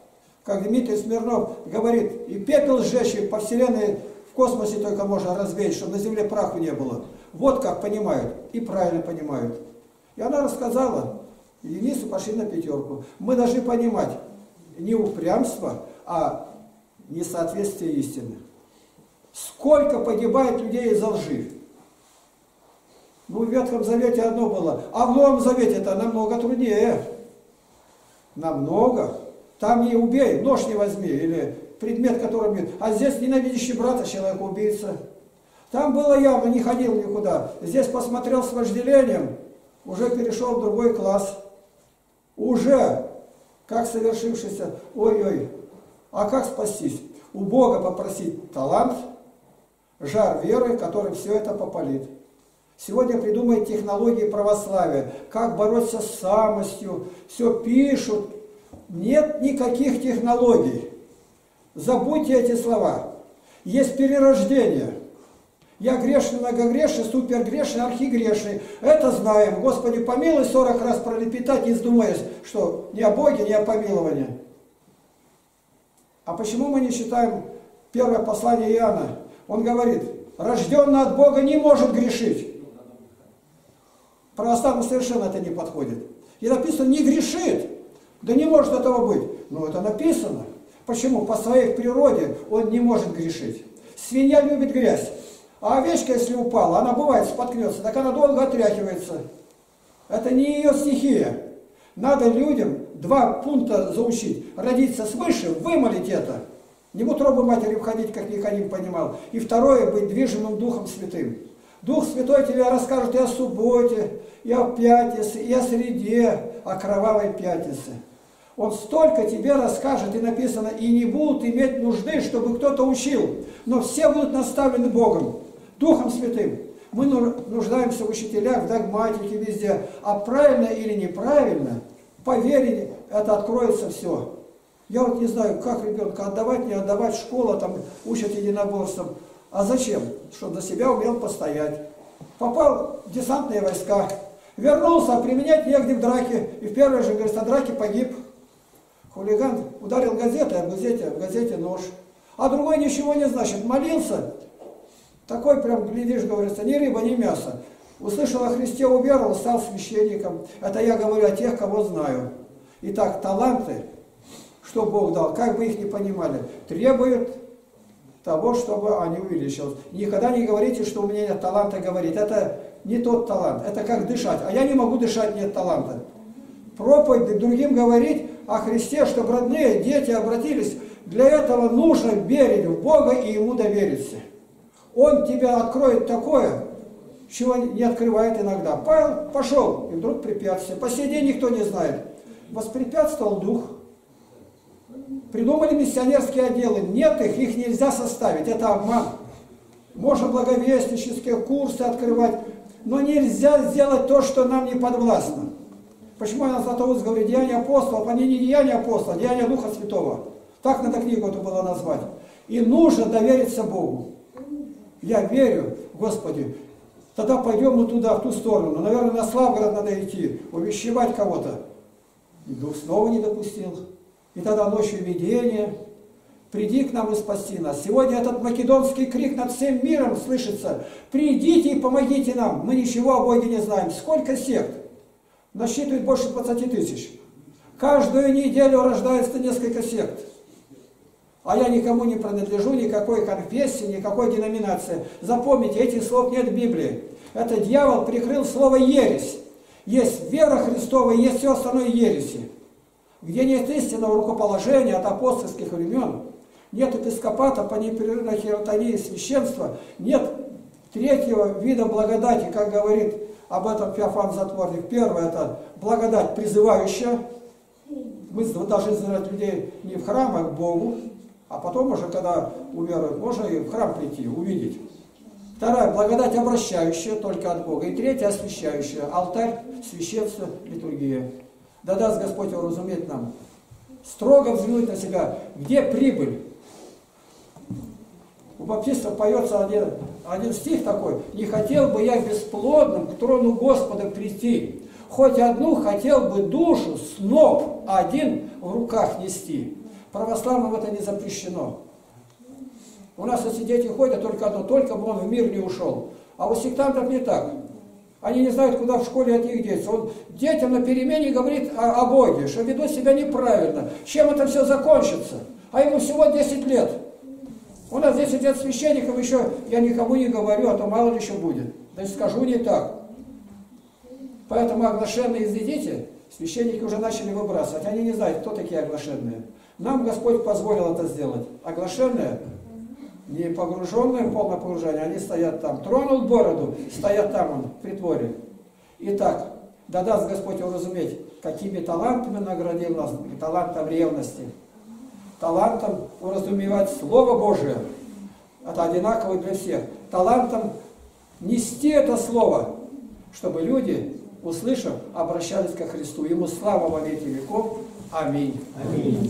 Speaker 9: Как Дмитрий Смирнов говорит, и пепел сжечь по вселенной в космосе только можно развеять, чтобы на Земле праху не было. Вот как понимают, и правильно понимают. И она рассказала, и Денису пошли на пятерку. Мы должны понимать не упрямство, а несоответствие истины. Сколько погибает людей из-за лжи. Ну, в Ветхом Завете одно было, а в Новом Завете это намного труднее. Намного. Там не убей, нож не возьми, или предмет, которым бьют. А здесь ненавидящий брата человек убийца. Там было явно, не ходил никуда. Здесь посмотрел с вожделением, уже перешел в другой класс. Уже, как совершившийся, ой-ой, а как спастись? У Бога попросить талант, жар веры, который все это попалит. Сегодня придумают технологии православия, как бороться с самостью, все пишут. Нет никаких технологий. Забудьте эти слова. Есть перерождение. Я грешный, многогрешный, супергрешный, архигрешный. Это знаем. Господи, помилуй, сорок раз пролепетать, не вздумаясь, что не о Боге, не о помиловании. А почему мы не читаем первое послание Иоанна? Он говорит, рожденный от Бога не может грешить. Православным совершенно это не подходит. И написано, не грешит. Да не может этого быть. Но это написано. Почему? По своей природе он не может грешить. Свинья любит грязь. А овечка, если упала, она бывает споткнется, так она долго отряхивается. Это не ее стихия. Надо людям два пункта заучить. Родиться свыше, вымолить это. Не в утробу матери входить, как Никодим понимал. И второе, быть движимым Духом Святым. Дух Святой тебе расскажет и о субботе, и о пятнице, и о среде, о кровавой пятнице. Он столько тебе расскажет, и написано, и не будут иметь нужды, чтобы кто-то учил, но все будут наставлены Богом, Духом Святым. Мы нуждаемся в учителях, в догматике, везде. А правильно или неправильно, по вере это откроется все. Я вот не знаю, как ребенка отдавать, не отдавать, школа, там учат единоборствам. А зачем? Чтобы за себя умел постоять. Попал в десантные войска, вернулся, а применять негде в драке. И в первой же, говорит, о драке погиб. Хулиган ударил газетой, а в газете, в газете нож. А другой ничего не значит. Молился. Такой прям, глядишь, говорится, ни рыба, ни мясо. Услышал о Христе, уверовал, стал священником. Это я говорю о тех, кого знаю. Итак, таланты, что Бог дал, как бы их ни понимали, требуют того, чтобы они увеличились. Никогда не говорите, что у меня нет таланта говорить. Это не тот талант. Это как дышать. А я не могу дышать, нет таланта. Проповедь другим говорить о Христе, чтобы родные, дети обратились. Для этого нужно верить в Бога и Ему довериться. Он тебя откроет такое, чего не открывает иногда. Павел пошел, и вдруг препятствие. По сей день никто не знает. Воспрепятствовал Дух. Придумали миссионерские отделы. Нет их, их нельзя составить. Это обман. Можно благовестнические курсы открывать, но нельзя сделать то, что нам не подвластно. Почему я на Златоуст говорю, деяния апостолов, они не деяния апостола, деяния Духа Святого. Так надо книгу эту было назвать. И нужно довериться Богу. Я верю, Господи, тогда пойдем мы туда, в ту сторону. Наверное, на Славгород надо идти, увещевать кого-то. И Дух снова не допустил. И тогда ночью видение. Приди к нам и спаси нас. Сегодня этот македонский крик над всем миром слышится. Придите и помогите нам. Мы ничего о Боге не знаем. Сколько сект? Насчитывает больше двадцати тысяч. Каждую неделю рождается несколько сект. А я никому не принадлежу, никакой конфессии, никакой деноминации. Запомните, этих слов нет в Библии. Это дьявол прикрыл слово «ересь». Есть вера Христова, есть все остальное ереси. Где нет истинного рукоположения от апостольских времен, нет епископата по непрерывной хиротонии священства, нет третьего вида благодати, как говорит об этом Феофан Затворник. Первое – это благодать призывающая. Мы должны знать людей не в храм, а к Богу. А потом уже, когда уверуют, можно и в храм прийти, увидеть. Вторая – благодать обращающая, только от Бога. И третья – освящающая. Алтарь, священство, литургия. Да даст Господь уразуметь нам. Строго взглянуть на себя. Где прибыль? У баптиста поется один, один стих такой. «Не хотел бы я бесплодным к трону Господа прийти, хоть одну хотел бы душу, сноп один в руках нести». Православным это не запрещено. У нас эти дети ходят только одно, только бы он в мир не ушел. А у сектантов не так. Они не знают, куда в школе от них деться. Он детям на перемене говорит о, о Боге, что ведут себя неправильно. Чем это все закончится? А ему всего десять лет. У нас десять лет священников еще, я никому не говорю, а то мало ли еще будет. Да и скажу не так. Поэтому оглашенные дети, священники уже начали выбрасывать. Они не знают, кто такие оглашенные. Нам Господь позволил это сделать. Оглашенные, не погруженные в полное погружение, они стоят там. Тронул бороду, стоят там он, в притворе. Итак, да даст Господь уразуметь, какими талантами наградил нас, талантом ревности, талантом уразумевать Слово Божие. Это одинаково для всех. Талантом нести это Слово, чтобы люди, услышав, обращались ко Христу. Ему слава во веки веков. Аминь.
Speaker 4: Аминь.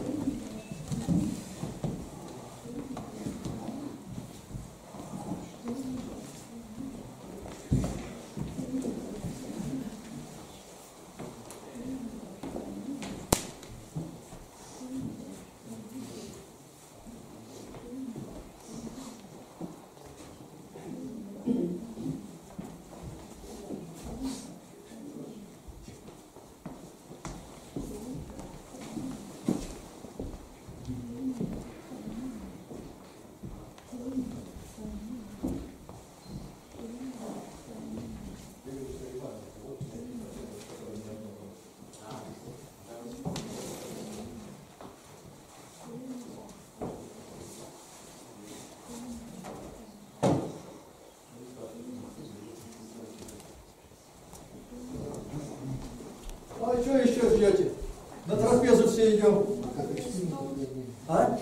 Speaker 1: А что еще ждете? На трапезу все идем. А?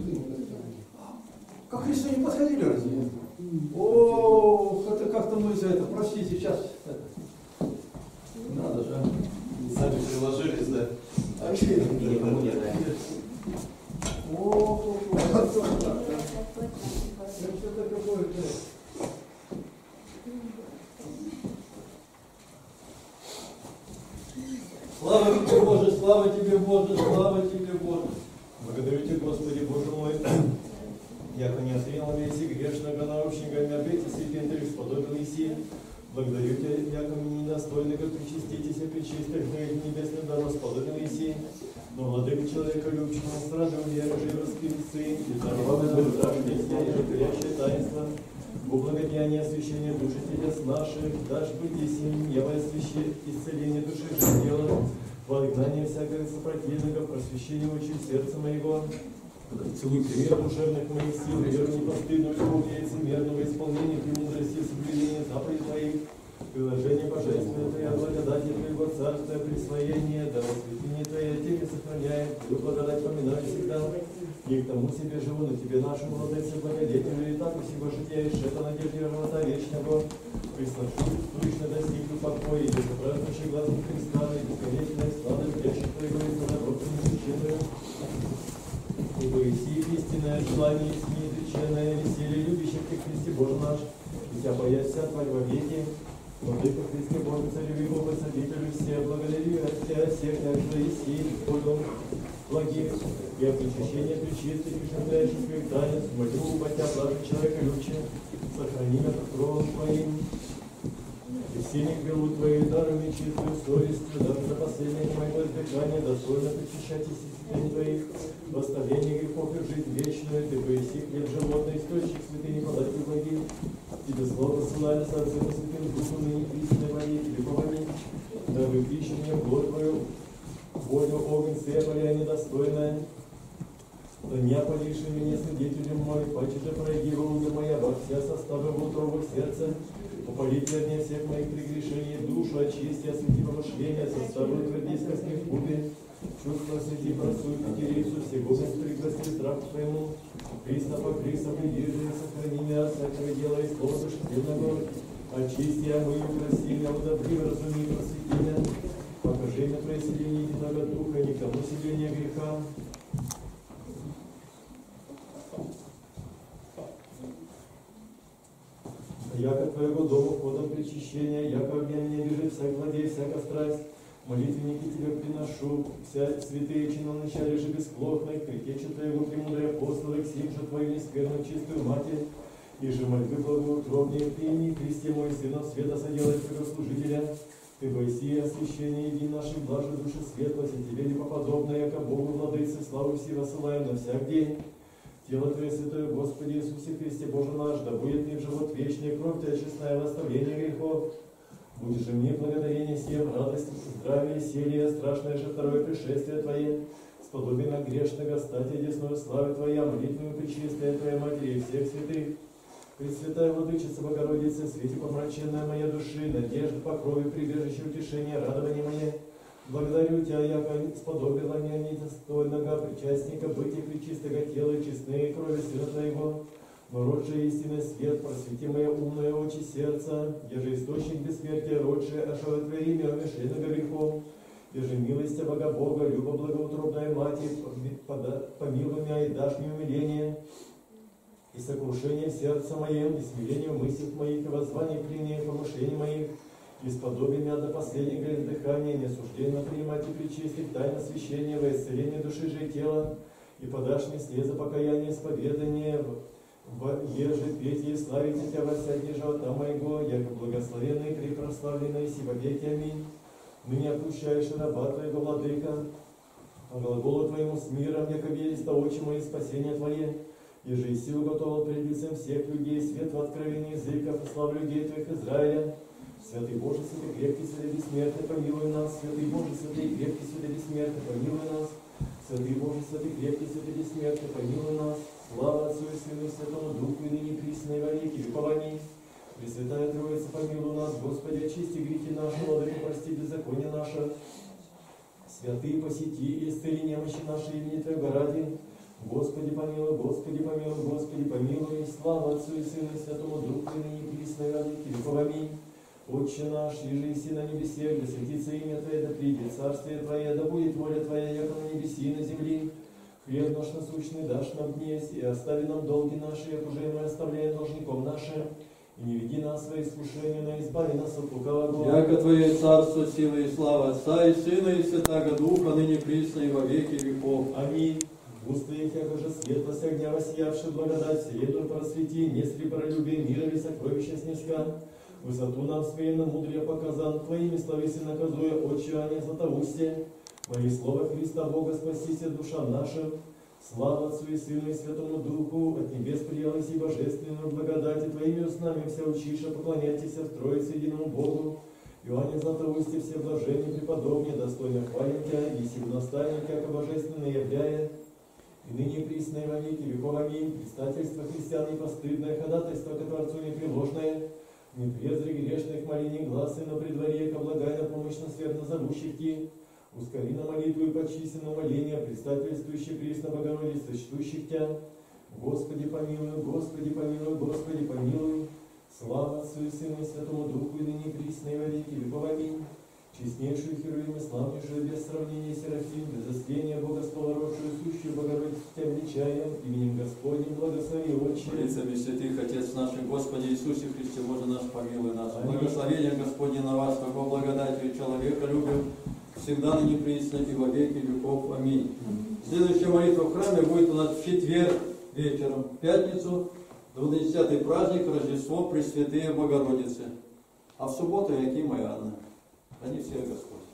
Speaker 1: Ко Христу не подходили разве? О, это как-то мы за это, простите, сейчас. Надо же.
Speaker 4: Сами приложились, да?
Speaker 1: А что это?
Speaker 4: Никому не дали.
Speaker 1: О, что такое-то? Слава тебе, Боже, слава тебе, Боже, слава тебе, Боже.
Speaker 4: Благодарю Тебя, Господи, Боже мой, яко не отринул веси грешного научника, мя бейте святендрих сподобил Иси. Благодарю Тебя, яко мне недостойно, как причаститесь, и причистых грех небесный дар сподобил Иси. Но владыка человека любчного страдал веры, живо спирицы, и даровал нам рождения и животворящее таинство. Во благодеяние освящения души телес наших, дашь быть и сим, ева исцеление души же тела, во изгнание всякого сопротивника, просвещение очи сердца моего. Целуй пример душевных моих сил, веру непостыдную, любовь лицемерного исполнения, премудрости, соблюдения заповедей Твоих, приложение божественное Твоя, благодати Твоего царства, присвоение, да святыни Твоя, Тебе сохраняет, Твою благодать поминаю всегда. И к тому себе живу, на Тебе нашему родиться благодетелю, и так у всего жития, и шета надежде живота вечного, прислушаюсь, слышно достигну покоя, и безобразнейший глазом Христа, и бесконечная слава любящих Твоего, и добротным священным. Ибо иси истинное желание, и неизреченное веселье любящих Ты, Христе Боже наш, и Тебя бояться Тварь во веки. Владыка Христе Боже, Царю и Богу, Собителю все, благодарю от Тебя всех, также и сей, Богом благих, и от очищения причистых, и шагляющих своих танец, молю, батя, блажи человека любче, сохрани меня под кровом Твоим. И все не хвалу Твоей дарами чистую совестью, даже до последнего моего избегания, достойно причащать из святынь Твоих, в оставлении грехов и в жизнь вечную, Ты пояси хлеб животный, источник святыни податель благих. Тебе слово ссылали со Отцем Святым Духом, ныне истинной моей, Тебе помоги, дабы пищу мне плоть Твою, волю огонь света я недостойная, то не опаливший меня свидетелем мой, паче же проигивал уга моя во все составы внутреннего сердца, упалить вернее всех моих прегрешений, душу очисти, освети помышления, составы твердейскостных губе, чувства освети, просуй пятерицу, всего бестригости страх Твоему, Христофа, Христа, придержи, сохрани меня, всякого дела и слова душевного, очисти, омыю, краси меня, удобри, разуми, просвети меня, покажи мне Твое селение единого Духа, никому себе не греха. Яко Твоего дома входом причащения, яко огня меня бежит вся гладей, всяка страсть, Молитвенники Тебе приношу, вся святые чины начале же бесплотных, притечу Твоего премудрые апостолы, к сим же Твою нескверную чистую Матерь, и же мольбы благоутробнее прими, Христе мой, Сыном света соделай служителя. Ты бойси освящение еди нашей блажи души светлость, и Тебе непоподобное, яко Богу владыце, славу все рассылаем на всяк день. Тело Твое святое, Господи Иисусе Христе, Боже наш, да будет мне в живот вечный, кровь Твоя честная, восставление грехов. Будешь же мне благодарение всем, радость, здравие, силие, страшное же второе пришествие Твое, сподобие на грешного, стать одесную славы Твоя, молитвою пречистая Твоя Матери и всех святых. Пресвятая Владычица Богородица, свете помраченная моя души, надежда, покрове, прибежище, утешение, радование мое. Благодарю Тебя, яко сподобила меня недостойного причастника бытия пречистого тела и честные крови Сына Твоего. Но род же истинный свет, просвети мое умное очи сердца, еже источник бессмертия, род же ошелотвори меня, умешленного грехом. Еже милость Бога Бога, люба благоутробная Матерь, помилуй меня и дашь мне умиление. И сокрушение сердца моем, и смирение в мыслях моих, и воззвание к линии помышлений моих, и сподобие меня до последнего издыхания, неосужденно принимать и причистить тайно священия во исцеление души же и тела, и подашь мне слезы покаяния, исповедания, в еже петь и славить Тебя во всякие живота моего, яко благословенный и препрославленный си во веки. Аминь. Ныне отпущаешь раба Твоего, Владыка, по глаголу Твоему с миром, яко верится очи мои спасения Твое. Еже и силу готова пред лицем всех людей, свет в откровении языков, и славу людей Твоих Израиля. Святый Боже, святый крепкий, святый бессмертный, помилуй нас. Святый Боже, святый крепкий, святый бессмертный, помилуй нас. Святый Боже, святый крепкий, святый бессмертный, помилуй нас. Слава Отцу и Сыну и Святому Духу, и ныне присно и во веки веков. Аминь. Пресвятая Троица, помилуй нас, Господи, очисти грехи наши, Владыка, прости беззаконие наше. Святые, посети и исцели немощи наши имени Твоего ради. Господи, помилуй, Господи, помилуй, Господи, помилуй. Слава Отцу и Сыну и Святому Духу, и ныне присно и во веки веков. Аминь. Отче наш, иже еси на небесе, да святится имя Твое, да придет царствие Твое, да будет воля Твоя, яко на небеси и на земли. Хлеб наш насущный дашь нам днесь, и остави нам долги наши, як уже мы оставляем должником нашим. И не веди нас в свои искушения, но избави нас от лукавого.
Speaker 1: Яко Твое царство, сила и слава Отца и Сына и Святаго Духа, ныне присно и во веки веков.
Speaker 4: Аминь. В уст Твоих, яко же светлость огня воссиявши благодать, вселенную просвети, не сребролюбие, мира и сокровища снеска. Высоту нам смиренно мудрее показан, Твоими словеси наказуя, отче, а не златоустие. Мои слова Христа Бога, спасися душа наша. Слава Отцу и Сыну и Святому Духу, от небес приялась и божественную благодать, и Твоими устами вся учиша, поклоняйтесь в Троице единому Богу. Иоанне Златоусте все блажения преподобнее, достойно хвалим Тебя, и силу наставник, яко божественно являя. И ныне присно и во веки веков. Аминь. Предстательство христиан непостыдное, ходатайство ко Творцу непреложное. Не презри грешных молений глаз, и на предворе, ко благай на помощь на сверх назовущих Ти. Ускори на молитву и почисти на моление, предстательствующий присно Богородице, чтущих Тя. Господи помилуй, Господи помилуй, Господи помилуй. Слава Отцу и Сыну и Святому Духу, и ныне присно и во веки веков. Аминь. Честнейшую Херувим, славнейшую без сравнения Серафим, без остления Богосполородшую, сущую Богородицу Тебя величаем, именем Господним благослови, Отче.
Speaker 1: Лицами святых, Отец наш, Господи Иисусе Христе, Боже наш, помилуй нас. Благословение Господне на вас, како благодатью человека любим, всегда ныне присно и во веки веков. Аминь. Следующая молитва в храме будет у нас в четверг вечером, в пятницу, двадцатый праздник, Рождество Пресвятые Богородицы. А в субботу Яким и Анна. Они все Господь.